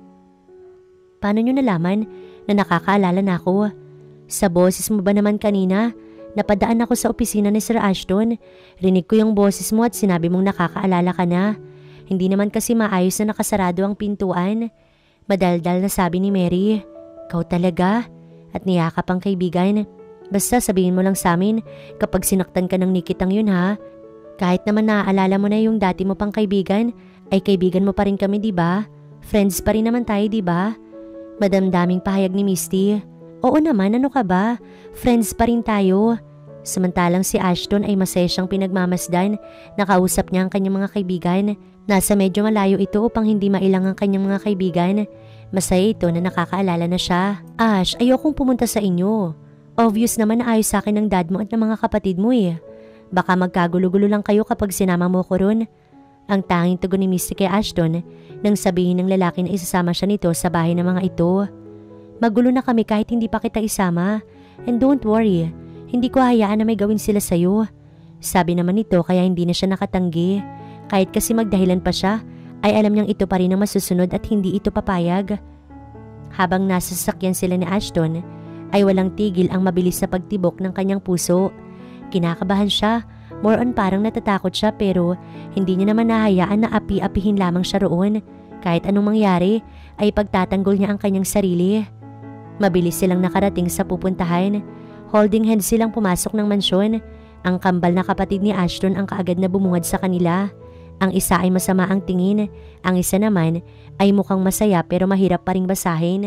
Paano nyo nalaman na nakakaalala na ako? Sa boses mo ba naman kanina? Napadaan ako sa opisina ni Sir Ashton. Rinig ko yung boses mo at sinabi mong nakakaalala ka na. Hindi naman kasi maayos na nakasarado ang pintuan. Madaldal na sabi ni Mary. Ikaw talaga? At niyakap ang kaibigan. Basta sabihin mo lang sa amin kapag sinaktan ka ng Nikitang yun ha. Kahit naman naaalala mo na yung dati mo pang kaibigan, ay kaibigan mo pa rin kami, di ba? Friends pa rin naman tayo, di ba? Madamdaming pahayag ni Misty. Oo naman, ano ka ba? Friends pa rin tayo. Samantalang si Ashton ay masaya siyang pinagmamasdan. Nakausap niya ang kanyang mga kaibigan. Nasa medyo malayo ito upang hindi mailang ang kanyang mga kaibigan. Masaya ito na nakakaalala na siya. Ash, ayokong pumunta sa inyo. Obvious naman na ayos sa akin ng dad mo at ng mga kapatid mo eh. Baka magkagulo-gulo lang kayo kapag sinama mo ko ron. Ang tanging tugon ni Misty kay Ashton nang sabihin ng lalaki na isasama siya nito sa bahay ng mga ito. Magulo na kami kahit hindi pa kita isama. And don't worry, hindi ko hayaan na may gawin sila sa'yo. Sabi naman nito kaya hindi na siya nakatanggi. Kahit kasi magdahilan pa siya, ay alam niyang ito pa rin ang masusunod at hindi ito papayag. Habang nasa sasakyan sila ni Ashton, ay walang tigil ang mabilis na pagtibok ng kanyang puso. Kinakabahan siya. More on parang natatakot siya pero hindi niya naman nahayaan na api-apihin lamang siya roon. Kahit anong mangyari ay pagtatanggol niya ang kanyang sarili. Mabilis silang nakarating sa pupuntahan. Holding hands silang pumasok ng mansyon. Ang kambal na kapatid ni Ashton ang kaagad na bumungad sa kanila. Ang isa ay masama ang tingin. Ang isa naman ay mukhang masaya pero mahirap pa ring basahin.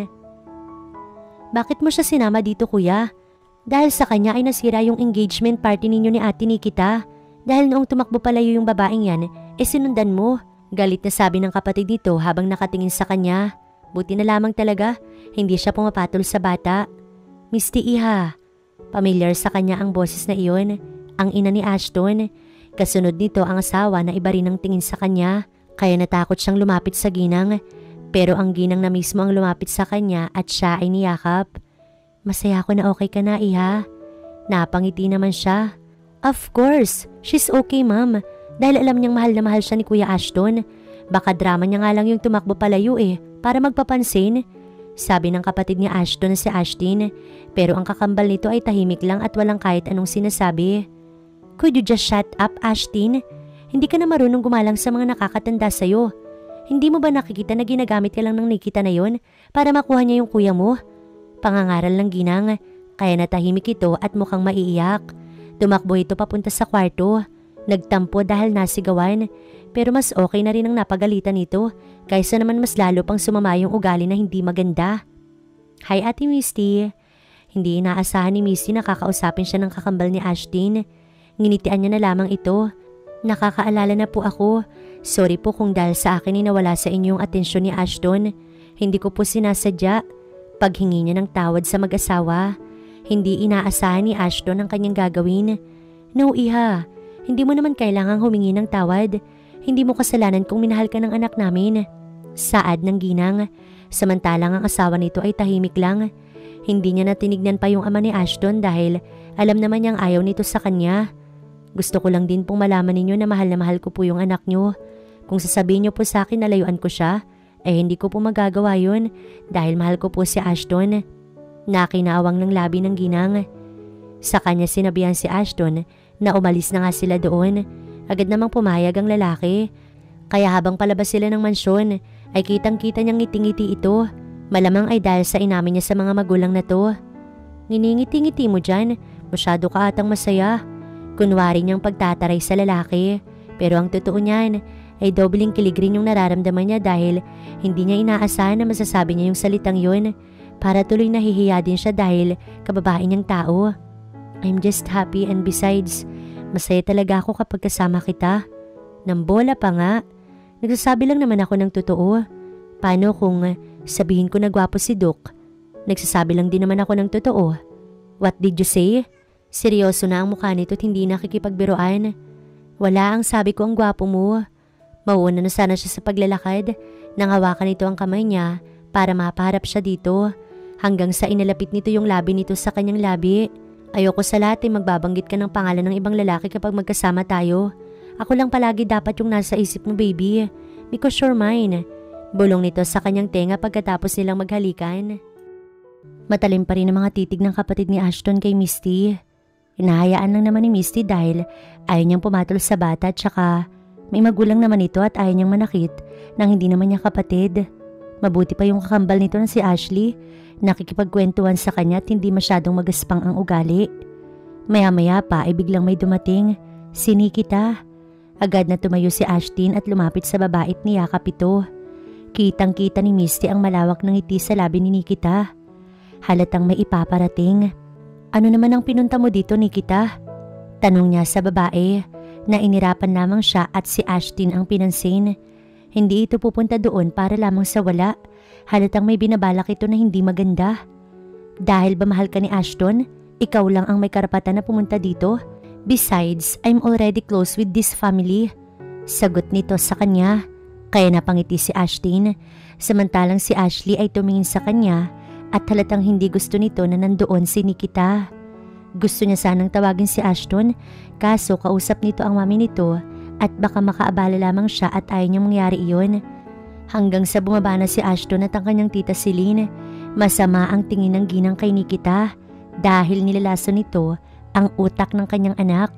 Bakit mo siya sinama dito, kuya? Dahil sa kanya ay nasira yung engagement party ninyo ni Ate Nikita. Dahil noong tumakbo palayo yung babaeng yan, eh sinundan mo. Galit na sabi ng kapatid nito habang nakatingin sa kanya. Buti na lamang talaga, hindi siya pumapatol sa bata. Misty Iha. Pamilyar sa kanya ang boses na iyon, ang ina ni Ashton. Kasunod nito ang asawa na iba rin ang tingin sa kanya, kaya natakot siyang lumapit sa ginang. Pero ang ginang na mismo ang lumapit sa kanya at siya ay niyakap. Masaya ako na okay ka na, Iha. Napangiti naman siya. Of course, she's okay, ma'am. Dahil alam niyang mahal na mahal siya ni Kuya Ashton. Baka drama niya nga lang yung tumakbo palayo eh, para magpapansin. Sabi ng kapatid ni Ashton na si Ashtin. Pero ang kakambal nito ay tahimik lang at walang kahit anong sinasabi. Could you just shut up, Ashtin? Hindi ka na marunong gumalang sa mga nakakatanda sa'yo. Hindi mo ba nakikita na ginagamit ka lang ng Nikita na yon para makuha niya yung kuya mo? Pangangaral ng ginang, kaya natahimik ito at mukhang maiiyak. Tumakbo ito papunta sa kwarto. Nagtampo dahil nasigawan, pero mas okay na rin ang napagalitan nito kaysa naman mas lalo pang sumama yung ugali na hindi maganda. Hi Ate Misty. Hindi inaasahan ni Misty na kakausapin siya ng kakambal ni Ashtin. Nginitian niya na lamang ito. Nakakaalala na po ako. Sorry po kung dahil sa akin ay nawala sa inyo yung atensyon ni Ashton. Hindi ko po sinasadya. Paghingi niya ng tawad sa mag-asawa. Hindi inaasahan ni Ashton ang kanyang gagawin. No, Iha. Hindi mo naman kailangang humingi ng tawad. Hindi mo kasalanan kung minahal ka ng anak namin. Saad ng ginang. Samantalang ang asawa nito ay tahimik lang. Hindi niya natinignan pa yung ama ni Ashton dahil alam naman niyang ayaw nito sa kanya. Gusto ko lang din pong malaman ninyo na mahal na mahal ko po yung anak niyo. Kung sasabihin niyo po sa akin na layuan ko siya, eh hindi ko po magagawa yun dahil mahal ko po si Ashton. Nakinaawang ng labi ng ginang. Sa kanya sinabihan si Ashton na umalis na nga sila doon. Agad namang pumayag ang lalaki. Kaya habang palabas sila ng mansyon ay kitang-kita niyang ngiting-ngiti ito. Malamang ay dahil sa inamin niya sa mga magulang na to. Nginingiti-ngiti mo dyan, masyado ka atang masaya. Kunwari niyang pagtataray sa lalaki. Pero ang totoo niyan ay dobling kilig rin yung nararamdaman niya dahil hindi niya inaasahan na masasabi niya yung salitang yun. Para tuloy nahihiya din siya dahil kababae niyang tao. I'm just happy and besides, masaya talaga ako kapag kasama kita. Nang bola pa nga. Nagsasabi lang naman ako ng totoo. Paano kung sabihin ko na gwapo si Duke? Nagsasabi lang din naman ako ng totoo. What did you say? Seryoso na ang mukha nito at hindi nakikipagbiruan. Wala, ang sabi ko ang gwapo mo. Mauuna na sana siya sa paglalakad. Nang hawakan nito ang kamay niya para mapaharap siya dito. Hanggang sa inalapit nito yung labi nito sa kanyang labi. Ayoko sa lahat ay magbabanggit ka ng pangalan ng ibang lalaki kapag magkasama tayo. Ako lang palagi dapat yung nasa isip mo, baby. Because you're mine. Bulong nito sa kanyang tenga pagkatapos nilang maghalikan. Matalim pa rin ang mga titig ng kapatid ni Ashton kay Misty. Inahayaan lang naman ni Misty dahil ayaw niyang pumatol sa bata at saka may magulang naman ito at ayaw niyang manakit nang hindi naman niya kapatid. Mabuti pa yung kakambal nito na si Ashley. Nakikipagkwentuhan sa kanya at hindi masyadong magaspang ang ugali. Maya-maya pa ay biglang may dumating. Si Nikita. Agad na tumayo si Ashton at lumapit sa babae at niyakap ito. Kitang-kita ni Misty ang malawak ng ngiti sa labi ni Nikita. Halatang may ipaparating. Ano naman ang pinunta mo dito, Nikita? Tanong niya sa babae na inirapan lamang siya at si Ashton ang pinansin. Hindi ito pupunta doon para lamang sa wala. Halatang may binabalak ito na hindi maganda. Dahil ba mahal ka ni Ashton, ikaw lang ang may karapatan na pumunta dito. Besides, I'm already close with this family. Sagot nito sa kanya. Kaya napangiti si Ashton. Samantalang si Ashley ay tumingin sa kanya at halatang hindi gusto nito na nandoon si Nikita. Gusto niya sanang tawagin si Ashton kaso kausap nito ang mami nito at baka makaabala lamang siya at ayaw niyang mangyari iyon. Hanggang sa bumaba na si Ashton at ang kanyang tita Celine. Masama ang tingin ng ginang kay Nikita dahil nilalaso nito ang utak ng kanyang anak.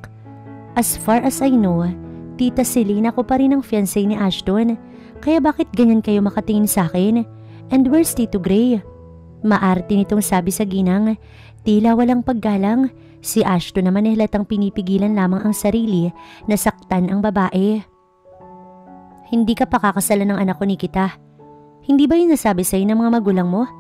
As far as I know, Tita Celine, ako pa rin ang fiancé ni Ashton. Kaya bakit ganyan kayo makatingin sa akin? And where's Tito Gray? Maarte nitong sabi sa ginang. Tila walang paggalang. Si Ashton naman ay halatang pinipigilan lamang ang sarili na saktan ang babae. Hindi ka pakakasalan ng anak ko, Nikita. Hindi ba yun nasabi sa'yo ng mga magulang mo?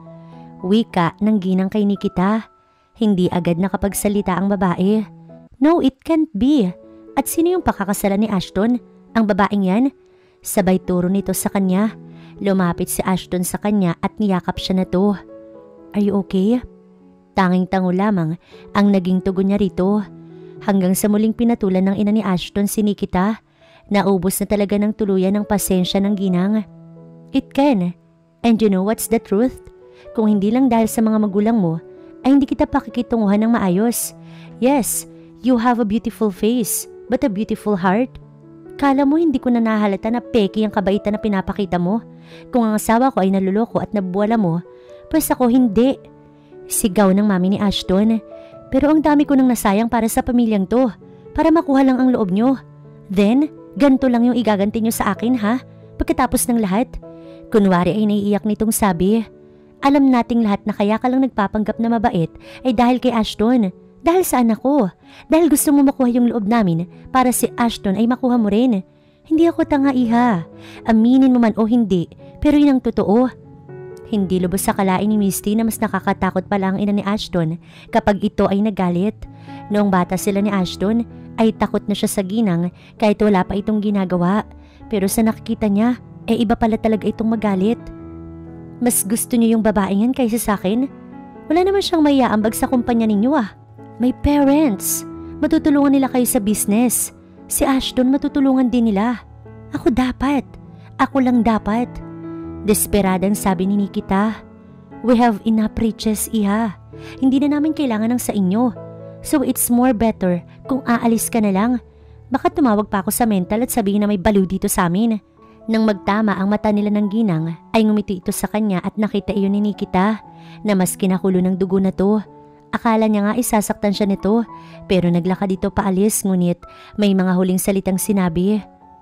Wika ng ginang kay Nikita. Hindi agad nakapagsalita ang babae. No, it can't be. At sino yung pakakasalan ni Ashton? Ang babaeng yan? Sabay turo nito sa kanya. Lumapit si Ashton sa kanya at niyakap siya na to. Are you okay? Tanging tango lamang ang naging tugon niya rito. Hanggang sa muling pinatulan ng ina ni Ashton si Nikita. Naubos na talaga ng tuluyan ng pasensya ng ginang. It can. And you know what's the truth? Kung hindi lang dahil sa mga magulang mo, ay hindi kita pakikitunguhan ng maayos. Yes, you have a beautiful face, but a beautiful heart. Kala mo hindi ko na nahalata na peki ang kabaitan na pinapakita mo? Kung ang asawa ko ay naluloko at nabuwala mo, pues ako hindi. Sigaw ng mami ni Ashton. Pero ang dami ko nang nasayang para sa pamilyang to, para makuha lang ang loob nyo. Then, ganito lang yung igaganti nyo sa akin, ha? Pagkatapos ng lahat. Kunwari ay naiiyak nitong sabi. Alam nating lahat na kaya ka lang nagpapanggap na mabait ay dahil kay Ashton. Dahil sa anak ko. Dahil gusto mo makuha yung loob namin para si Ashton ay makuha mo rin. Hindi ako tanga, iha. Aminin mo man o hindi, pero yun ang totoo. Hindi lubos sa kalain ni Misty na mas nakakatakot pala ang ina ni Ashton kapag ito ay nagalit. Noong bata sila ni Ashton ay takot na siya sa ginang kahit wala pa itong ginagawa. Pero sa nakikita niya, eh iba pala talaga itong magalit. Mas gusto niyo yung babaeng yan kaysa sa akin? Wala naman siyang maiaambag sa kumpanya ninyo ah. May parents. Matutulungan nila kayo sa business. Si Ashton matutulungan din nila. Ako dapat. Ako lang dapat. Desperadang sabi ni Nikita. We have enough riches, iha. Hindi na namin kailangan ng sa inyo. So it's more better kung aalis ka na lang. Baka tumawag pa ako sa mental at sabihin na may baliw dito sa amin. Nang magtama ang mata nila ng ginang ay ngumiti ito sa kanya at nakita iyon ni Nikita na mas kinakulo ng dugo na to. Akala niya nga isasaktan siya nito pero naglakad ito paalis ngunit may mga huling salitang sinabi.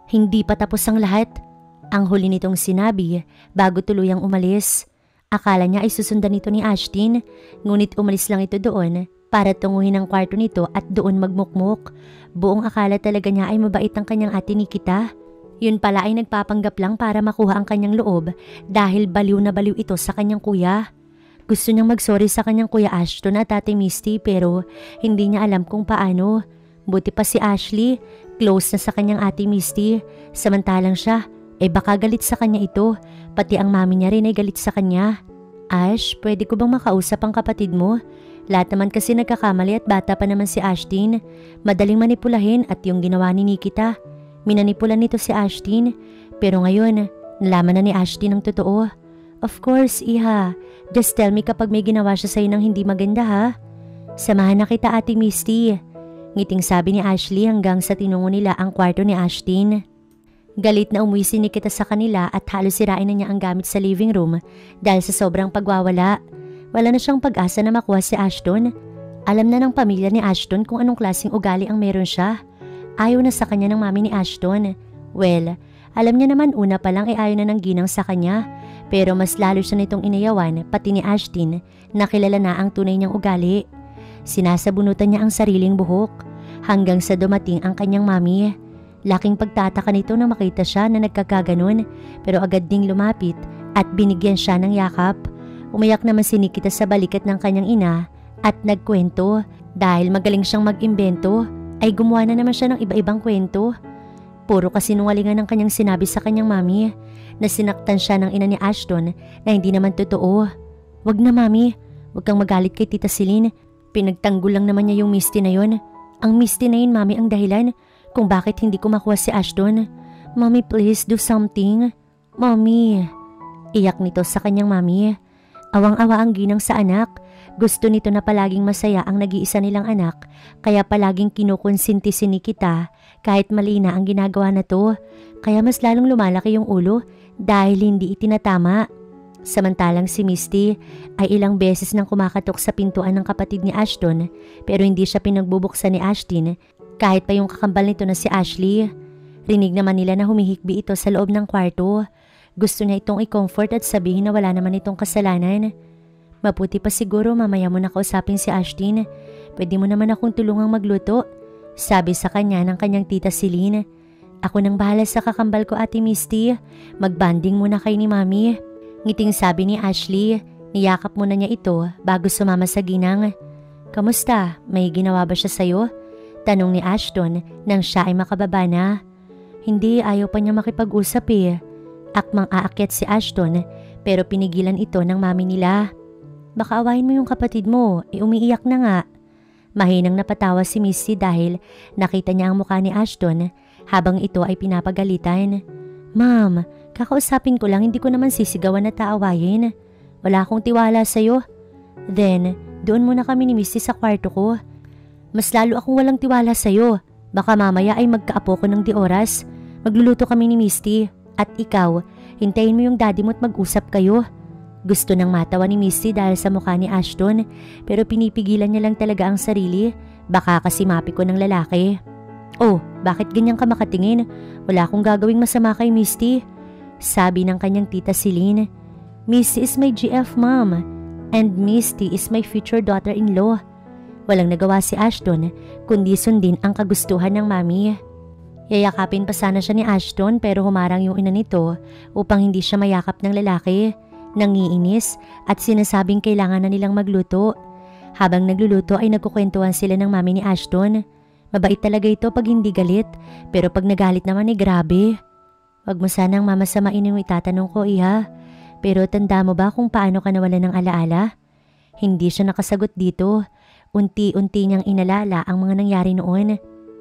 Hindi pa tapos ang lahat. Ang huli nitong sinabi bago tuluyang umalis. Akala niya ay susundan nito ni Ashton, ngunit umalis lang ito doon para tunguhin ang kwarto nito at doon magmukmuk. Buong akala talaga niya ay mabait ang kanyang ate Nikita. Yun pala ay nagpapanggap lang para makuha ang kanyang loob dahil baliw na baliw ito sa kanyang kuya. Gusto niyang magsorry sa kanyang kuya Ashton at ate Misty pero hindi niya alam kung paano. Buti pa si Ashley, close na sa kanyang ate Misty, samantalang siya, eh baka galit sa kanya ito, pati ang mami niya rin ay galit sa kanya. Ash, pwede ko bang makausap ang kapatid mo? Lahat naman kasi nagkakamali at bata pa naman si Ashton. Madaling manipulahin at yung ginawa ni Nikita. Minanipulan nito si Ashton. Pero ngayon, nalaman na ni Ashton ang totoo. Of course, iha. Just tell me kapag may ginawa siya sa'yo ng hindi maganda ha. Samahan na kita ate Misty. Ngiting sabi ni Ashley hanggang sa tinungo nila ang kwarto ni Ashton. Galit na umuwi si Nikita sa kanila at halos sirain na niya ang gamit sa living room dahil sa sobrang pagwawala. Wala na siyang pag-asa na makuha si Ashton. Alam na ng pamilya ni Ashton kung anong klaseng ugali ang meron siya. Ayaw na sa kanya ng mami ni Ashton. Well, alam niya naman una pa lang ay ayaw na ng ginang sa kanya. Pero mas lalo siya nitong inayawan pati ni Ashton na kilala na ang tunay niyang ugali. Sinasabunutan niya ang sariling buhok hanggang sa dumating ang kanyang mami. Laking pagtataka nito na makita siya na nagkakaganon pero agad ding lumapit at binigyan siya ng yakap. Umayak naman si Nikita sa balikat ng kanyang ina at nagkwento dahil magaling siyang mag-imbento ay gumawa na naman siya ng iba-ibang kwento. Puro kasinungalingan ng kanyang sinabi sa kanyang mami na sinaktan siya ng ina ni Ashton na hindi naman totoo. Wag na mami, wag kang magalit kay Tita Celine. Pinagtanggol lang naman niya yung Misty na yon. Ang Misty na yun mami ang dahilan kung bakit hindi ko makuha si Ashton. Mommy, please do something. Mommy. Iyak nito sa kanyang mami. Awang-awa ang ginang sa anak. Gusto nito na palaging masaya ang nag-iisa nilang anak kaya palaging kinukonsinti si Nikita kahit mali na ang ginagawa na to. Kaya mas lalong lumalaki yung ulo dahil hindi itinatama. Samantalang si Misty ay ilang beses nang kumakatok sa pintuan ng kapatid ni Ashton pero hindi siya pinagbubuksan ni Ashton. Kahit pa yung kakambal nito na si Ashley. Rinig naman nila na humihikbi ito sa loob ng kwarto. Gusto niya itong i-comfort at sabihin na wala naman itong kasalanan. Mabuti pa siguro mamaya mo na kausapin si Ashton. Pwede mo naman akong tulungang magluto. Sabi sa kanya ng kanyang tita Celine. Ako nang bahala sa kakambal ko ate Misty. Magbanding muna kay ni mami. Ngiting sabi ni Ashley. Niyakap muna niya ito bago sumama sa ginang. Kamusta? May ginawa ba siya sa'yo? Tanong ni Ashton nang siya ay makababa na. Hindi, ayaw pa niya makipag-usap eh. Akmang aakyat si Ashton pero pinigilan ito ng mami nila. Baka awayin mo yung kapatid mo, e umiiyak na nga. Mahinang napatawa si Misty dahil nakita niya ang mukha ni Ashton habang ito ay pinapagalitan. Ma'am, kakausapin ko lang, hindi ko naman sisigawan na taawayin. Wala akong tiwala sa'yo. Then, doon muna kami ni Misty sa kwarto ko. Mas lalo akong walang tiwala sa'yo. Baka mamaya ay magkaapo ko ng di oras. Magluluto kami ni Misty. At ikaw, hintayin mo yung daddy mo at mag-usap kayo. Gusto nang matawa ni Misty dahil sa mukha ni Ashton. Pero pinipigilan niya lang talaga ang sarili. Baka kasi mapiko ng lalaki. Oh, bakit ganyan ka makatingin? Wala akong gagawing masama kay Misty. Sabi ng kanyang tita Celine. Misty is my G F mom. And Misty is my future daughter-in-law. Walang nagawa si Ashton kundi sundin ang kagustuhan ng mami. Yayakapin pa sana siya ni Ashton pero humarang yung ina nito upang hindi siya mayakap ng lalaki. Nangiinis at sinasabing kailangan na nilang magluto. Habang nagluluto ay nagkukwentuhan sila ng mami ni Ashton. Mabait talaga ito pag hindi galit pero pag nagalit naman ay grabe. Wag mo sanang mamasamain yung itatanong ko iha. Pero tanda mo ba kung paano ka nawala ng alaala? Hindi siya nakasagot dito. Unti-unti niyang inalala ang mga nangyari noon.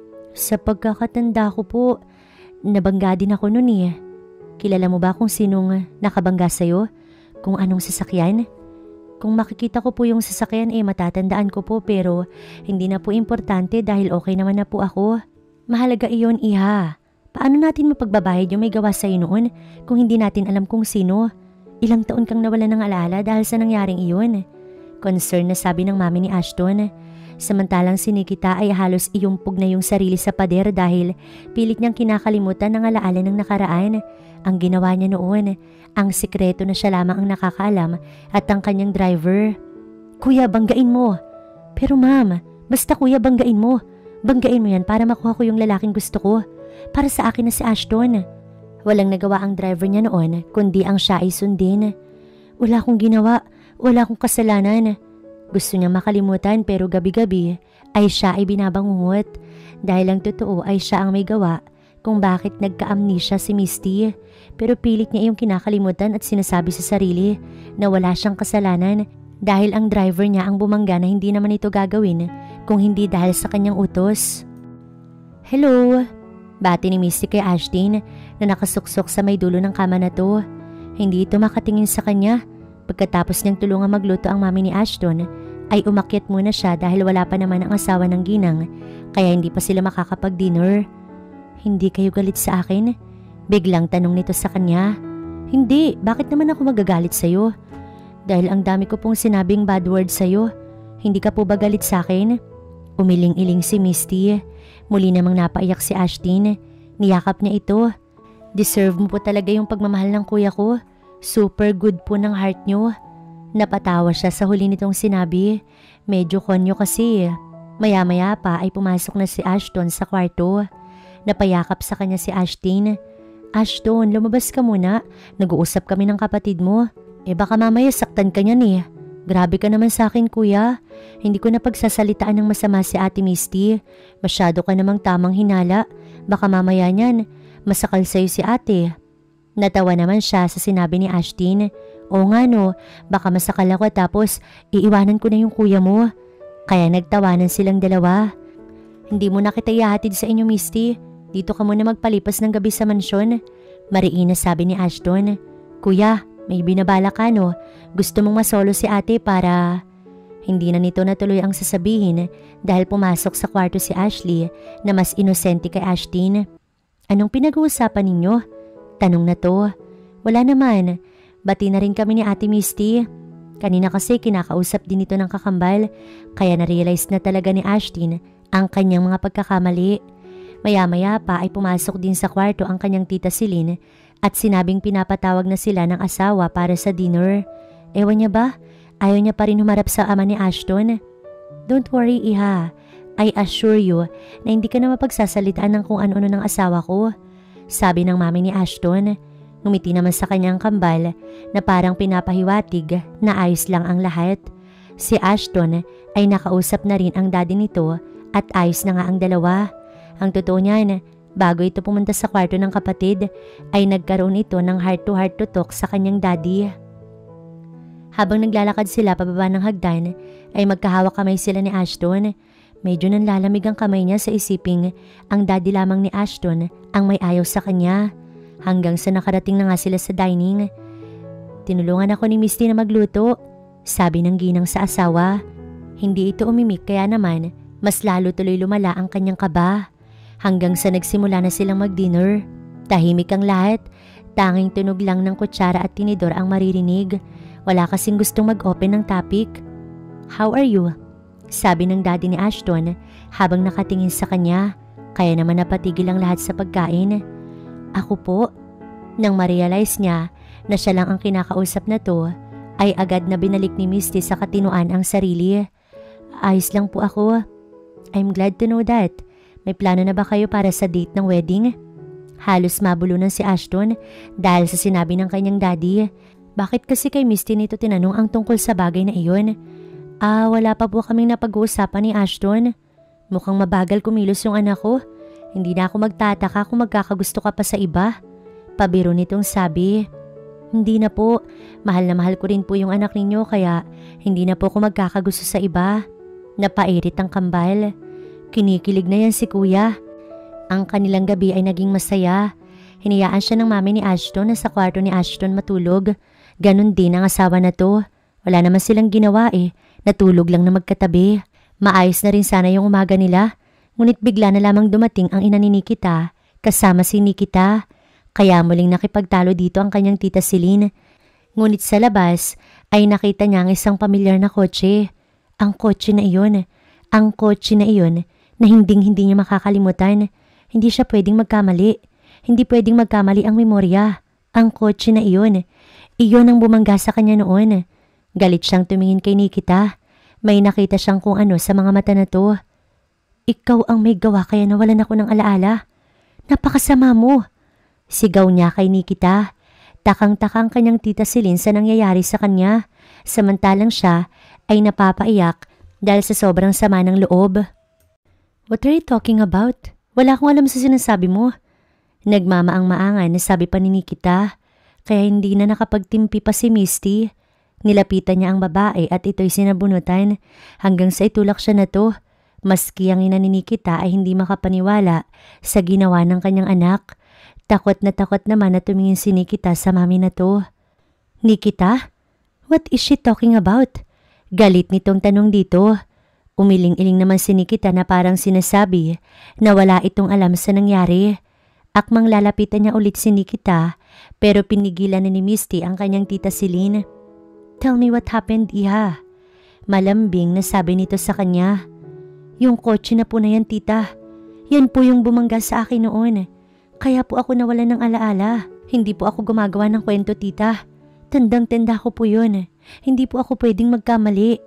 Sa pagkakatanda ko po, nabangga din ako noon eh. Kilala mo ba kung sinong nakabangga sa'yo? Kung anong sasakyan? Kung makikita ko po yung sasakyan eh matatandaan ko po pero hindi na po importante dahil okay naman na po ako. Mahalaga iyon iha. Paano natin mapagbabayad yung may gawa sa'yo noon kung hindi natin alam kung sino? Ilang taon kang nawala ng alaala dahil sa nangyaring iyon. Concern na sabi ng mami ni Ashton. Samantalang si Nikita ay halos iyumpog na yung sarili sa pader dahil pilit niyang kinakalimutan ng alaala ng nakaraan. Ang ginawa niya noon, ang sikreto na siya lamang ang nakakaalam at ang kanyang driver. Kuya, banggain mo. Pero ma'am, basta kuya, banggain mo. Banggain mo yan para makuha ko yung lalaking gusto ko. Para sa akin na si Ashton. Walang nagawa ang driver niya noon kundi ang siya ay sundin. Wala akong ginawa, wala akong kasalanan. Gusto niya makalimutan pero gabi-gabi ay siya ay binabangungot dahil ang totoo ay siya ang may gawa kung bakit nagka-amnesia si Misty. Pero pilit niya yung kinakalimutan at sinasabi sa sarili na wala siyang kasalanan dahil ang driver niya ang bumangga na hindi naman ito gagawin kung hindi dahil sa kanyang utos. Hello! Bati ni Misty kay Ashton na nakasuksok sa may dulo ng kama na to. Hindi ito makatingin sa kanya. Pagkatapos niyang tulungan magluto ang mami ni Ashton, ay umakyat muna siya dahil wala pa naman ang asawa ng ginang kaya hindi pa sila makakapag-dinner. Hindi kayo galit sa akin? Biglang tanong nito sa kanya. Hindi, bakit naman ako magagalit sa'yo? Dahil ang dami ko pong sinabing bad word sa'yo. Hindi ka po ba galit sa akin? Umiling-iling si Misty. Muli namang napaiyak si Ashton. Niyakap niya ito. Deserve mo po talaga yung pagmamahal ng kuya ko. Super good po ng heart nyo. Napatawa siya sa huli nitong sinabi. Medyo konyo kasi. Maya-maya pa ay pumasok na si Ashton sa kwarto. Napayakap sa kanya si Ashton. Ashton, lumabas ka muna. Nag-uusap kami ng kapatid mo. Eh baka mamaya saktan ka niyan eh. Grabe ka naman sa akin kuya. Hindi ko na pagsasalitaan ng masama si Ate Misty. Masyado ka namang tamang hinala. Baka mamaya niyan, masakal sa'yo si ate. Natawa naman siya sa sinabi ni Ashton. O nga no, baka masakal ako tapos iiwanan ko na yung kuya mo. Kaya nagtawanan silang dalawa. Hindi mo na kita ihahatid sa inyo Misty. Dito ka muna magpalipas ng gabi sa mansyon. Mariin na sabi ni Ashton. Kuya, may binabala ka no? Gusto mong masolo si ate para... Hindi na nito natuloy ang sasabihin dahil pumasok sa kwarto si Ashley na mas inosente kay Ashton. Anong pinag-uusapan ninyo? Tanong na to. Wala naman. Bati na rin kami ni Ate Misty. Kanina kasi kinakausap din ito ng kakambal kaya na-realize na talaga ni Ashton ang kanyang mga pagkakamali. Maya-maya pa ay pumasok din sa kwarto ang kanyang tita Celine at sinabing pinapatawag na sila ng asawa para sa dinner. Ewan niya ba? Ayaw niya pa rin humarap sa ama ni Ashton. Don't worry, Iha. I assure you na hindi ka na mapagsasalitaan ng kung ano-ano ng asawa ko. Sabi ng mami ni Ashton. Ngumiti naman sa kanyang kambal na parang pinapahiwatig na ayos lang ang lahat. Si Ashton ay nakausap na rin ang daddy nito at ayos na nga ang dalawa. Ang totoo niyan, bago ito pumunta sa kwarto ng kapatid ay nagkaroon ito ng heart-to-heart to talk sa kanyang daddy. Habang naglalakad sila pababa ng hagdan ay magkahawak kamay sila ni Ashton. Medyo nanlalamig ang kamay niya sa isiping ang daddy lamang ni Ashton ang may ayaw sa kanya. Hanggang sa nakarating na nga sila sa dining. Tinulungan ako ni Misty na magluto, sabi ng ginang sa asawa. Hindi ito umimik kaya naman mas lalo tuloy lumala ang kanyang kaba. Hanggang sa nagsimula na silang mag-dinner. Tahimik ang lahat, tanging tunog lang ng kutsara at tinidor ang maririnig. Wala kasing gustong mag-open ng topic. How are you? Sabi ng daddy ni Ashton habang nakatingin sa kanya. Kaya naman napatigil ang lahat sa pagkain. Ako po. Nang ma-realize niya na siya lang ang kinakausap na to, ay agad na binalik ni Misty sa katinuan ang sarili. Ayos lang po ako. I'm glad to know that. May plano na ba kayo para sa date ng wedding? Halos mabulunan si Ashton dahil sa sinabi ng kanyang daddy. Bakit kasi kay Misty nito tinanong ang tungkol sa bagay na iyon? Ah, wala pa po kaming napag-uusapan ni Ashton. Mukhang mabagal kumilos yung anak ko. Hindi na ako magtataka kung magkakagusto ka pa sa iba. Pabiro nitong sabi. Hindi na po. Mahal na mahal ko rin po yung anak ninyo kaya hindi na po ako magkakagusto sa iba. Napairit ang kambal. Kinikilig na yan si kuya. Ang kanilang gabi ay naging masaya. Hinayaan siya ng mami ni Ashton na sa kwarto ni Ashton matulog. Ganon din ang asawa na to. Wala naman silang ginawa eh. Natulog lang na magkatabi. Maayos na rin sana yung umaga nila. Ngunit bigla na lamang dumating ang ina ni Nikita kasama si Nikita. Kaya muling nakipagtalo dito ang kanyang tita Celine. Ngunit sa labas ay nakita niya ang isang pamilyar na kotse. Ang kotse na iyon, Ang kotse na iyon na hinding-hindi niya makakalimutan. Hindi siya pwedeng magkamali. Hindi pwedeng magkamali ang memorya. Ang kotse na iyon. Iyon ang bumangga sa kanya noon. Galit siyang tumingin kay Nikita. May nakita siyang kung ano sa mga mata na to. Ikaw ang may gawa kaya nawalan ako ng alaala. Napakasama mo. Sigaw niya kay Nikita. Takang-takang kanyang tita Celine sa nangyayari sa kanya. Samantalang siya ay napapaiyak dahil sa sobrang sama ng loob. What are you talking about? Wala akong alam sa sinasabi mo. Nagmamaang-maangan na sabi pa ni Nikita. Kaya hindi na nakapagtimpi pa si Misty. Nilapitan niya ang babae at ito'y sinabunutan hanggang sa itulak siya na to. Maski ang ina ni Nikita ay hindi makapaniwala sa ginawa ng kanyang anak. Takot na takot naman na tumingin si Nikita sa mami na to. Nikita? What is she talking about? Galit nitong tanong dito. Umiling-iling naman si Nikita na parang sinasabi na wala itong alam sa nangyari. Akmang lalapitan niya ulit si Nikita pero pinigilan na ni Misty ang kanyang tita Celine. Tell me what happened, Iha. Malambing na sabi nito sa kanya. Yung kotse na po na yan, tita. Yan po yung bumangga sa akin noon. Kaya po ako nawalan ng alaala. Hindi po ako gumagawa ng kwento, tita. Tandang-tanda ko po yun. Hindi po ako pwedeng magkamali.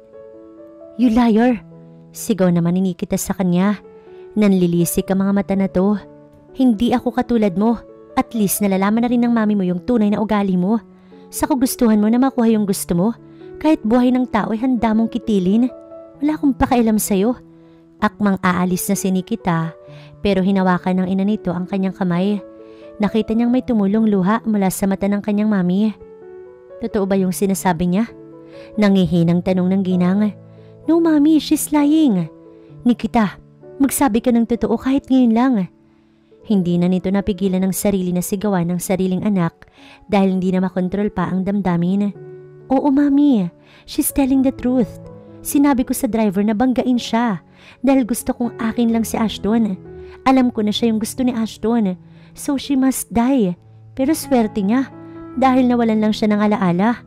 You liar! Sigaw naman ni Nikita sa kanya. Nanlilisik ang mga mata na to. Hindi ako katulad mo. At least nalalaman na rin ng mami mo yung tunay na ugali mo. Sa kagustuhan mo na makuha yung gusto mo. Kahit buhay ng tao ay handa mong kitilin. Wala akong pakialam sa'yo. Akmang aalis na si Nikita pero hinawakan ng ina nito ang kanyang kamay. Nakita niyang may tumulong luha mula sa mata ng kanyang mami. Totoo ba yung sinasabi niya? Nangihinang tanong ng ginang. No mami, she's lying. Nikita, magsabi ka ng totoo kahit ngayon lang. Hindi na nito napigilan ng sarili na sigawan ng sariling anak dahil hindi na makontrol pa ang damdamin. Oo mami, she's telling the truth. Sinabi ko sa driver na banggain siya dahil gusto kong akin lang si Ashton. Alam ko na siya yung gusto ni Ashton, so she must die. Pero swerte niya dahil nawalan lang siya ng alaala.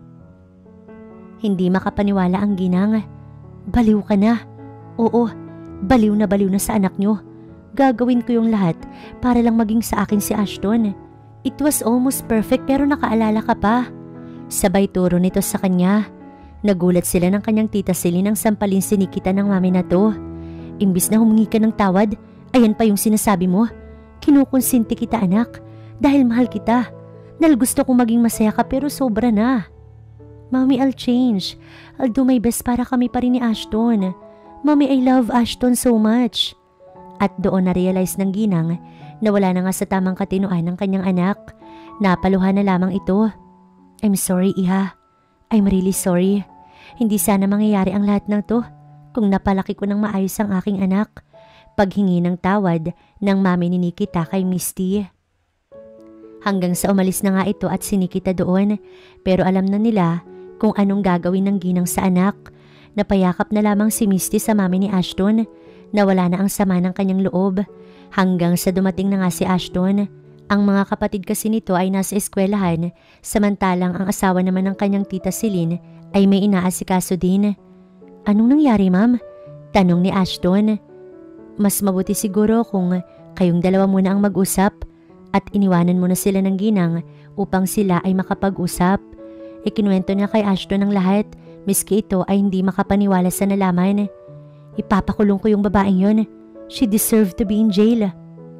Hindi makapaniwala ang ginang. Baliw ka na. Oo, baliw na baliw na sa anak niyo. Gagawin ko yung lahat para lang maging sa akin si Ashton. It was almost perfect pero nakaalala ka pa. Sabay turo nito sa kanya. Nagulat sila ng kanyang tita Celine nang sampalin si Nikita ng mami na to. Imbis na humingi ka ng tawad, ayan pa yung sinasabi mo. Kinukonsinti kita anak, dahil mahal kita. Dahil gusto kong maging masaya ka pero sobra na. Mami, I'll change. I'll do my best para kami pa rin ni Ashton. Mami, I love Ashton so much. At doon na-realize ng ginang na wala na nga sa tamang katinuan ng kanyang anak. Napaluhan na lamang ito. I'm sorry, Iha. I'm really sorry. Hindi sana mangyayari ang lahat ng to kung napalaki ko ng maayos ang aking anak. Paghingi ng tawad ng mami ni Nikita kay Misty. Hanggang sa umalis na nga ito at si Nikita doon, pero alam na nila kung anong gagawin ng ginang sa anak. Napayakap na lamang si Misty sa mami ni Ashton na wala na ang sama ng kanyang loob. Hanggang sa dumating na nga si Ashton. Ang mga kapatid kasi nito ay nasa eskwelahan, samantalang ang asawa naman ng kanyang tita Celine ay may inaasikaso din. Anong nangyari, ma'am? Tanong ni Ashton. Mas mabuti siguro kung kayong dalawa muna ang mag-usap at iniwanan mo na sila ng ginang upang sila ay makapag-usap. Ikinuwento niya kay Ashton ang lahat, miski ito ay hindi makapaniwala sa nalaman. Ipapakulong ko yung babaeng yon. She deserved to be in jail.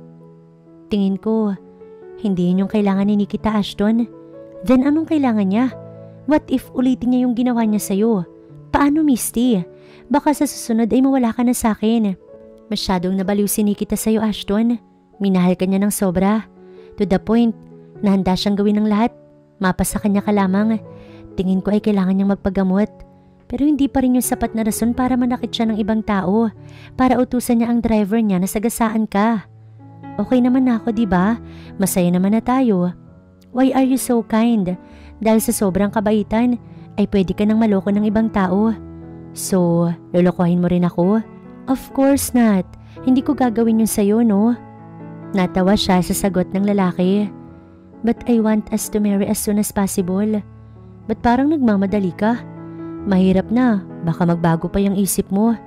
Tingin ko, hindi yun yung kailangan ni Nikita, Ashton. Then anong kailangan niya? What if ulitin niya yung ginawa niya sa'yo? Paano, Misty? Baka sa susunod ay mawala ka na sa'kin. Masyadong nabaliw si Nikita sa'yo, Ashton. Minahal ka niya ng sobra. To the point na handa siyang gawin ng lahat. Mapasa kanya ka lamang. Tingin ko ay kailangan niyang magpagamot. Pero hindi pa rin yung sapat na rason para manakit siya ng ibang tao. Para utusan niya ang driver niya na sagasaan ka. Okay naman na ako, diba? Masaya naman na tayo. Why are you so kind? Dahil sa sobrang kabaitan, ay pwede ka nang maloko ng ibang tao. So, lolokohin mo rin ako? Of course not. Hindi ko gagawin yun sa'yo, no? Natawa siya sa sagot ng lalaki. But I want us to marry as soon as possible. Ba't parang nagmamadali ka? Mahirap na. Baka magbago pa yung isip mo.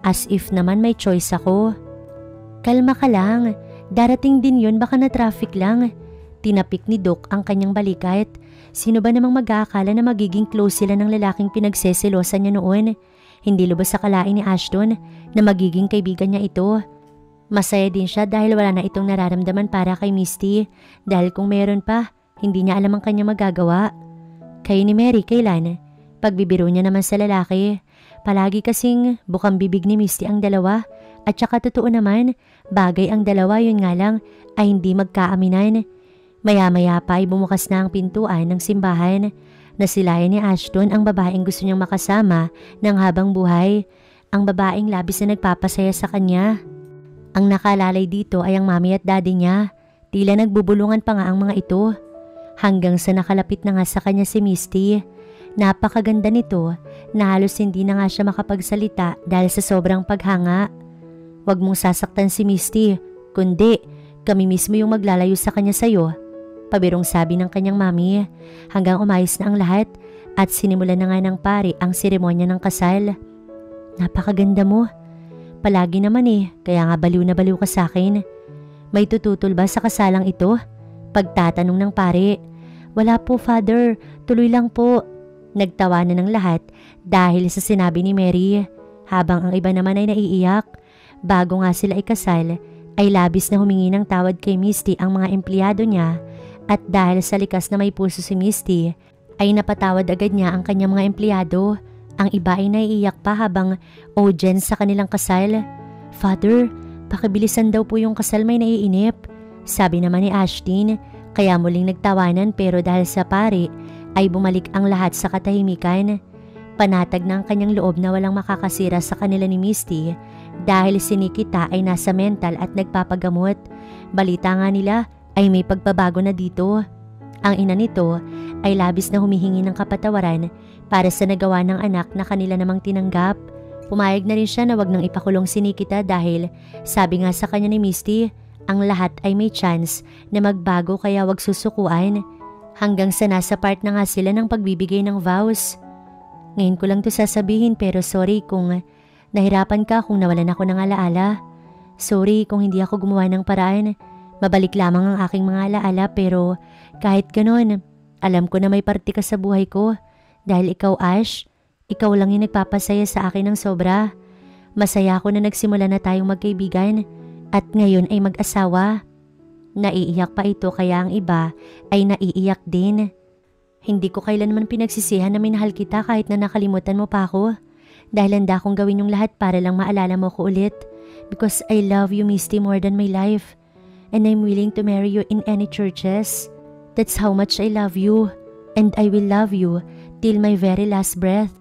As if naman may choice ako. Kalma ka lang, darating din yun, baka na traffic lang. Tinapik ni Doc ang kanyang balikat. Sino ba namang mag-aakala na magiging close sila ng lalaking pinagseselosan niya noon? Hindi lubos sa kalain ni Ashton na magiging kaibigan niya ito. Masaya din siya dahil wala na itong nararamdaman para kay Misty. Dahil kung meron pa, hindi niya alam ang kanyang magagawa. Kayo ni Mary, kailan? Pagbibiro niya naman sa lalaki. Palagi kasing bukang bibig ni Misty ang dalawa. At saka totoo naman, bagay ang dalawa, yun nga lang ay hindi magkaaminan. Maya-maya pa ay bumukas na ang pintuan ng simbahan. Nasilayan ni Ashton ang babaeng gusto niyang makasama ng habang buhay. Ang babaeng labis na nagpapasaya sa kanya. Ang nakalalay dito ay ang mami at daddy niya. Tila nagbubulungan pa nga ang mga ito. Hanggang sa nakalapit na nga sa kanya si Misty. Napakaganda nito na halos hindi na nga siya makapagsalita dahil sa sobrang paghanga. Huwag mong sasaktan si Misty, kundi kami mismo yung maglalayo sa kanya sa'yo. Pabirong sabi ng kanyang mami hanggang umayos na ang lahat at sinimulan na nga ng pari ang seremonya ng kasal. Napakaganda mo. Palagi naman eh, kaya nga baliw na baliw ka sa akin. May tututol ba sa kasalang ito? Pagtatanong ng pari. Wala po, Father. Tuloy lang po. Nagtawanan ng lahat dahil sa sinabi ni Mary, habang ang iba naman ay naiiyak. Bago nga sila ikasal, ay labis na humingi ng tawad kay Misty ang mga empleyado niya at dahil sa likas na may puso si Misty, ay napatawad agad niya ang kanyang mga empleyado. Ang iba ay naiiyak pa habang audience sa kanilang kasal. Father, pakibilisan daw po yung kasal, may naiinip. Sabi naman ni Ashton, kaya muling nagtawanan pero dahil sa pari, ay bumalik ang lahat sa katahimikan. Panatag na ang kanyang loob na walang makakasira sa kanila ni Misty dahil si Nikita ay nasa mental at nagpapagamot. Balita nga nila ay may pagbabago na dito. Ang ina nito ay labis na humihingi ng kapatawaran para sa nagawa ng anak na kanila namang tinanggap. Pumayag na rin siya na wag nang ipakulong si Nikita dahil sabi nga sa kanya ni Misty, ang lahat ay may chance na magbago kaya wag susukuan. Hanggang sa nasa part na nga sila ng pagbibigay ng vows. Ngayon ko lang to sasabihin pero sorry kung nahirapan ka, kung nawalan ako ng alaala. Sorry kung hindi ako gumawa ng paraan. Mabalik lamang ang aking mga alaala pero kahit ganon, alam ko na may parte ka sa buhay ko. Dahil ikaw, Ash, ikaw lang yung nagpapasaya sa akin ng sobra. Masaya ako na nagsimula na tayong magkaibigan at ngayon ay mag-asawa. Naiiyak pa ito kaya ang iba ay naiiyak din. Hindi ko kailanman pinagsisihan na minahal kita kahit na nakalimutan mo pa ako. Dahil handa akong gawin yung lahat para lang maalala mo ko ulit. Because I love you, Misty, more than my life. And I'm willing to marry you in any churches. That's how much I love you. And I will love you till my very last breath.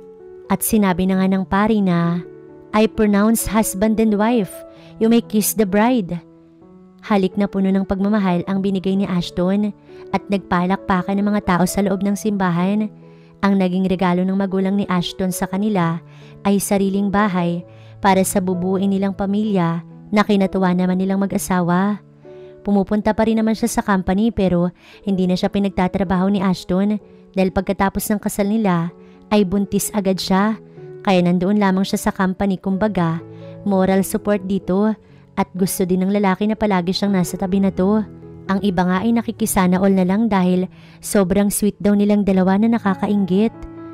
At sinabi na nga ng pari na, I pronounce husband and wife. You may kiss the bride. Halik na puno ng pagmamahal ang binigay ni Ashton at nagpalakpakan ng mga tao sa loob ng simbahan. Ang naging regalo ng magulang ni Ashton sa kanila ay sariling bahay para sa bubuin nilang pamilya na kinatuwa naman nilang mag-asawa. Pumupunta pa rin naman siya sa company pero hindi na siya pinagtatrabaho ni Ashton dahil pagkatapos ng kasal nila ay buntis agad siya. Kaya nandoon lamang siya sa company, kumbaga moral support dito. At gusto din ng lalaki na palagi siyang nasa tabi na to. Ang iba nga ay nakikisana all na lang dahil sobrang sweet daw nilang dalawa na nakakainggit.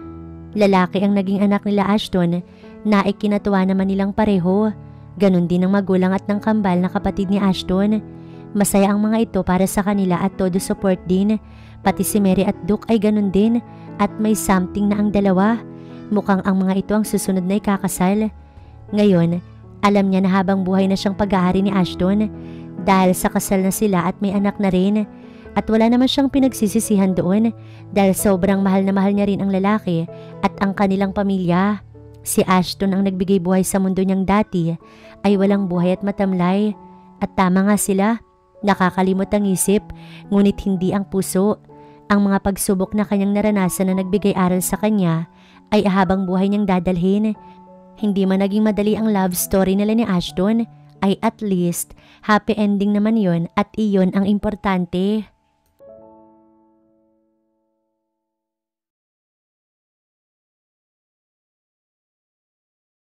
Lalaki ang naging anak nila Ashton na ikinatuwa naman nilang pareho. Ganon din ang magulang at ng kambal na kapatid ni Ashton. Masaya ang mga ito para sa kanila at todo support din. Pati si Mary at Duke ay ganon din at may something na ang dalawa. Mukhang ang mga ito ang susunod na ikakasal. Ngayon, alam niya na habang buhay na siyang pag-aari ni Ashton dahil sa kasal na sila at may anak na rin. At wala naman siyang pinagsisisihan doon dahil sobrang mahal na mahal niya rin ang lalaki at ang kanilang pamilya. Si Ashton ang nagbigay buhay sa mundo niyang dati ay walang buhay at matamlay. At tama nga sila, nakakalimot ang isip ngunit hindi ang puso. Ang mga pagsubok na kanyang naranasan na nagbigay aral sa kanya ay habang buhay niyang dadalhin. Hindi man naging madali ang love story nila ni Ashton, ay at least happy ending naman yon at iyon ang importante.